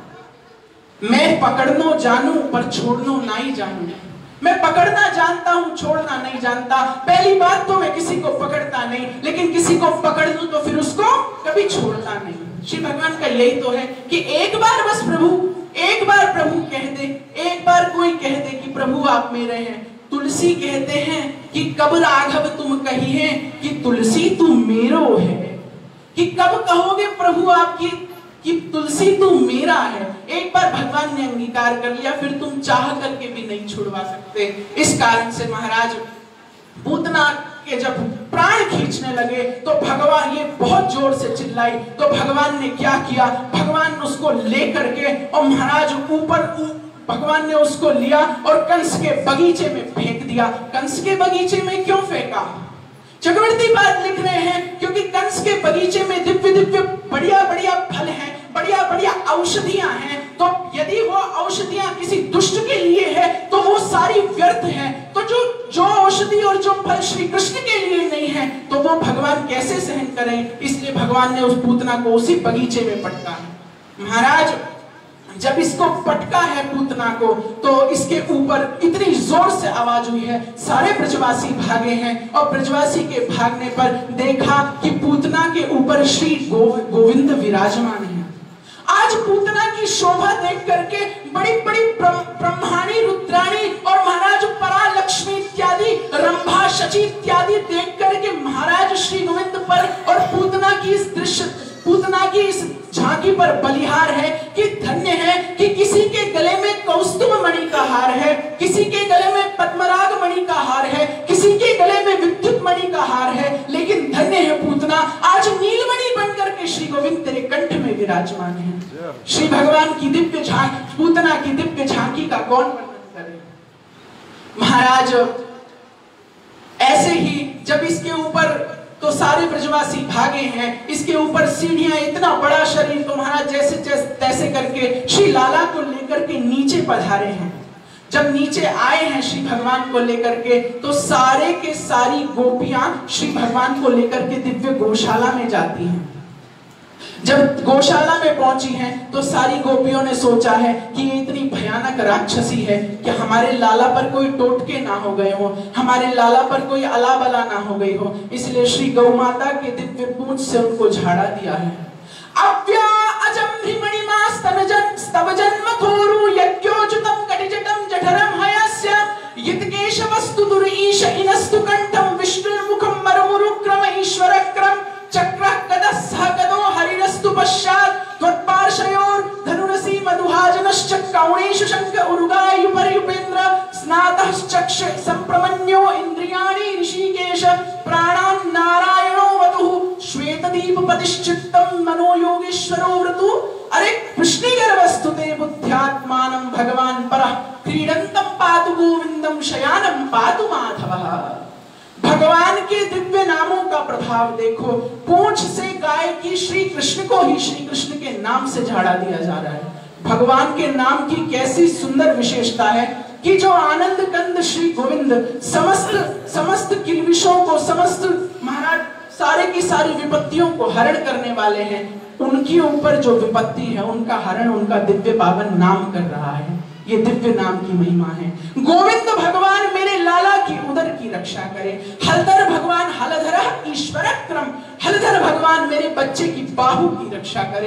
मैं पकड़नो जानू पर छोड़नो नहीं जानू। मैं पकड़ना जानता हूं, छोड़ना नहीं जानता। पहली बात तो मैं किसी को पकड़ता नहीं, लेकिन किसी को पकड़ लूं तो फिर उसको कभी छोड़ता नहीं। श्री भगवान का यही तो है कि एक बार बस प्रभु, एक बार प्रभु कह दे, एक बार कोई कह दे कि प्रभु आप मेरे हैं। तुलसी कहते हैं कि कब राघव तुम कहिए कि तुलसी तू मेरो है, कि कब कहोगे प्रभु आपकी कि तुलसी तू मेरा है। एक बार भगवान ने अंगीकार कर लिया, फिर तुम चाह करके भी नहीं छुड़वा सकते। इस कारण से महाराज पूतना के जब प्राण खींचने लगे तो भगवान ये बहुत जोर से चिल्लाई। तो भगवान ने क्या किया, भगवान उसको लेकर के और महाराज ऊपर भगवान ने उसको लिया और कंस के बगीचे में फेंक दिया। कंस के बगीचे में क्यों फेंका, चक्रवर्ती बात लिख रहे हैं क्योंकि कंस के बगीचे में दिव्य दिव्य बढ़िया बढ़िया फल हैं, बढ़िया बढ़िया औषधियां हैं। तो यदि वो औषधियां किसी दुष्ट के लिए है तो वो सारी व्यर्थ है। तो जो औषधि और जो फल श्री कृष्ण के लिए नहीं है तो वो भगवान कैसे सहन करें। इसलिए भगवान ने उस पूतना को उसी बगीचे में पटका। महाराज जब इसको पटका है पूतना को, तो इसके ऊपर इतनी जोर से आवाज हुई है, सारे ब्रजवासी भागे हैं और ब्रजवासी के भागने पर देखा कि पूतना के ऊपर श्री गोविंद विराजमान है। आज पूतना की शोभा देख करके बड़ी बड़ी ब्रह्माणी, रुद्राणी और महाराज परालक्ष्मी इत्यादि, रंभा, शची इत्यादि देख करके महाराज श्री गोविंद पर और पूतना की इस झांकी पर बलिहार है कि धन्य है कि किसी के गले में कौस्तुभ मणि का हार है, किसी के गले में पद्मराग मणि का हार है, किसी के गले में विद्युत मणि का हार है, लेकिन धन्य है पूतना, आज नीलमणि बनकर के श्री गोविंद तेरे कंठ में विराजमान है। श्री भगवान की दिव्य झांकी, पूतना की दिव्य झांकी का कौन वर्णन करे। महाराज ऐसे ही जब इसके ऊपर तो सारे ब्रजवासी भागे हैं, इसके ऊपर सीढ़ियां, इतना बड़ा शरीर, तो महाराज जैसे तैसे करके श्री लाला को लेकर के नीचे पधारे हैं। जब नीचे आए हैं श्री भगवान को लेकर के, तो सारे के सारी गोपियां श्री भगवान को लेकर के दिव्य गौशाला में जाती हैं। जब गौशाला में पहुंची हैं, तो सारी गोपियों ने सोचा है कि ये इतनी भयानक राक्षसी है कि हमारे लाला पर कोई टोटके ना हो गए हो, हमारे लाला पर कोई अला बला ना हो गई हो, इसलिए श्री गौ माता के दिव्य पूंछ से उनको झाड़ा दिया है। अव्या अजम्भ्रिमणिमास्तनजन स्तवजन्मथोरु यज्ञोजुतम कटिजटम जठरम हयस्य यत्केशवस्तु दुरीश इनस्तु कंठम विष्णुर्मुखम मरुमुरुक्रम ईश्वरक्रम चक्रः कदस्सह कदो हरिरस्तु पश्चात् त्वत्पार्श्वयोर धनुरसी मधुहाजनश्च कौणेषु शंख उरुगायुपर्युपेन्द्र स्नातः चक्ष संप्रमन्यो इंद्रियाणि ऋषिकेश प्राणान् नारायणो वतुः श्वेतदीपपतिश्चित्तं मनो योगेश्वरो व्रतु। अरे कृष्णीगर्भस्तुते बुद्ध्यात्मानं भगवान् परः क्रीडन्तं पातु गोविन्दं शयानं पातु माधवः। भगवान के दिव्य नामों का प्रभाव देखो, पूंछ से गाय की श्री कृष्ण को ही श्री कृष्ण के नाम से झाड़ा दिया जा रहा है। भगवान के नाम की कैसी सुंदर विशेषता है कि जो आनंद कंद श्री गोविंद समस्त किल्बिषों को, समस्त महाराज सारे की सारी विपत्तियों को हरण करने वाले हैं, उनके ऊपर जो विपत्ति है उनका हरण उनका दिव्य पावन नाम कर रहा है। ये दिव्य नाम की महिमा है। गोविंद भगवान मेरे लाला की उदर की रक्षा करे, हलधर भगवान हलधर ईश्वरक्रम, हलधर भगवान मेरे बच्चे की बाहु की रक्षा करे,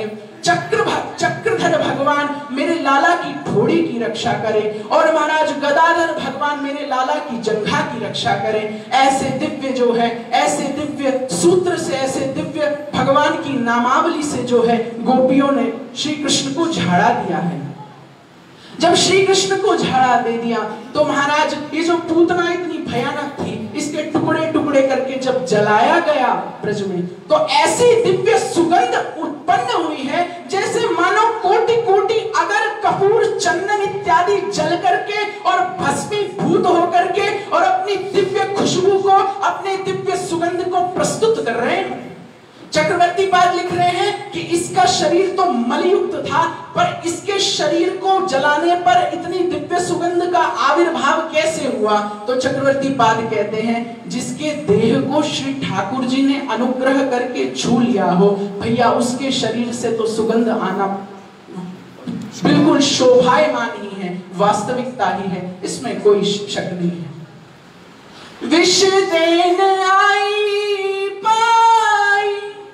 चक्रधर भगवान मेरे लाला की ठोड़ी की रक्षा करे, और महाराज गदाधर भगवान मेरे लाला की जंघा की रक्षा करे। ऐसे दिव्य जो है, ऐसे दिव्य सूत्र से, ऐसे दिव्य भगवान की नामावली से जो है गोपियों ने श्री कृष्ण को झाड़ा दिया है। जब श्री कृष्ण को झाड़ा दे दिया तो महाराज ये जो पूतना इतनी भयानक थी, इसके टुकड़े टुकड़े करके जब जलाया गया ब्रज में, तो ऐसी दिव्य सुगंध उत्पन्न हुई है जैसे मानो कोटि कोटि अगर कपूर, चंदन इत्यादि जल करके और भस्मीभूत होकर के और अपनी दिव्य खुशबू को, अपने दिव्य सुगंध को प्रस्तुत कर रहे हैं। चक्रवर्ती पाद लिख रहे हैं कि इसका शरीर तो मलयुक्त था, पर इसके शरीर को जलाने पर इतनी दिव्य सुगंध का आविर्भाव कैसे हुआ? तो चक्रवर्ती पाद कहते हैं जिसके देह को श्री ठाकुर जी ने अनुग्रह करके छू लिया हो, भैया उसके शरीर से तो सुगंध आना बिल्कुल शोभायमान ही है, वास्तविकता ही है, इसमें कोई शक नहीं है। विष देन आई पाई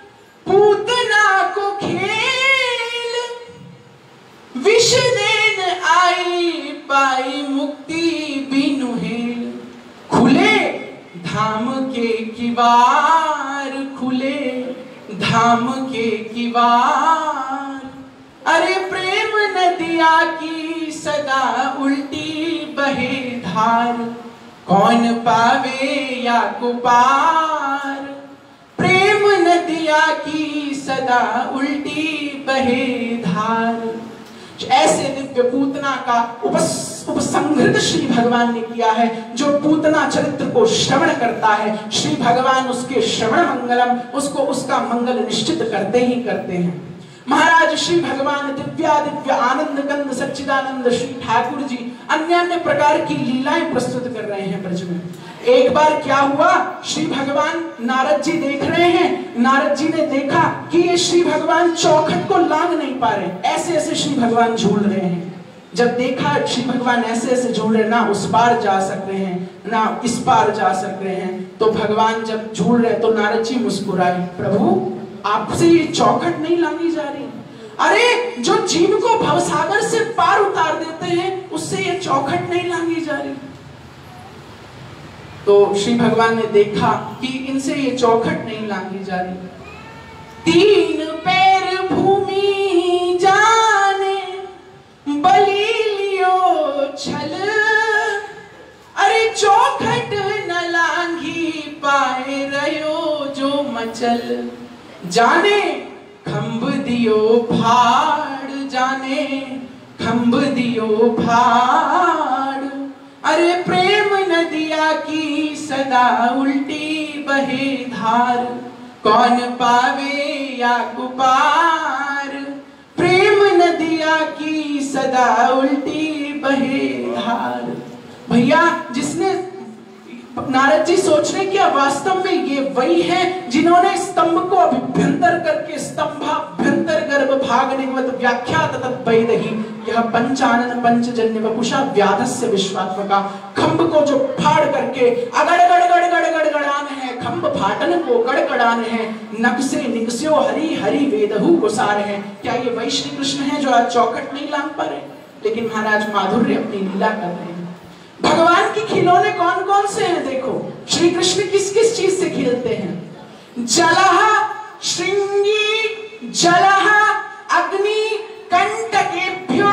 पूतना को खेल, विष देन आई पाई मुक्ति बिनु हेल, खुले धाम के किवार, खुले धाम के किवार। अरे प्रेम नदिया की सदा उल्टी बहे धार, कौन पावे या को पार। प्रेम नदिया की सदा उल्टी बहे धार। ऐसे दिव्य पूतना का उपसंहृत श्री भगवान ने किया है। जो पूतना चरित्र को श्रवण करता है, श्री भगवान उसके श्रवण मंगलम, उसको उसका मंगल निश्चित करते ही करते हैं। महाराज श्री भगवान दिव्य आनंद कंद सच्चिदानंद श्री ठाकुर जी अन्य अन्य प्रकार की लीलाएं प्रस्तुत कर रहे हैं ब्रज में। एक बार क्या हुआ, श्री भगवान नारद जी देख रहे हैं, नारद जी ने देखा कि ये श्री भगवान चौखट को लांग नहीं पा रहे, ऐसे ऐसे श्री भगवान झूल रहे हैं। जब देखा श्री भगवान ऐसे ऐसे झूल रहे, ना उस पार जा सक रहे हैं ना इस पार जा सक रहे हैं, तो भगवान जब झूल रहे तो नारद जी मुस्कुराए, प्रभु आपसे ये चौखट नहीं लांगी जा रही। अरे जो जीव को भवसागर से पार उतार देते हैं उससे ये चौखट नहीं लांगी जा रही। तो श्री भगवान ने देखा कि इनसे ये चौखट नहीं लांगी जा रही। तीन पैर भूमि जाने बलि लियो छल, अरे चौखट न लांगी पाए रयो जो मचल, जाने खंभ दियो फाड़, जाने खंभ दियो फाड़, अरे प्रेम नदिया की सदा उल्टी बहे धार, कौन पावे या कुपार, प्रेम नदिया की सदा उल्टी बहे धार। भैया जिसने, नारद जी सोच रहे कि वास्तव में ये वही है जिन्होंने स्तंभ को अभ्यंतर करके स्तंभाभ्यंतर गर्भ भाग निगमत व्याख्या तत् वैदही यह पंचानन पंचजन्य वपुषा व्याधस्य विश्वात्मका, खंभ को जो फाड़ करके अगड़ गड़ गड़ गड़ गड़ गड़ान है, खंभ फाटन को गड़गड़ान है, नक से निकस्यो हरि हरि वेदहु गुसार है। क्या ये वही श्री कृष्ण है जो आज चौखट नहीं लांग पा रहे, लेकिन महाराज माधुर्य अपनी लीला कर रहे हैं। भगवान के खिलौने कौन कौन से हैं देखो, श्री कृष्ण किस किस चीज से खेलते हैं। जलह श्रृंगी जलह अग्नि कंटकेभ्यो,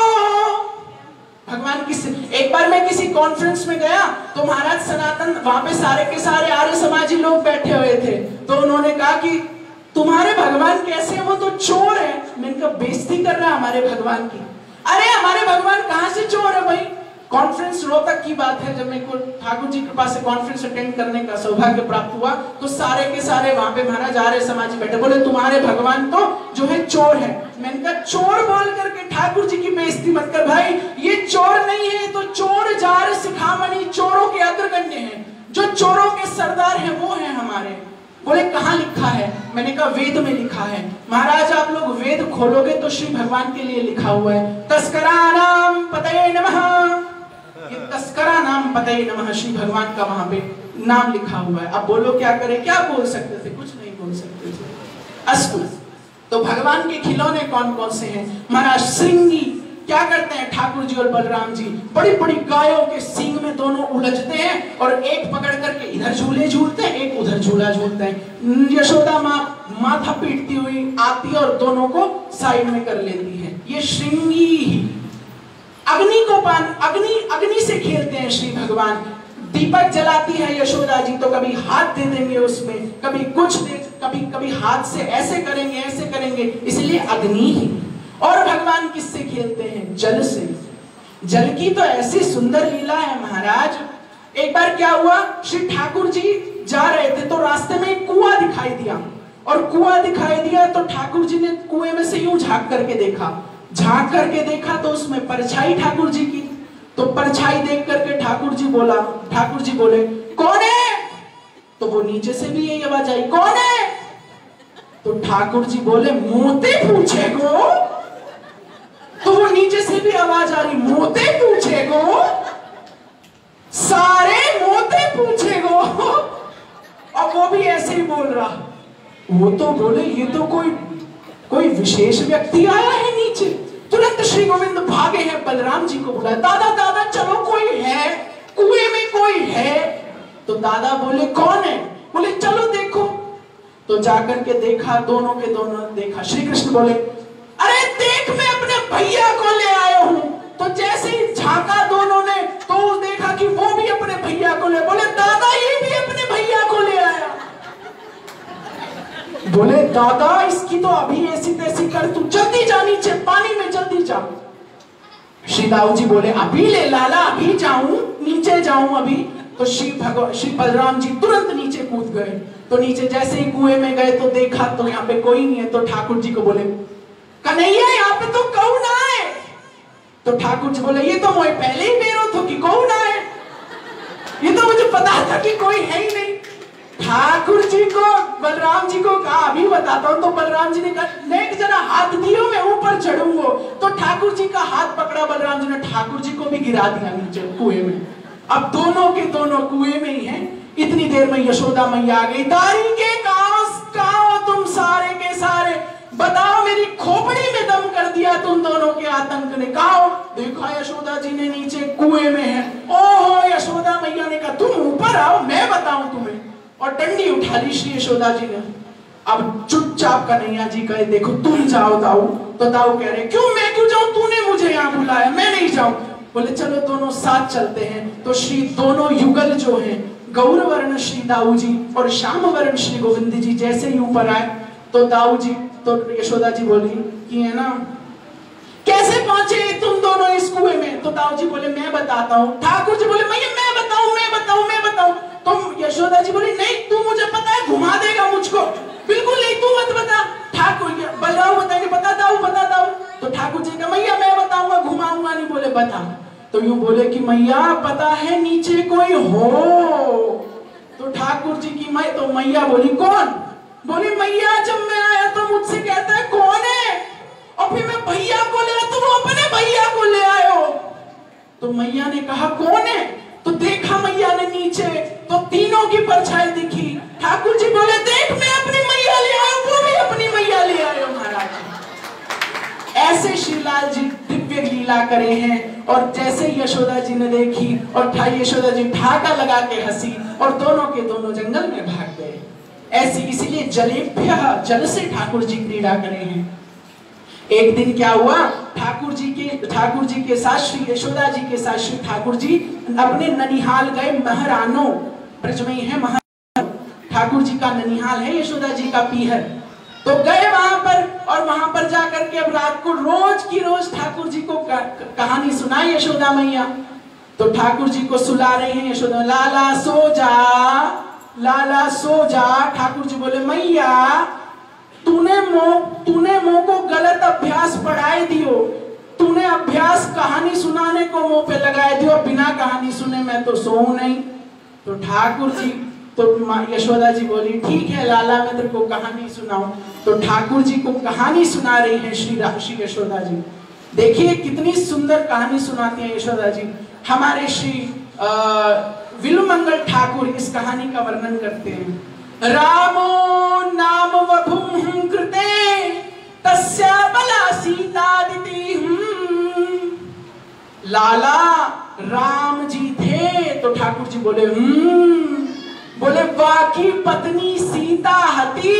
भगवान किस, एक बार मैं किसी कॉन्फ्रेंस में गया तो महाराज सनातन वहां पे सारे के सारे आर्य समाजी लोग बैठे हुए थे, तो उन्होंने कहा कि तुम्हारे भगवान कैसे हैं, वो तो चोर है। मैंने कहा बेइज्जती कर रहा है हमारे भगवान की। अरे हमारे भगवान कहां से चोर है भाई। कॉन्फ्रेंस रोहतक की बात है, जब मेरे को ठाकुर जी के पास से कॉन्फ्रेंस अटेंड करने का सौभाग्य प्राप्त हुआ तो सारे के सारे वहां पे महाराज आर्य समाजी बैठे, बोले तुम्हारे भगवान तो जो है चोर है। मैंने कहा चोर बोल करके ठाकुर जी की बेइज्जती मत कर भाई, ये चोर नहीं है, तो चोर जार शिखामणि चोरों के अग्रगण्य हैं, जो चोरों के सरदार हैं वो हैं हमारे। बोले कहाँ लिखा है, मैंने कहा वेद में लिखा है। महाराज आप लोग वेद खोलोगे तो श्री भगवान के लिए लिखा हुआ है, तस्करानाम पतये नमः, ये तस्करा नाम पतये नमः श्री भगवान का वहां पे नाम लिखा हुआ है। अब बोलो क्या करें, क्या बोल सकते थे, कुछ नहीं बोल सकते थे। अस्तु, तो भगवान के खिलौने कौन कौन से हैं। महाराज श्रृंगी क्या करते हैं, ठाकुर जी और बलराम जी बड़ी बड़ी गायों के सींग में दोनों उलझते हैं और एक पकड़ करके इधर झूले झूलते हैं, एक उधर झूला झूलते हैं। यशोदा माँ माथा पीटती हुई आती है और दोनों को साइड में कर लेती है, ये श्रृंगी। अग्नि को पान, अग्नि से खेलते हैं श्री भगवान। दीपक जलाती है यशोदा जी तो कभी हाथ दे देंगे उसमें, कभी कुछ दे, कभी कभी हाथ से ऐसे करेंगे ऐसे करेंगे, इसलिए अग्नि ही। और भगवान किससे खेलते हैं, जल से। जल की तो ऐसी सुंदर लीला है महाराज। एक बार क्या हुआ, श्री ठाकुर जी जा रहे थे तो रास्ते में एक कुआं दिखाई दिया, और कुआं दिखाई दिया तो ठाकुर जी ने कुएं में से यूं झांक करके देखा तो उसमें परछाई ठाकुर जी की। तो परछाई देख करके ठाकुर जी बोले कौन है, तो वो नीचे से भी यही आवाज आई कौन है, तो ठाकुर जी बोले मोते पूछे गो, तो वो नीचे से भी आवाज आ रही मोते पूछे गो, सारे मोते पूछे गो, और वो भी ऐसे ही बोल रहा। वो तो बोले ये तो कोई विशेष व्यक्ति आया है नीचे। तुरंत श्री गोविंद भागे हैं, बलराम जी को बुलाया, दादा दादा चलो कोई है, कुएं में कोई है। तो दादा बोले कौन है, बोले चलो देखो। तो जाकर के देखा, दोनों के दोनों देखा। श्री कृष्ण बोले अरे देख मैं अपने भैया को ले आया हूं। तो जैसे ही झांका दोनों ने तो देखा कि वो भी अपने भैया को ले, बोले दादा ये भी अपने भैया को ले आया। बोले दादा इसकी तो अभी ऐसी तैसी कर, तू जल्दी जा नीचे पानी में जल्दी जा। श्री दाऊ जी बोले अभी ले लाला, अभी जाऊं, नीचे जाऊं अभी। तो श्री बलराम जी तुरंत नीचे कूद गए। तो नीचे जैसे ही कुएं में गए तो देखा तो यहाँ पे कोई नहीं है। तो ठाकुर जी को बोले कन्हैया यहाँ पे तो कौन आए। तो ठाकुर जी बोले ये तो मोए पहले ही बेरो थो कि कौन आए, ये तो मुझे तो पता था कि कोई है ही नहीं। ठाकुर जी को बलराम जी को कहा अभी बताता हूँ, तो बलराम जी ने कहा लेक जरा हाथ दियो मैं ऊपर चढ़ूंगा। तो ठाकुर जी का हाथ पकड़ा बलराम जी ने, ठाकुर जी को भी गिरा दिया नीचे कुएं में। अब दोनों के दोनों कुएं में ही हैं। इतनी देर में यशोदा मैया आ गई। तारी के कहां तुम सारे के सारे, बताओ मेरी खोपड़ी में दम कर दिया तुम दोनों के आतंक ने। कहा देखा यशोदा जी ने नीचे कुएं में है। ओहो यशोदा मैया ने कहा तुम ऊपर आओ मैं बताऊं तुम्हें, और डंडी उठा ली श्री यशोदा जी ने। अब चुपचाप कन्हैया जी कहे देखो तुम जाओ दाऊ। तो दाऊ कह रहे क्यों मैं क्यों जाऊं, तूने मुझे यहाँ बुलाया, मैं नहीं जाऊं। बोले चलो दोनों साथ चलते हैं। तो श्री दोनों युगल जो हैं, गौर वर्ण श्री दाऊ जी और श्याम वर्ण श्री गोविंद जी जैसे ही ऊपर आए तो दाऊ जी तो यशोदा जी बोली कि है ना कैसे पहुंचे तुम दोनों इस कुएं में। तो दाऊ जी बोले मैं बताता हूँ। ठाकुर जी बोले मैं बताऊं मैं बताऊं मैं बताऊं। तो यशोदा जी बोली नहीं तू मुझे पता है घुमा देगा मुझको, बिल्कुल नहीं तू मत बता। ठाकुर बलराम बताएंगे बता दाऊ। तो ठाकुर जी का मैया मैं बताऊंगा घुमाऊंगा नहीं। बोले बता। तो यूं बोले कि मैया पता है नीचे कोई हो। तो ठाकुर जी की तो मैया बोली कौन। बोली मैया जब मैं आया तो मुझसे कहता है कौन है, और फिर मैं भैया को ले आया तो वो अपने भैया को ले आयो। तो मैया ने कहा कौन है। तो देखा मैया ने नीचे तो तीनों की परछाई दिखी। ठाकुर जी बोले देख मैं अपनी मैया ले आया, वो भी अपनी मैया ले आयो महाराज। ऐसे श्रीलाल जी दिव्य लीला करे हैं। और जैसे यशोदा जी ने देखी और यशोदा जी ठाका लगा के हंसी और दोनों के दोनों जंगल में भाग गए। ऐसी इसीलिए जलेभ्य जल से ठाकुर जी क्रीड़ा करे हैं। एक दिन क्या हुआ, ठाकुर जी के साथ श्री यशोदा जी के साथ श्री ठाकुर जी अपने ननिहाल गए। महरानो ब्रज में है ठाकुर जी का ननिहाल है, यशोदा जी का पीहर। तो गए वहां पर और वहां पर जाकर के अब रात को रोज की रोज ठाकुर जी को कहानी सुनाई यशोदा मैया। तो ठाकुर जी को सुला रहे हैं यशोदा, लाला सो जा लाला सो जा। ठाकुर जी बोले मैया तूने मुंह को गलत अभ्यास पढ़ाए दियो, तूने अभ्यास कहानी सुनाने को मुंह पे लगाए दियो, बिना कहानी सुने मैं तो सोऊं नहीं। तो ठाकुर जी तो यशोदा जी बोली ठीक है लाला मैं तेरे को कहानी सुनाऊं। तो ठाकुर जी को कहानी सुना रही है श्री यशोदा जी। देखिए कितनी सुंदर कहानी सुनाती है यशोदा जी। हमारे श्री विलुमंगल ठाकुर इस कहानी का वर्णन करते हैं। रामो नाम वभुम कृते तस्या बला सीतादिति। लाला राम जी थे। तो ठाकुर जी बोले बोले बाकी पत्नी सीता हती।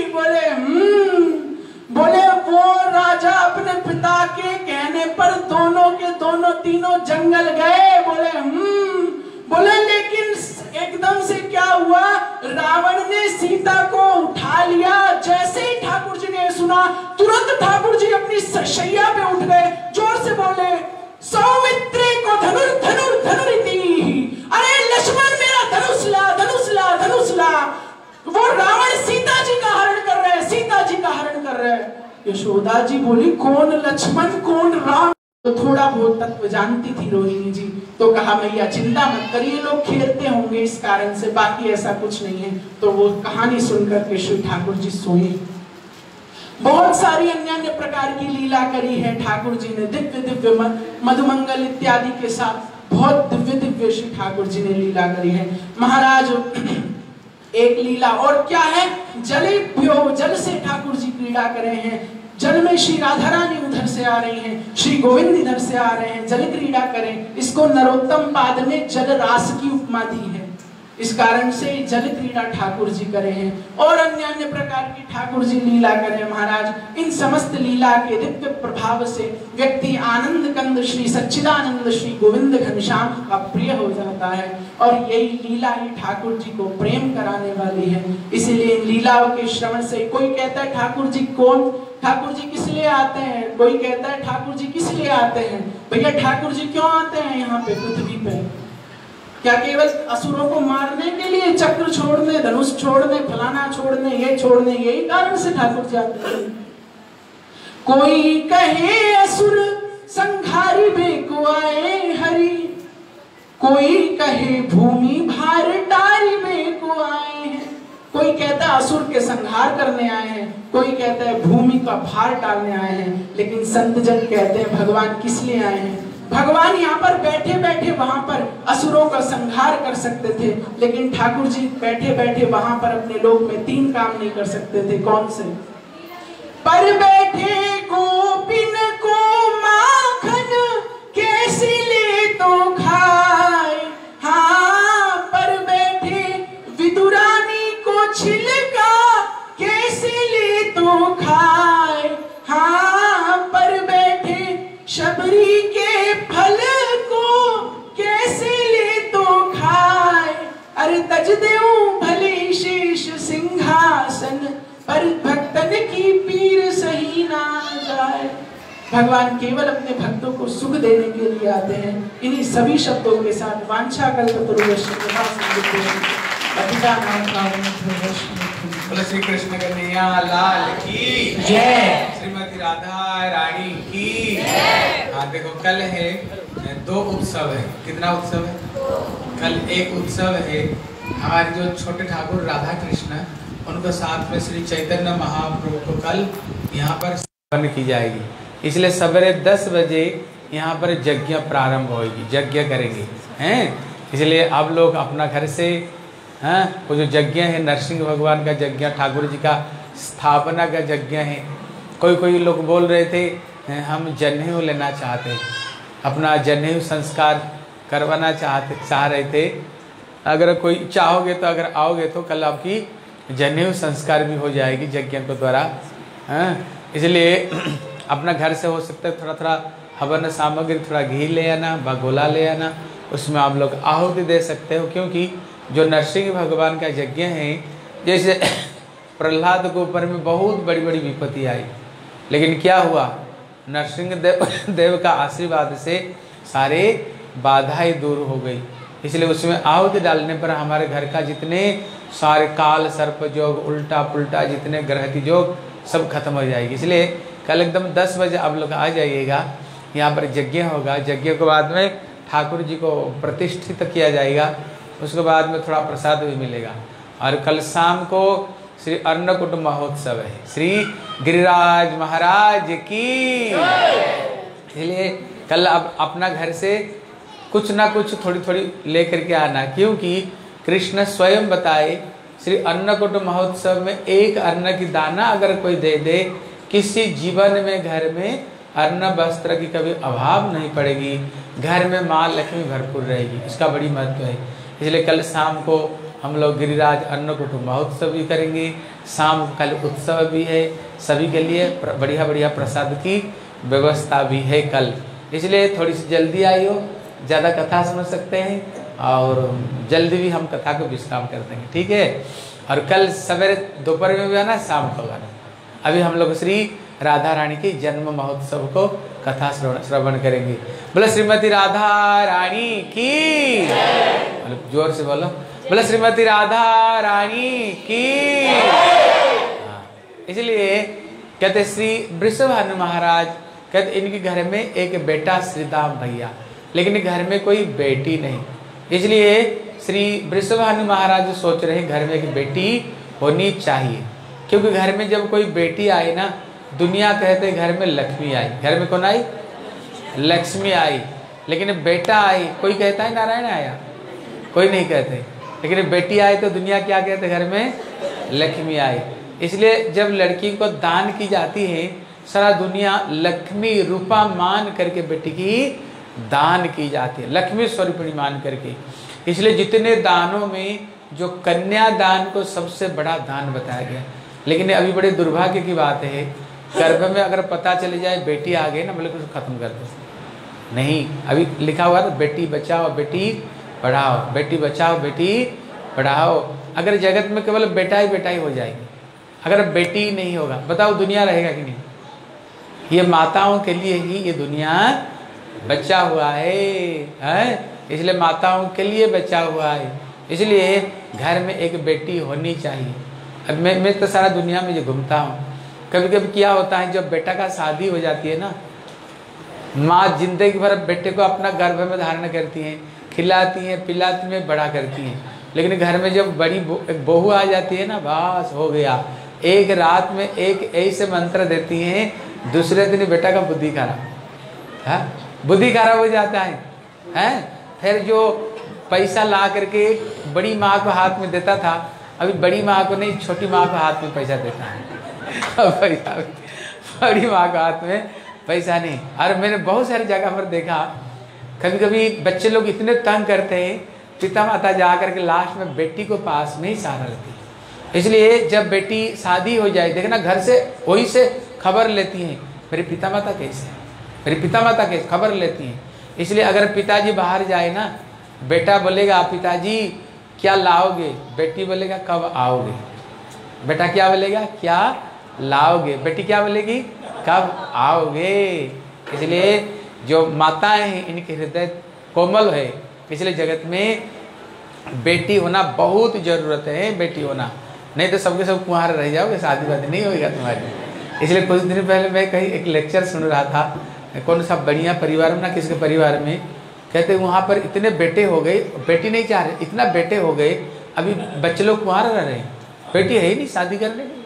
बोले वो राजा अपने पिता के कहने पर दोनों के दोनों तीनों जंगल गए। बोले लेकिन एकदम से क्या हुआ, रावण ने सीता को उठा लिया। जैसे ही ठाकुर जी ने सुना तुरंत ठाकुर जी अपनी शैया पे उठ गए, जोर से बोले सौमित्रे को धनुरिति। अरे लक्ष्मण मेरा धनुष ला। वो रावण सीता जी का हरण कर रहे हैं। यशोदा जी बोली कौन लक्ष्मण कौन राम। तो थोड़ा बहुत तत्व जानती थी रोहिणी जी। तो कहा मैया चिंता मत करिए, लोग खेलते होंगे इस कारण से, बाकी ऐसा कुछ नहीं है। तो वो कहानी सुनकर के श्री ठाकुर जी सोए। बहुत सारी अन्य प्रकार की लीला करी है ठाकुर जी ने, दिव्य मधुमंगल इत्यादि के साथ बहुत दिव्य श्री ठाकुर जी ने लीला करी है। महाराज एक लीला और क्या है, जल से ठाकुर जी क्रीड़ा करे हैं। जल में श्री राधा रानी उधर से आ रही हैं, श्री गोविंद इधर से आ रहे हैं, जल क्रीड़ा करें। इसको नरोत्तम पाद ने जल रास की उपमा दी है। इस कारण से जल क्रीड़ा ठाकुर जी करे हैं और अन्य प्रकार की ठाकुर जी लीला करें। महाराज इन समस्त लीला के दिव्य प्रभाव से व्यक्ति आनंद कंद श्री सच्चिदानंद श्री गोविंद घनश्याम का प्रिय हो जाता है। और यही लीला ही ठाकुर जी को प्रेम कराने वाली है। इसीलिए इन लीलाओं के श्रवण से कोई कहता है ठाकुर जी कौन, ठाकुर जी किस लिए आते हैं, कोई कहता है ठाकुर जी किस लिए आते हैं। भैया ठाकुर जी क्यों आते हैं यहाँ पे पृथ्वी पे, क्या केवल असुरों को मारने के लिए, चक्र छोड़ने, धनुष छोड़ने, फलाना छोड़ने, ये छोड़ने, यही कारण से ठाकुर जाते हैं। कोई कहे असुर संघारी बेको आए हरि, कोई कहे भूमि भार टारी में को आए हैं, कोई कहता है असुर के संहार करने आए हैं, कोई कहता है भूमि का भार टालने आए हैं। लेकिन संत जन कहते हैं भगवान किस लिए आए हैं? भगवान यहाँ पर बैठे बैठे वहां पर असुरों का संहार कर सकते थे, लेकिन ठाकुर जी बैठे बैठे वहां पर अपने लोक में 3 काम नहीं कर सकते थे। कौन से? पर बैठे गोपिन को माखन कैसी ले तो खाए, हाँ पर बैठे विदुरानी को छिलका कैसे ले तो खाए, हाँ पर बैठे शबरी के फल को कैसे ले तो खाए। अरे तज देऊं भले शेष सिंहासन, पर भक्तन की पीर सही ना जाए। भगवान केवल अपने भक्तों को सुख देने के लिए आते हैं। इन्हीं सभी शब्दों के साथ वांछा कल्पतरुवश्च कृपा सिंधुभ्यो पतिता नाम बोलो श्री कृष्ण कन्हैया लाल की जय। श्रीमती राधा रानी की। हाँ देखो, कल है 2 उत्सव है। कितना उत्सव है? कल एक उत्सव है हमारे जो छोटे ठाकुर राधा कृष्ण, उनको साथ में श्री चैतन्य महाप्रभु को कल यहाँ पर स्थापना की जाएगी। इसलिए सवेरे 10 बजे यहाँ पर यज्ञ प्रारंभ होगी, यज्ञ करेंगे हैं। इसलिए आप लोग अपना घर से, हाँ, वो जो यज्ञ है नरसिंह भगवान का यज्ञ, ठाकुर जी का स्थापना का यज्ञ है। कोई लोग बोल रहे थे हम जनेऊ लेना चाहते हैं, अपना जनेऊ संस्कार करवाना चाह रहे थे। अगर कोई चाहोगे तो अगर आओगे तो कल आपकी जनेऊ संस्कार भी हो जाएगी यज्ञ के द्वारा। हाँ, इसलिए अपना घर से हो सकता है थोड़ा हवन सामग्री, थोड़ा घी ले आना, भगोला ले आना, उसमें आप लोग आहुति दे सकते हो। क्योंकि जो नरसिंह भगवान का यज्ञ है, जैसे प्रहलाद के ऊपर में बहुत बड़ी बड़ी विपत्ति आई, लेकिन क्या हुआ? नरसिंह देव का आशीर्वाद से सारे बाधाएं दूर हो गई। इसलिए उसमें आहुति डालने पर हमारे घर का जितने सारे काल सर्प जोग, उल्टा पुल्टा जितने ग्रह की जोग सब खत्म हो जाएगी। इसलिए कल एकदम 10 बजे आप लोग आ जाइएगा, यहाँ पर यज्ञ होगा। यज्ञ के बाद में ठाकुर जी को प्रतिष्ठित किया जाएगा, उसके बाद में थोड़ा प्रसाद भी मिलेगा। और कल शाम को श्री अन्नकूट महोत्सव है, श्री गिरिराज महाराज की। इसलिए कल अब अपना घर से कुछ ना कुछ थोड़ी लेकर के आना, क्योंकि कृष्ण स्वयं बताए श्री अन्नकूट महोत्सव में एक अन्न की दाना अगर कोई दे दे, किसी जीवन में घर में अन्न वस्त्र की कभी अभाव नहीं पड़ेगी, घर में माँ लक्ष्मी भरपूर रहेगी। इसका बड़ी महत्व है। इसलिए कल शाम को हम लोग गिरिराज अन्नकूट महोत्सव भी करेंगे। शाम को कल उत्सव भी है, सभी के लिए बढ़िया प्रसाद की व्यवस्था भी है कल। इसलिए थोड़ी सी जल्दी आइयो, ज़्यादा कथा सुन सकते हैं और जल्दी भी हम कथा को विश्राम कर देंगे, ठीक है। और कल सवेरे दोपहर में भी आना, शाम को आना। अभी हम लोग श्री राधा रानी के जन्म महोत्सव को कथा श्रवण करेंगे। बोलो श्रीमती राधा रानी की, जोर से बोलो, बोलो श्रीमती राधा रानी की। इसलिए कहते श्री वृषभानु महाराज कहते इनके घर में एक बेटा श्रीदाम भैया, लेकिन घर में कोई बेटी नहीं। इसलिए श्री वृषभानु महाराज सोच रहे घर में एक बेटी होनी चाहिए, क्योंकि घर में जब कोई बेटी आए ना, दुनिया कहते घर में लक्ष्मी आई। घर में कौन आई? लक्ष्मी आई। लेकिन बेटा आई, कोई कहता है नारायण आया? कोई नहीं कहते। लेकिन बेटी आई तो दुनिया क्या कहते? घर में लक्ष्मी आई। इसलिए जब लड़की को दान की जाती है, सारा दुनिया लक्ष्मी रूपा मान करके बेटी की दान की जाती है, लक्ष्मी स्वरूपिणी मान करके। इसलिए जितने दानों में जो कन्या दान को सबसे बड़ा दान बताया गया। लेकिन अभी बड़े दुर्भाग्य की बात है, गर्भ में अगर पता चली जाए बेटी आ गई ना, बोले कुछ खत्म कर दो। नहीं, अभी लिखा हुआ था बेटी बचाओ बेटी पढ़ाओ, बेटी बचाओ बेटी पढ़ाओ। अगर जगत में केवल बेटा ही हो जाएगी, अगर बेटी नहीं होगा, बताओ दुनिया रहेगा कि नहीं? ये माताओं के लिए ही ये दुनिया बचा हुआ है। इसलिए माताओं के लिए बचा हुआ है। इसलिए घर में एक बेटी होनी चाहिए। अब मैं तो सारा दुनिया में जो घूमता हूँ, कभी कभी क्या होता है, जब बेटा का शादी हो जाती है ना, माँ जिंदगी भर बेटे को अपना गर्भ में धारण करती है, खिलाती हैं, पिलाती हैं, बड़ा करती हैं। लेकिन घर में जब बड़ी बहू आ जाती है ना, बस हो गया। एक रात में एक ऐसे मंत्र देती हैं, दूसरे दिन बेटा का बुद्धि खराब है, बुद्धि खराब हो जाता है। फिर जो पैसा ला करके बड़ी माँ को हाथ में देता था, अभी बड़ी माँ को नहीं, छोटी माँ को हाथ में पैसा देता है। पैसा बड़ी माँ को हाथ में पैसा नहीं। और मैंने बहुत सारी जगह पर देखा, कभी कभी बच्चे लोग इतने तंग करते हैं, पिता माता जा करके लास्ट में बेटी को पास में ही सहारा लेती है। इसलिए जब बेटी शादी हो जाए, देखना घर से वही से खबर लेती हैं, मेरे पिता माता कैसे, मेरे पिता माता कैसे, खबर लेती हैं। इसलिए अगर पिताजी बाहर जाए ना, बेटा बोलेगा पिताजी क्या लाओगे, बेटी बोलेगा कब आओगे। बेटा क्या बोलेगा, क्या लाओगे, बेटी क्या बोलेगी, कब आओगे। इसलिए जो माताएं हैं इनके हृदय कोमल है, इसलिए जगत में बेटी होना बहुत जरूरत है, बेटी होना। नहीं तो सबके सब कुंवारे रह जाओगे, शादी वादी नहीं होगा तुम्हारी। इसलिए कुछ दिन पहले मैं कहीं एक लेक्चर सुन रहा था, कौन सा बढ़िया परिवार में ना, किसके परिवार में, कहते वहाँ पर इतने बेटे हो गए, बेटी नहीं चाह रहे, इतना बेटे हो गए, अभी बच्चे लोग कुंवारे रह रहे हैं, बेटी है ही नहीं शादी करने की।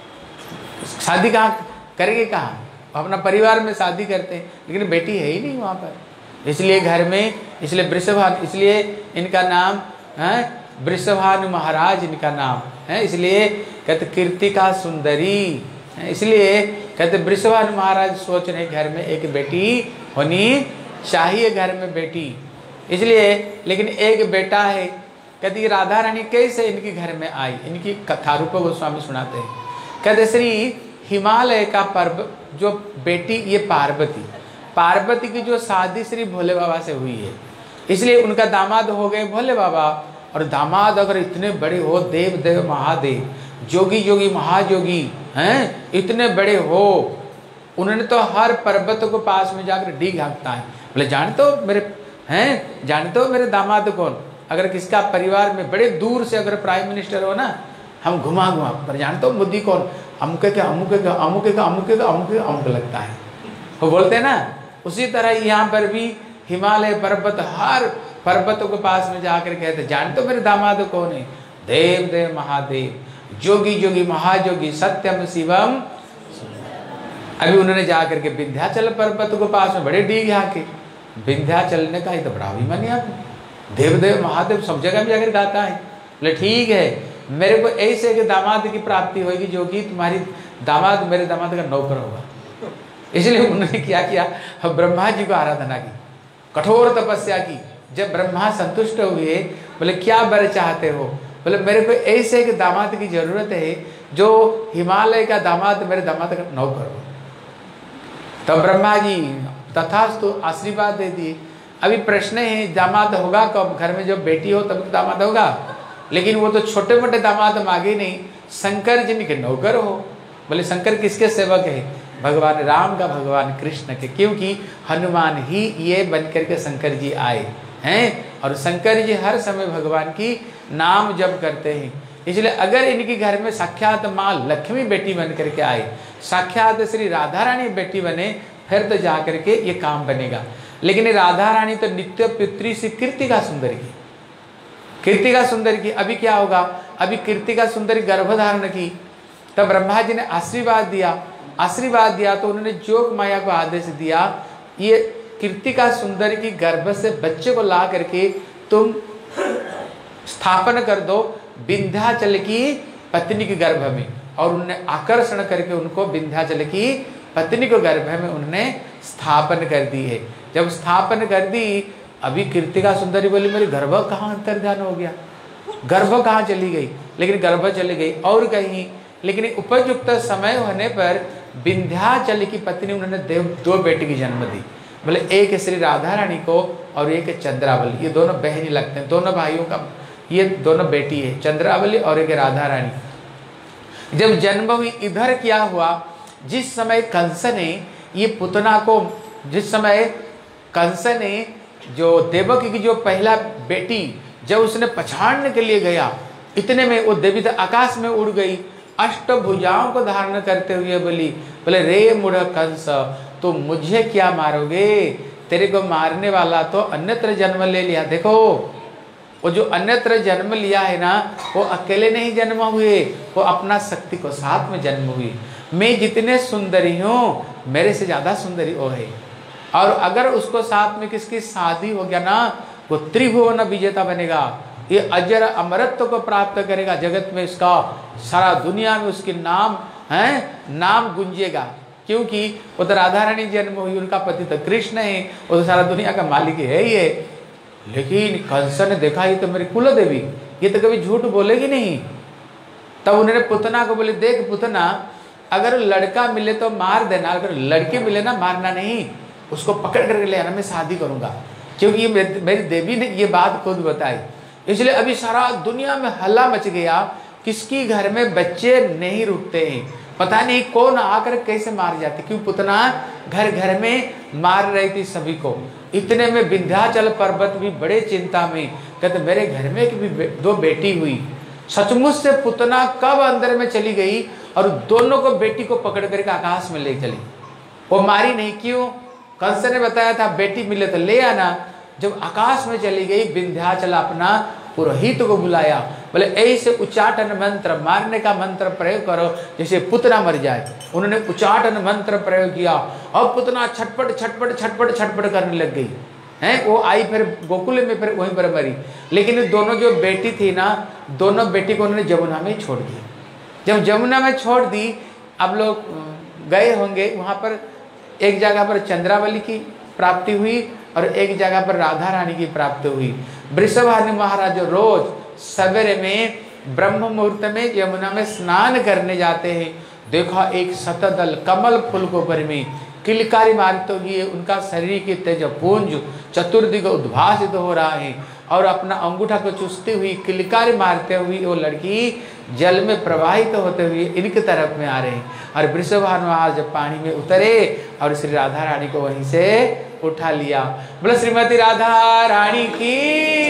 शादी कहाँ करेंगे, कहाँ, अपना परिवार में शादी करते हैं, लेकिन बेटी है ही नहीं वहाँ पर। इसलिए घर में, इसलिए वृषभानु, इसलिए इनका नाम है वृषभानु महाराज, इनका नाम है। इसलिए कहते कीर्तिका सुंदरी, इसलिए कहते वृषभानु महाराज सोच रहे घर में एक बेटी होनी चाहिए, घर में बेटी। इसलिए लेकिन एक बेटा है। कहती राधा रानी कैसे इनके घर में आई, इनकी कथा रूप गोस्वामी सुनाते हैं। कहते श्री हिमालय का पर्वत जो बेटी, ये पार्वती, पार्वती की जो शादी श्री भोले बाबा से हुई है, इसलिए उनका दामाद हो गए भोले बाबा। और दामाद अगर इतने बड़े हो, देव देव महादेव, जोगी जोगी महाजोगी हैं, इतने बड़े हो, उन्होंने तो हर पर्वत को पास में जाकर डीग हाँकता है। बोले जानते हो मेरे हैं, जानते हो मेरे दामाद कौन। अगर किसका परिवार में बड़े दूर से अगर प्राइम मिनिस्टर हो ना, हम घुमा घुमा पर जानते हो मोदी कौन, अमुके के अमुके का अमुके का अमुके का अमुके अमुक लगता है, वो बोलते हैं ना। उसी तरह यहाँ पर भी हिमालय पर्वत, हर पर्वतों के पास में जाकर कहते जानते हो मेरे दामाद कौन है, देव देव महादेव, जोगी जोगी महाजोगी, सत्यम शिवम। अभी उन्होंने जाकर के विंध्याचल पर्वत के पास में बड़े डीग यहाँ के, विंध्याचल ने कहा तो बड़ा अभिमानी आप, देव देव महादेव सब जगह में जाकर गाता है। बोले ठीक है, मेरे को ऐसे के दामाद की प्राप्ति होगी जो कि तुम्हारी दामाद मेरे दामाद का नौकर होगा। इसलिए उन्होंने क्या किया, ब्रह्मा जी को आराधना की, कठोर तपस्या की। जब ब्रह्मा संतुष्ट हुए, बोले क्या वर चाहते हो, बोले मेरे को ऐसे के दामाद की जरूरत है जो हिमालय का दामाद मेरे दामाद का नौकर हो। तब ब्रह्मा जी तथास्तु आशीर्वाद दे दिए। अभी प्रश्न है दामाद होगा कब, घर में जब बेटी हो तब दामाद होगा। लेकिन वो तो छोटे मोटे दामाद मांगे नहीं, शंकर जी के नौकर हो। बोले शंकर किसके सेवक है, भगवान राम का, भगवान कृष्ण के, क्योंकि हनुमान ही ये बनकर के शंकर जी आए हैं। और शंकर जी हर समय भगवान की नाम जप करते हैं। इसलिए अगर इनके घर में साक्षात माँ लक्ष्मी बेटी बन करके आए, साक्षात श्री राधा रानी बेटी बने, फिर तो जाकर के ये काम बनेगा। लेकिन राधा रानी तो नित्य पुत्री से कीर्तिका सुंदर की, कीर्तिका सुंदर की। अभी क्या होगा, अभी कीर्तिका सुंदरी गर्भधारण की, तब ब्रह्मा जी ने आशीर्वाद दिया, आशीर्वाद दिया तो उन्होंने जोग माया को आदेश दिया, ये कीर्तिका सुंदर की गर्भ से बच्चे को ला करके तुम स्थापन कर दो विंध्याचल की पत्नी के गर्भ में। और उन्होंने आकर्षण करके उनको विंध्याचल की पत्नी को गर्भ में उन्होंने स्थापन कर दी है। जब स्थापन कर दी, अभी कीर्तिका सुंदरी बोली मेरी गर्भ कहाँ अंतर्ध्यान हो गया, गर्भ कहाँ चली गई, लेकिन गर्भ चली गई और कहीं। लेकिन उपयुक्त समय होने पर विंध्याचल की पत्नी उन्होंने दो बेटे की जन्म दी। बोले एक श्री राधा रानी को और एक चंद्रावली, ये दोनों बहनी लगते हैं, दोनों भाइयों का ये दोनों बेटी है, चंद्रावली और एक राधा रानी। जब जन्म हुई, इधर क्या हुआ, जिस समय कंस ने ये पुतना को, जिस समय कंस ने जो देवकी की जो पहला बेटी जब उसने पछाड़ने के लिए गया, इतने में वो देवी तो आकाश में उड़ गई, अष्टभुजाओं को धारण करते हुए बोली, बोले रे मूढ़ कंस, तो मुझे क्या मारोगे, तेरे को मारने वाला तो अन्यत्र जन्म ले लिया। देखो वो जो अन्यत्र जन्म लिया है ना, वो अकेले नहीं जन्म हुए, वो अपना शक्ति को साथ में जन्म हुई। मैं जितने सुंदरी हूँ, मेरे से ज्यादा सुंदरी वो है। और अगर उसको साथ में किसकी शादी हो गया ना, वो त्रिभुवन विजेता बनेगा, ये अजर अमरत्व को प्राप्त करेगा। जगत में इसका सारा दुनिया में उसके नाम है, नाम गुंजेगा। क्योंकि वो तो राधा रानी जन्म हुई, उनका पति तो कृष्ण है, वो तो सारा दुनिया का मालिक है ही है। लेकिन कंस ने देखा ये तो मेरी कुल देवी, ये तो कभी झूठ बोलेगी नहीं। तब उन्होंने पुतना को बोले, देख पुतना, अगर लड़का मिले तो मार देना, अगर लड़के मिले ना मारना नहीं, उसको पकड़ करके ले आना, मैं शादी करूंगा। क्योंकि ये मेरी देवी ने ये बात खुद बताई। इसलिए अभी सारा दुनिया में हल्ला मच गया, किसकी घर में बच्चे नहीं रुकते हैं, पता नहीं कौन आकर कैसे मार जाते। क्यों पुतना घर घर में मार रही थी सभी को। इतने में विंध्याचल पर्वत भी बड़े चिंता में, कहते मेरे घर में भी दो बेटी हुई। सचमुच से पुतना कब अंदर में चली गई और दोनों को बेटी को पकड़ करके आकाश में ले चली। वो मारी नहीं, क्यों? कंस ने बताया था बेटी मिले तो ले आना। जब आकाश में चली गई, विंध्याचल अपना पुरोहित को बुलाया, बोले ऐसे उच्चाटन मंत्र, मारने का मंत्र प्रयोग करो जैसे पुतना मर जाए। उन्होंने उच्चाटन मंत्र प्रयोग किया और पुतना छटपट छटपट छटपट छटपट करने लग गई है। वो आई फिर गोकुल में, फिर वहीं पर मरी। लेकिन दोनों जो बेटी थी ना, दोनों बेटी को उन्होंने जमुना में छोड़ दी। जब जमुना में छोड़ दी, अब लोग गए होंगे वहां पर, एक जगह पर चंद्रावली की प्राप्ति हुई और एक जगह पर राधा रानी की प्राप्ति हुई। वृषभानु महाराज रोज सवेरे में ब्रह्म मुहूर्त में यमुना में स्नान करने जाते हैं। देखा एक शतदल कमल फूल को ऊपर में किलकारी मारते हुए उनका शरीर की तेजपुंज चतुर्दिग उद्भासित हो रहा है, और अपना अंगूठा को चूसती हुई किलकारी मारते हुए वो लड़की जल में प्रवाहित होते हुए इनकी तरफ में आ रहे हैं। और वृषभानु महाराज जब पानी में उतरे और श्री राधा रानी को वहीं से उठा लिया। बोले श्रीमती राधा रानी की।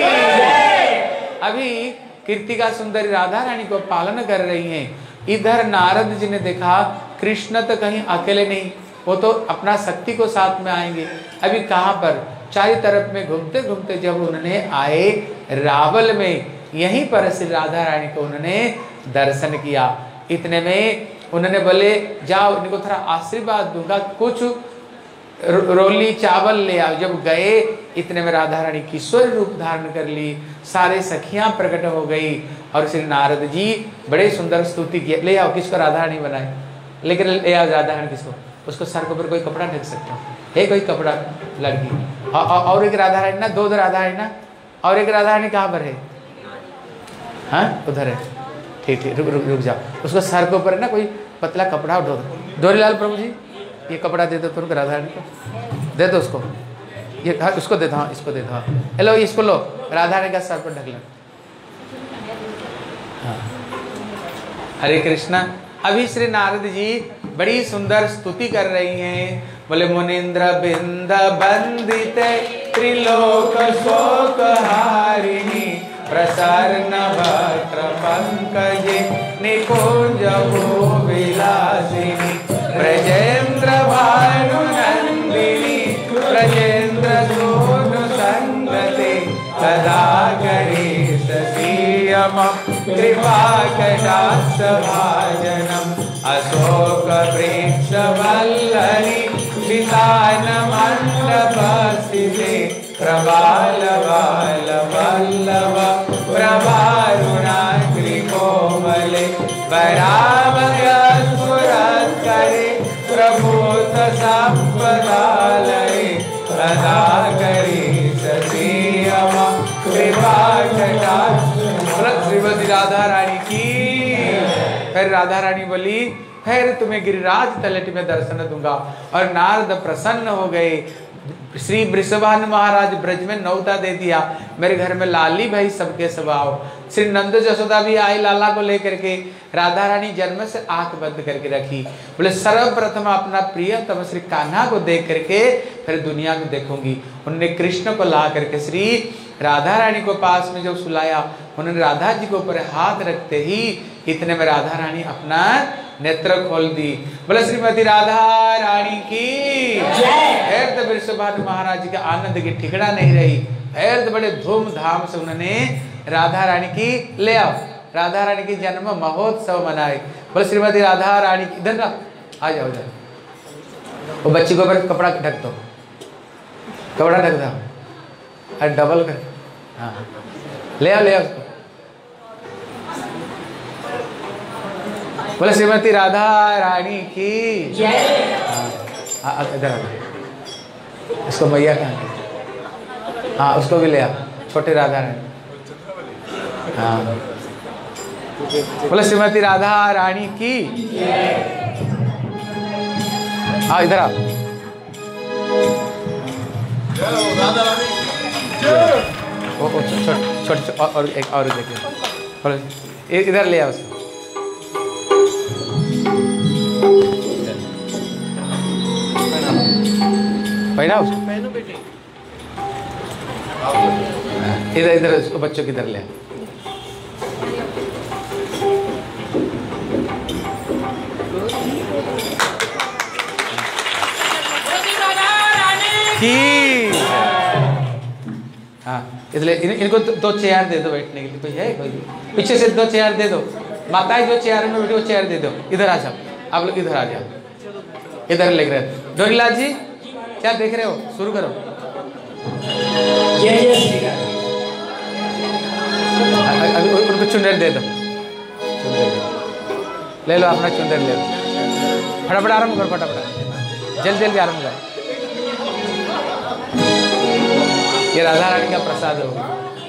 अभी कीर्तिका सुंदरी राधा रानी को पालन कर रही हैं। इधर नारद जी ने देखा कृष्ण तो कहीं अकेले नहीं, वो तो अपना शक्ति को साथ में आएंगे। अभी कहाँ पर, चारों तरफ में घूमते घूमते जब उन्होंने आए रावल में, यहीं पर श्री राधा रानी को उन्होंने दर्शन किया। इतने में उन्होंने बोले जाओ इनको थोड़ा आशीर्वाद दूंगा, कुछ रोली चावल ले आओ। जब गए इतने में राधा रानी किशोर रूप धारण कर ली, सारे सखियां प्रकट हो गई और श्री नारद जी बड़े सुंदर स्तुति किए। ले आओ, किसको राधा रानी बनाए, लेकिन ले आओ राधा रानी किसको, उसको सर के ऊपर कोई कपड़ा ढक सकता है, कोई कपड़ा लड़की। और एक राधा रानी ना, दो राधा रानी ना, और एक राधा रानी कहाँ पर है? हाँ उधर है, ठीक ठीक, रुक जाओ। उसको सर के ऊपर है ना कोई पतला कपड़ा उठो। डोरीलाल प्रभु जी ये कपड़ा दे दो तुरंत राधा रानी को, दे दो उसको, ये हाँ, उसको दे दो, हाँ इसको दे दो, हेलो इसको लो, राधा रानी का सर पर ढक लो। हाँ हरे कृष्णा। अभी श्री नारद जी बड़ी सुंदर स्तुति कर रही हैं। बोले मुनिंद्र बिंद बंदित त्रिलोक शोक हारिणी प्रसन्न वक्र पंकजे निकुंज विलासिनी ब्रजेंद्र भानु नंदिनी ब्रजेंद्र सोनु संगते सदा करी ससीयम कृपा कटाक्ष भाजनम अशोक वृक्ष वल्लरी वितान मंडप स्थिते प्रबाल बाल वल्लभ प्रभारुणाग्रि कोमले वरामय स्फुरत् करे प्रभूत संपदालये सदा करी सतीयम कृपा कटाक्ष। श्रीमती राधा रानी की। फिर राधा रानी बोली फिर तुम्हें गिरिराज तलट में दर्शन दूंगा। और नारद प्रसन्न हो गए। श्री वृषभानु महाराज ब्रज में नौता दे दिया, मेरे घर में लाली भाई सबके स्वभाव। श्री नंद जसोदा भी आई लाला को लेकर के। राधा रानी जन्म से आंख बंद करके रखी। बोले सर्वप्रथम अपना प्रियतम श्री कान्हा को देख करके फिर दुनिया को देखूंगी। उन्होंने कृष्ण को ला करके श्री राधा रानी को पास में जब सुलाया, उन्होंने राधा जी को ऊपर हाथ रखते ही इतने में राधा रानी अपना नेत्र खोल दी। बोले श्रीमती राधा रानी की जय। वृषभानु महाराज जी के आनंद की ठिकाना नहीं रही। फिर तो बड़े धूमधाम से उन्होंने राधा रानी की ले आओ, राधा रानी की जन्म महोत्सव मनाए। बोले श्रीमती राधा रानी की, इधर ना आ जाओ इधर, वो बच्ची को ऊपर कपड़ा ढक दो, कपड़ा ढक दो, अरे डबल कर, हाँ ले आओ उसको। बोले श्रीमती राधा रानी की हाँ इधर आ, इसको मैया कहाँ, हाँ उसको भी ले आ, छोटे राधा रानी, हाँ बोले श्रीमती राधा रानी की, हाँ इधर आ, वो छोटे और एक और देखिए, इधर ले आ उसको, पहना उसको, इधर इधर उसको बच्चों की इधर ले। हाँ इसलिए इनको दो चेयर दे दो बैठने के लिए, कोई है कोई पीछे से दो चेयर दे दो, माताएं जो चेयर में बैठी वो चेयर दे दो। इधर आ जाओ आप लोग, इधर आ जाओ, इधर लिख रहे हैं। डोरीलाल जी क्या देख रहे हो, शुरू करो। उनको चुनर दे दो, ले लो अपना चुनर ले लो, फटाफट आरम्भ करो, फटाफट जल्दी जल्दी आरम्भ करो। ये राधा रानी का प्रसाद होगा।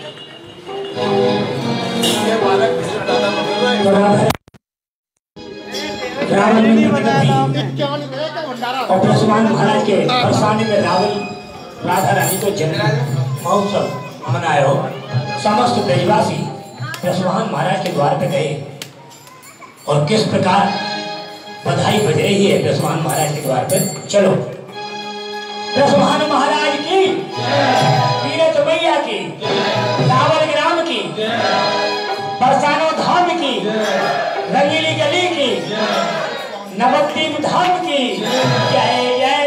और बृषभान महाराज के बरसाने में राधा रानी को जन्म महोत्सव मनाए हो। समस्त ब्रजवासी बृषभान महाराज के द्वार पे गए और किस प्रकार बधाई बज रही है बृषभान महाराज के द्वार पे। चलो बृषभान महाराज की, तीरथ मैया की, रावण ग्राम की, बरसानो धाम की, रंगीली गली की, नवद्वीप धाम की जय जय।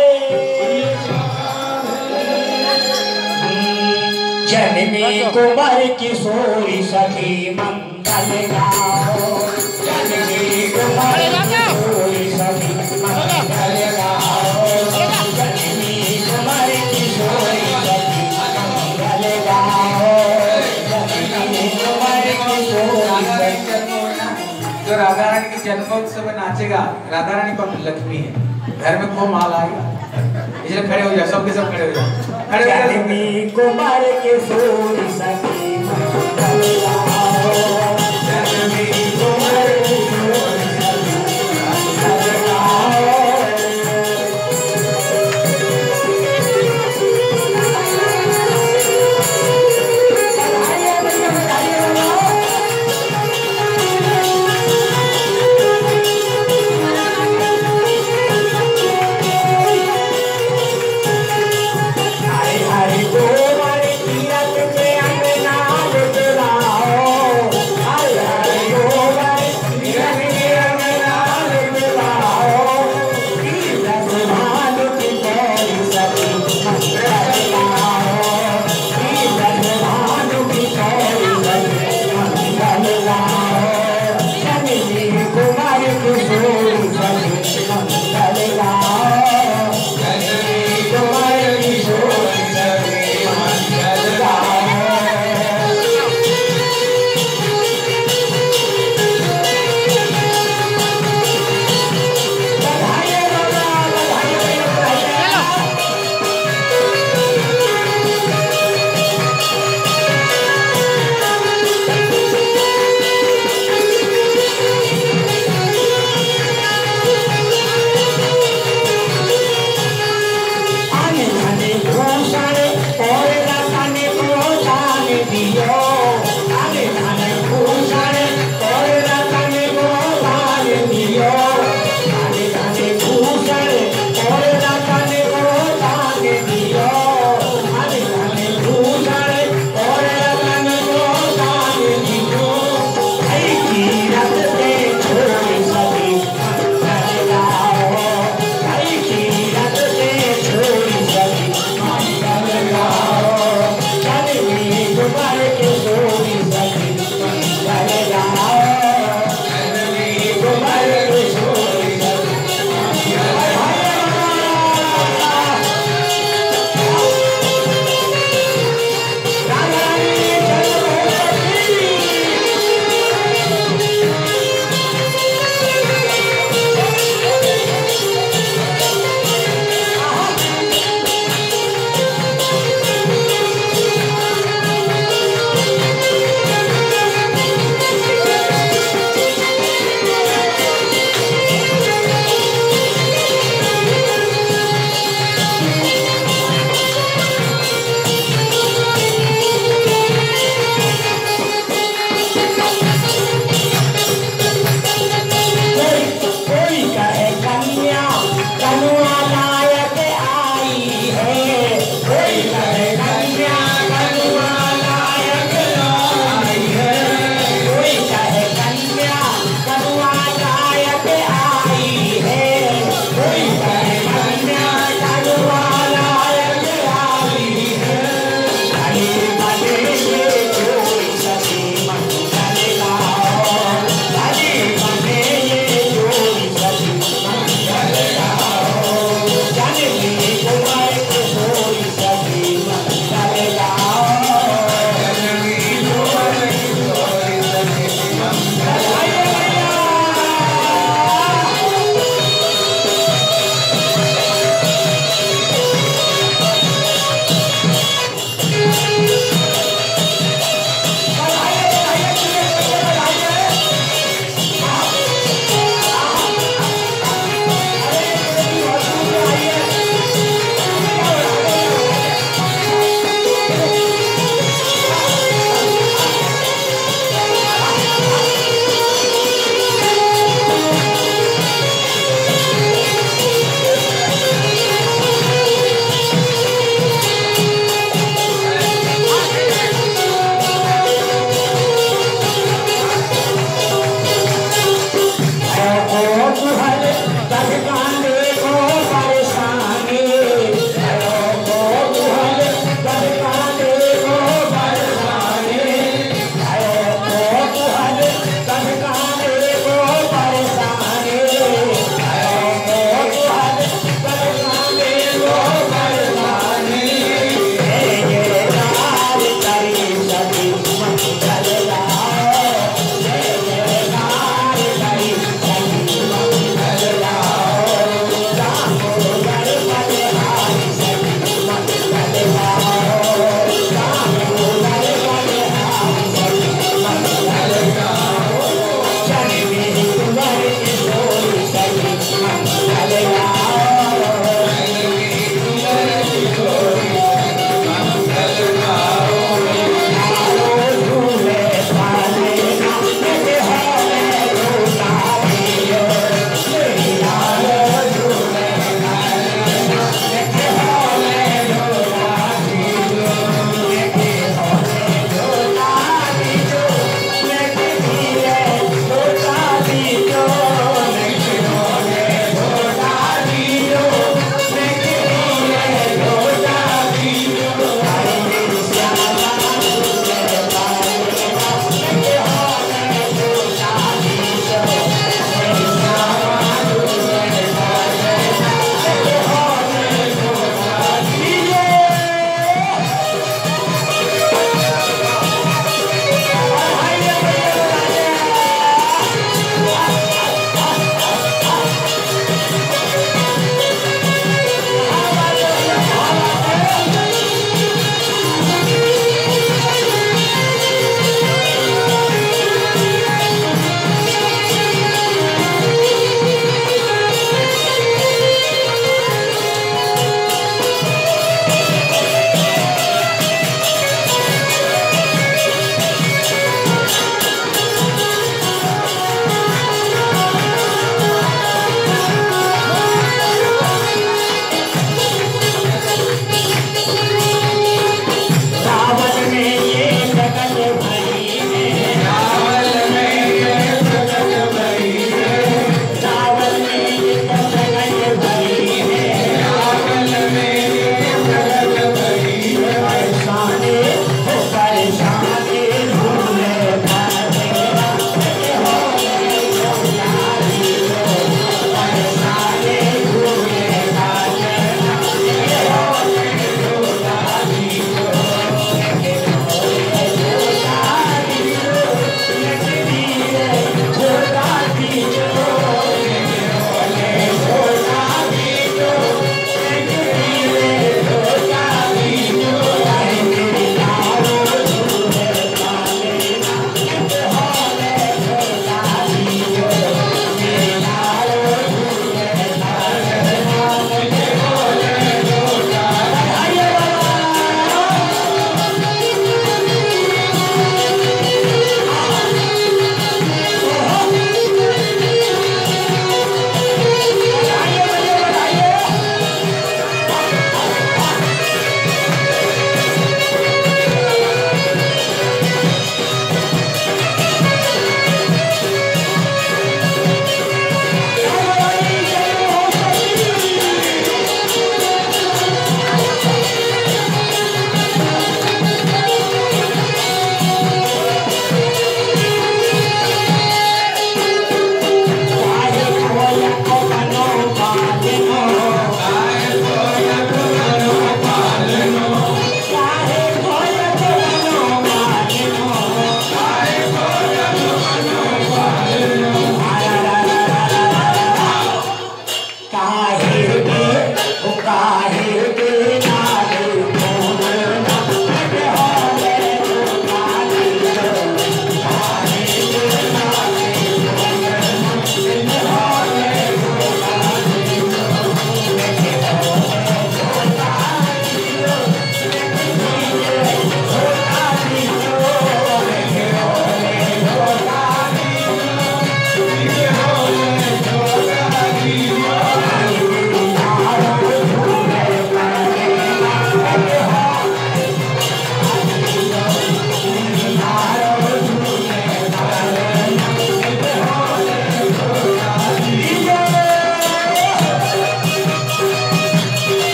जननी कुमार किशोरी सखी मंगल गाओ, जननी कुमार किशोरी सखी मंगल गाओ, जननी कुमार किशोरी सखी मंगल गाओ, जननी कुमार किशोरी सखी। जो राधा रानी की जन्मोत्सव में नाचेगा, राधा रानी को लक्ष्मी है, घर में खूब माल आएगा, इसलिए खड़े हो जाओ, सबके सब खड़े हो जाओ, खड़े हो जाओ। कुमार के सोरी सखी मंगल गाओ, जननी कुमार के सोरी सखी मंगल गाओ।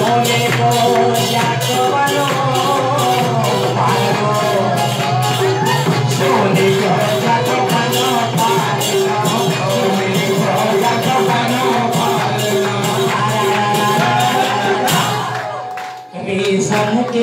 सोने को जाको बनो पालो सोने को जाको बनो पालो सोने को जाको बनो पालो रेशम के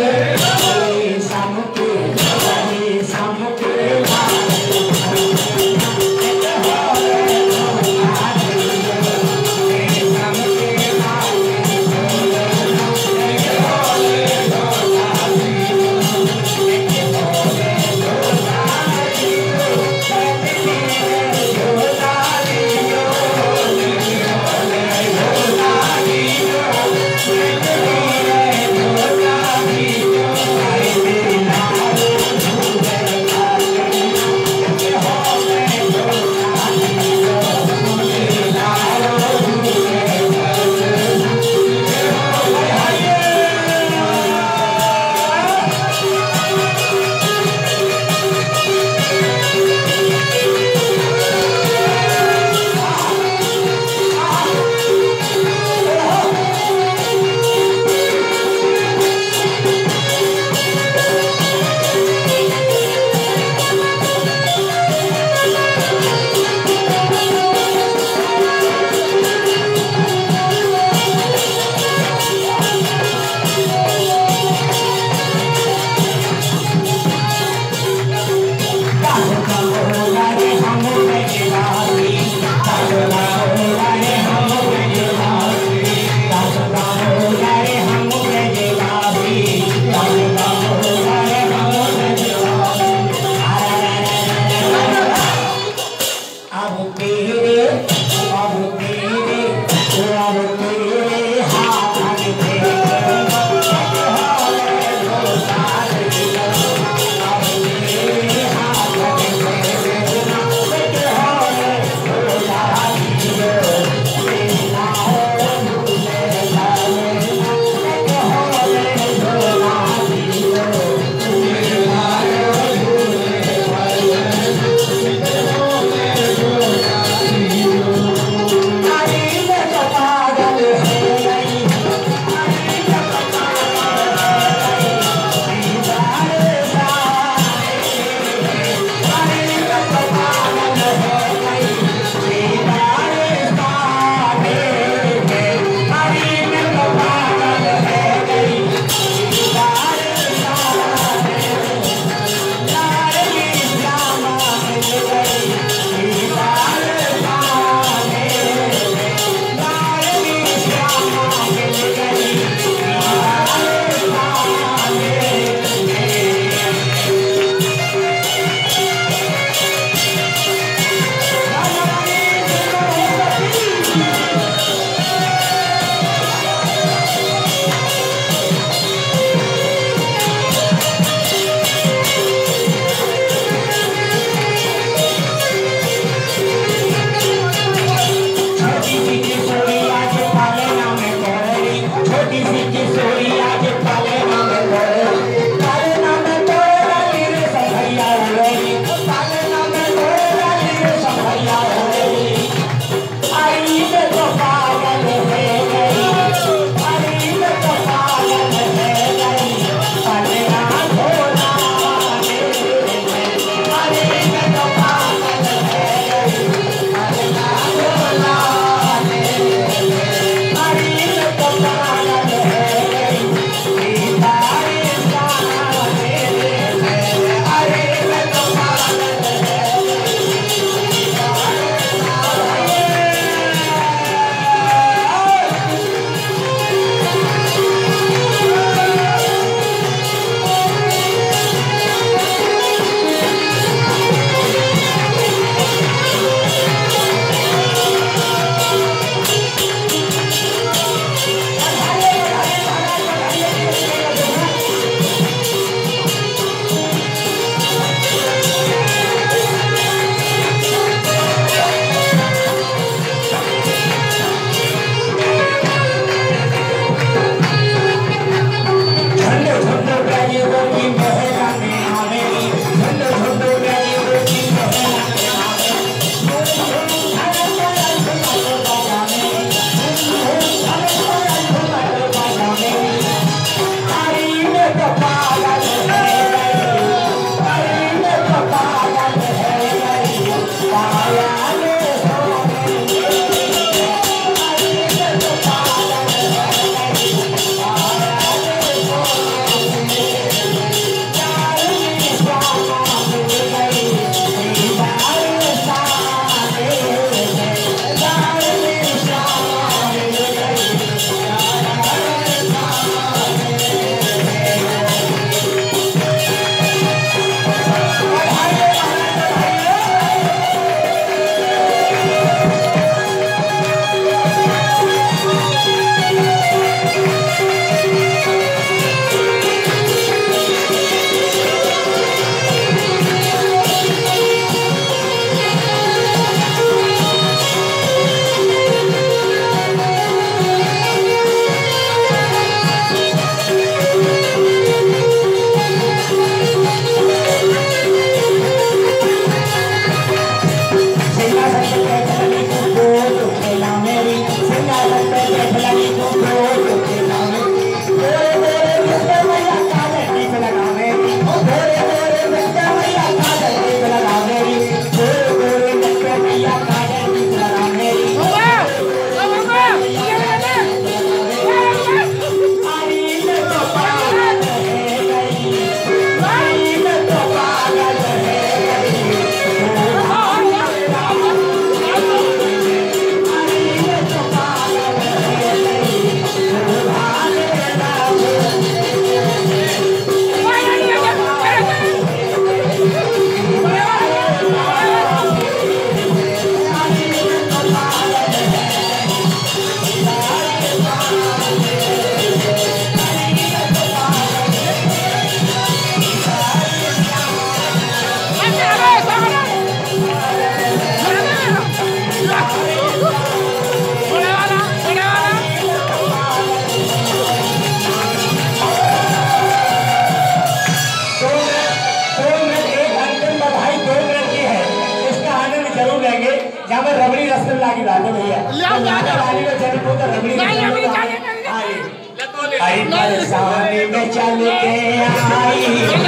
नाना रानी का जन्म होता रबड़ी का जन्म होता आई परेशानी में चल के आई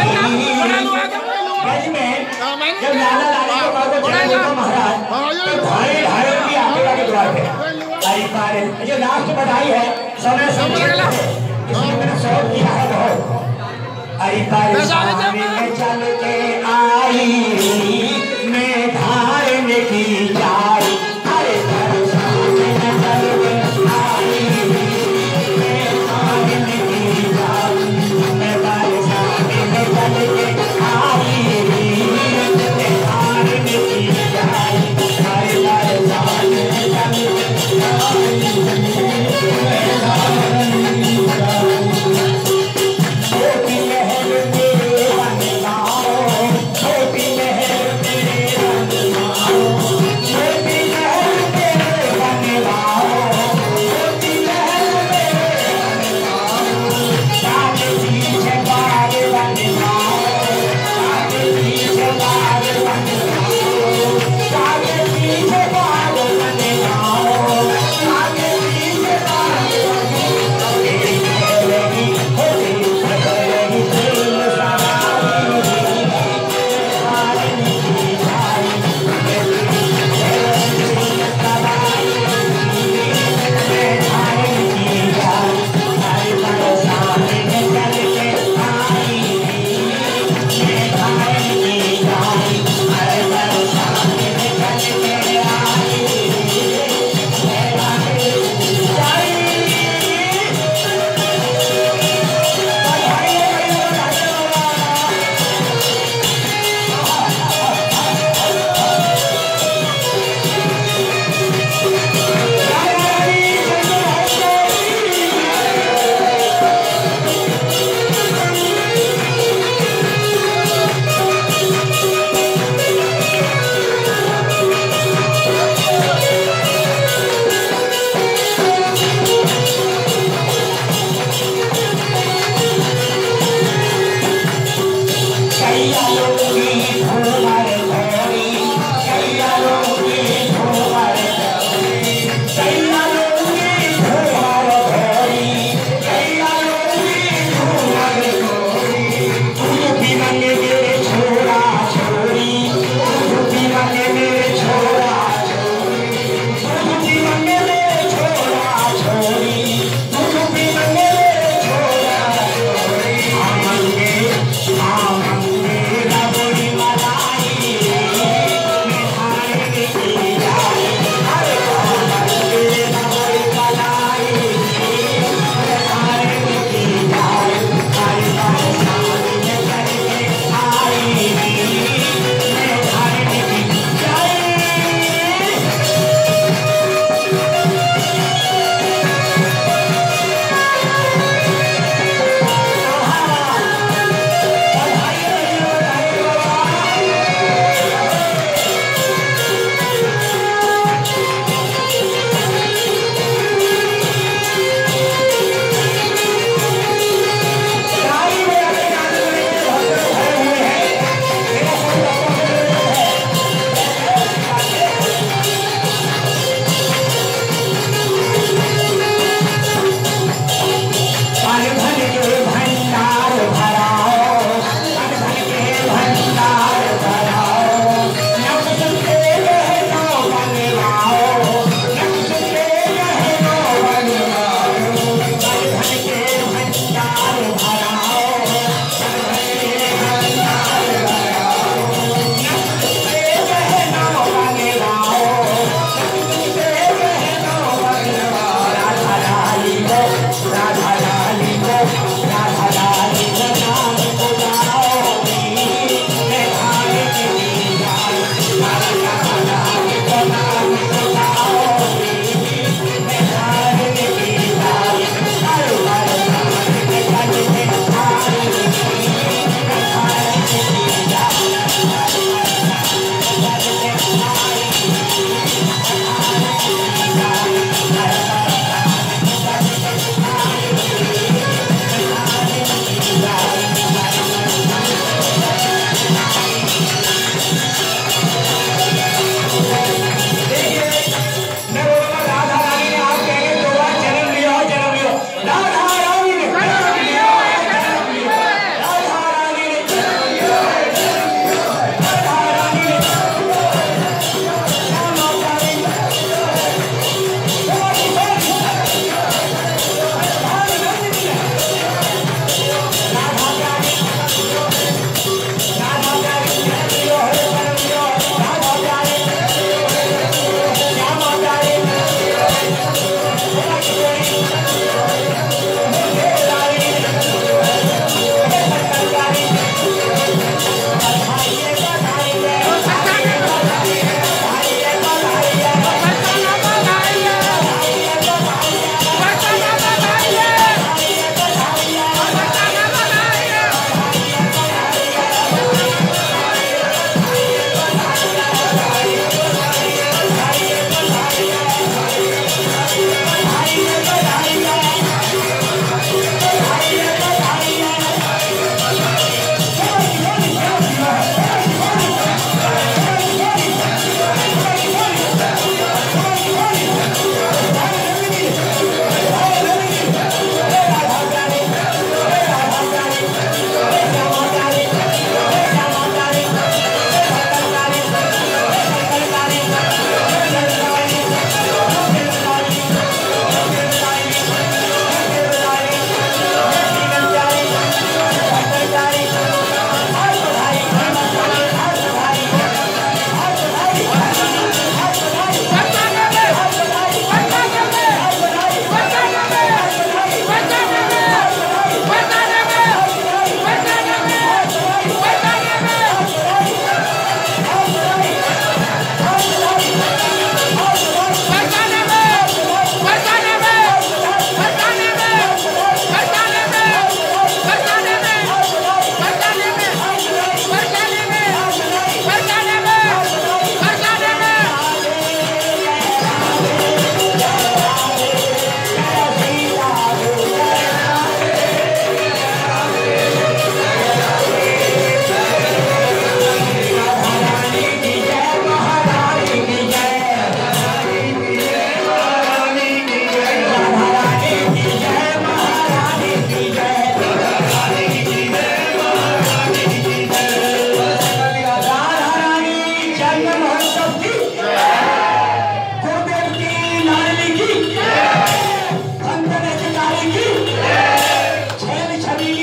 गज में जब नाना रानी के माँ को जन्म होता महाराज तो ढाई ढाई की आगे वाले द्वार पे आई पारे जो लास्ट बधाई है समय इसमें मैंने सॉल्व किया है बहुत आई परेशानी में चल के आई मैं धारने की जाई अरे परेशानी में चल के आई मैं धारने की जाई मैं परेशानी में चल के आई मैं धारने की जाई अरे परेशानी में चल के आई मैं धारने की जाई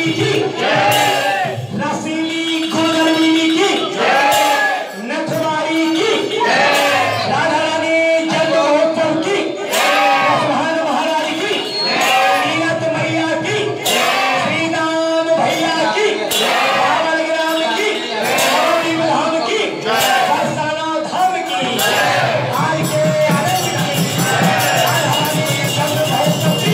की रसीली गोदरबिनी की नथवारी की राधा रानी जगदोत्सव की सुहान महाराज की नीलत मैया की श्रीराम भैया की बाबल ग्राम की गौरी धाम की बरसाना धाम की आज के आनंद की राधारानी जगदोत्सव की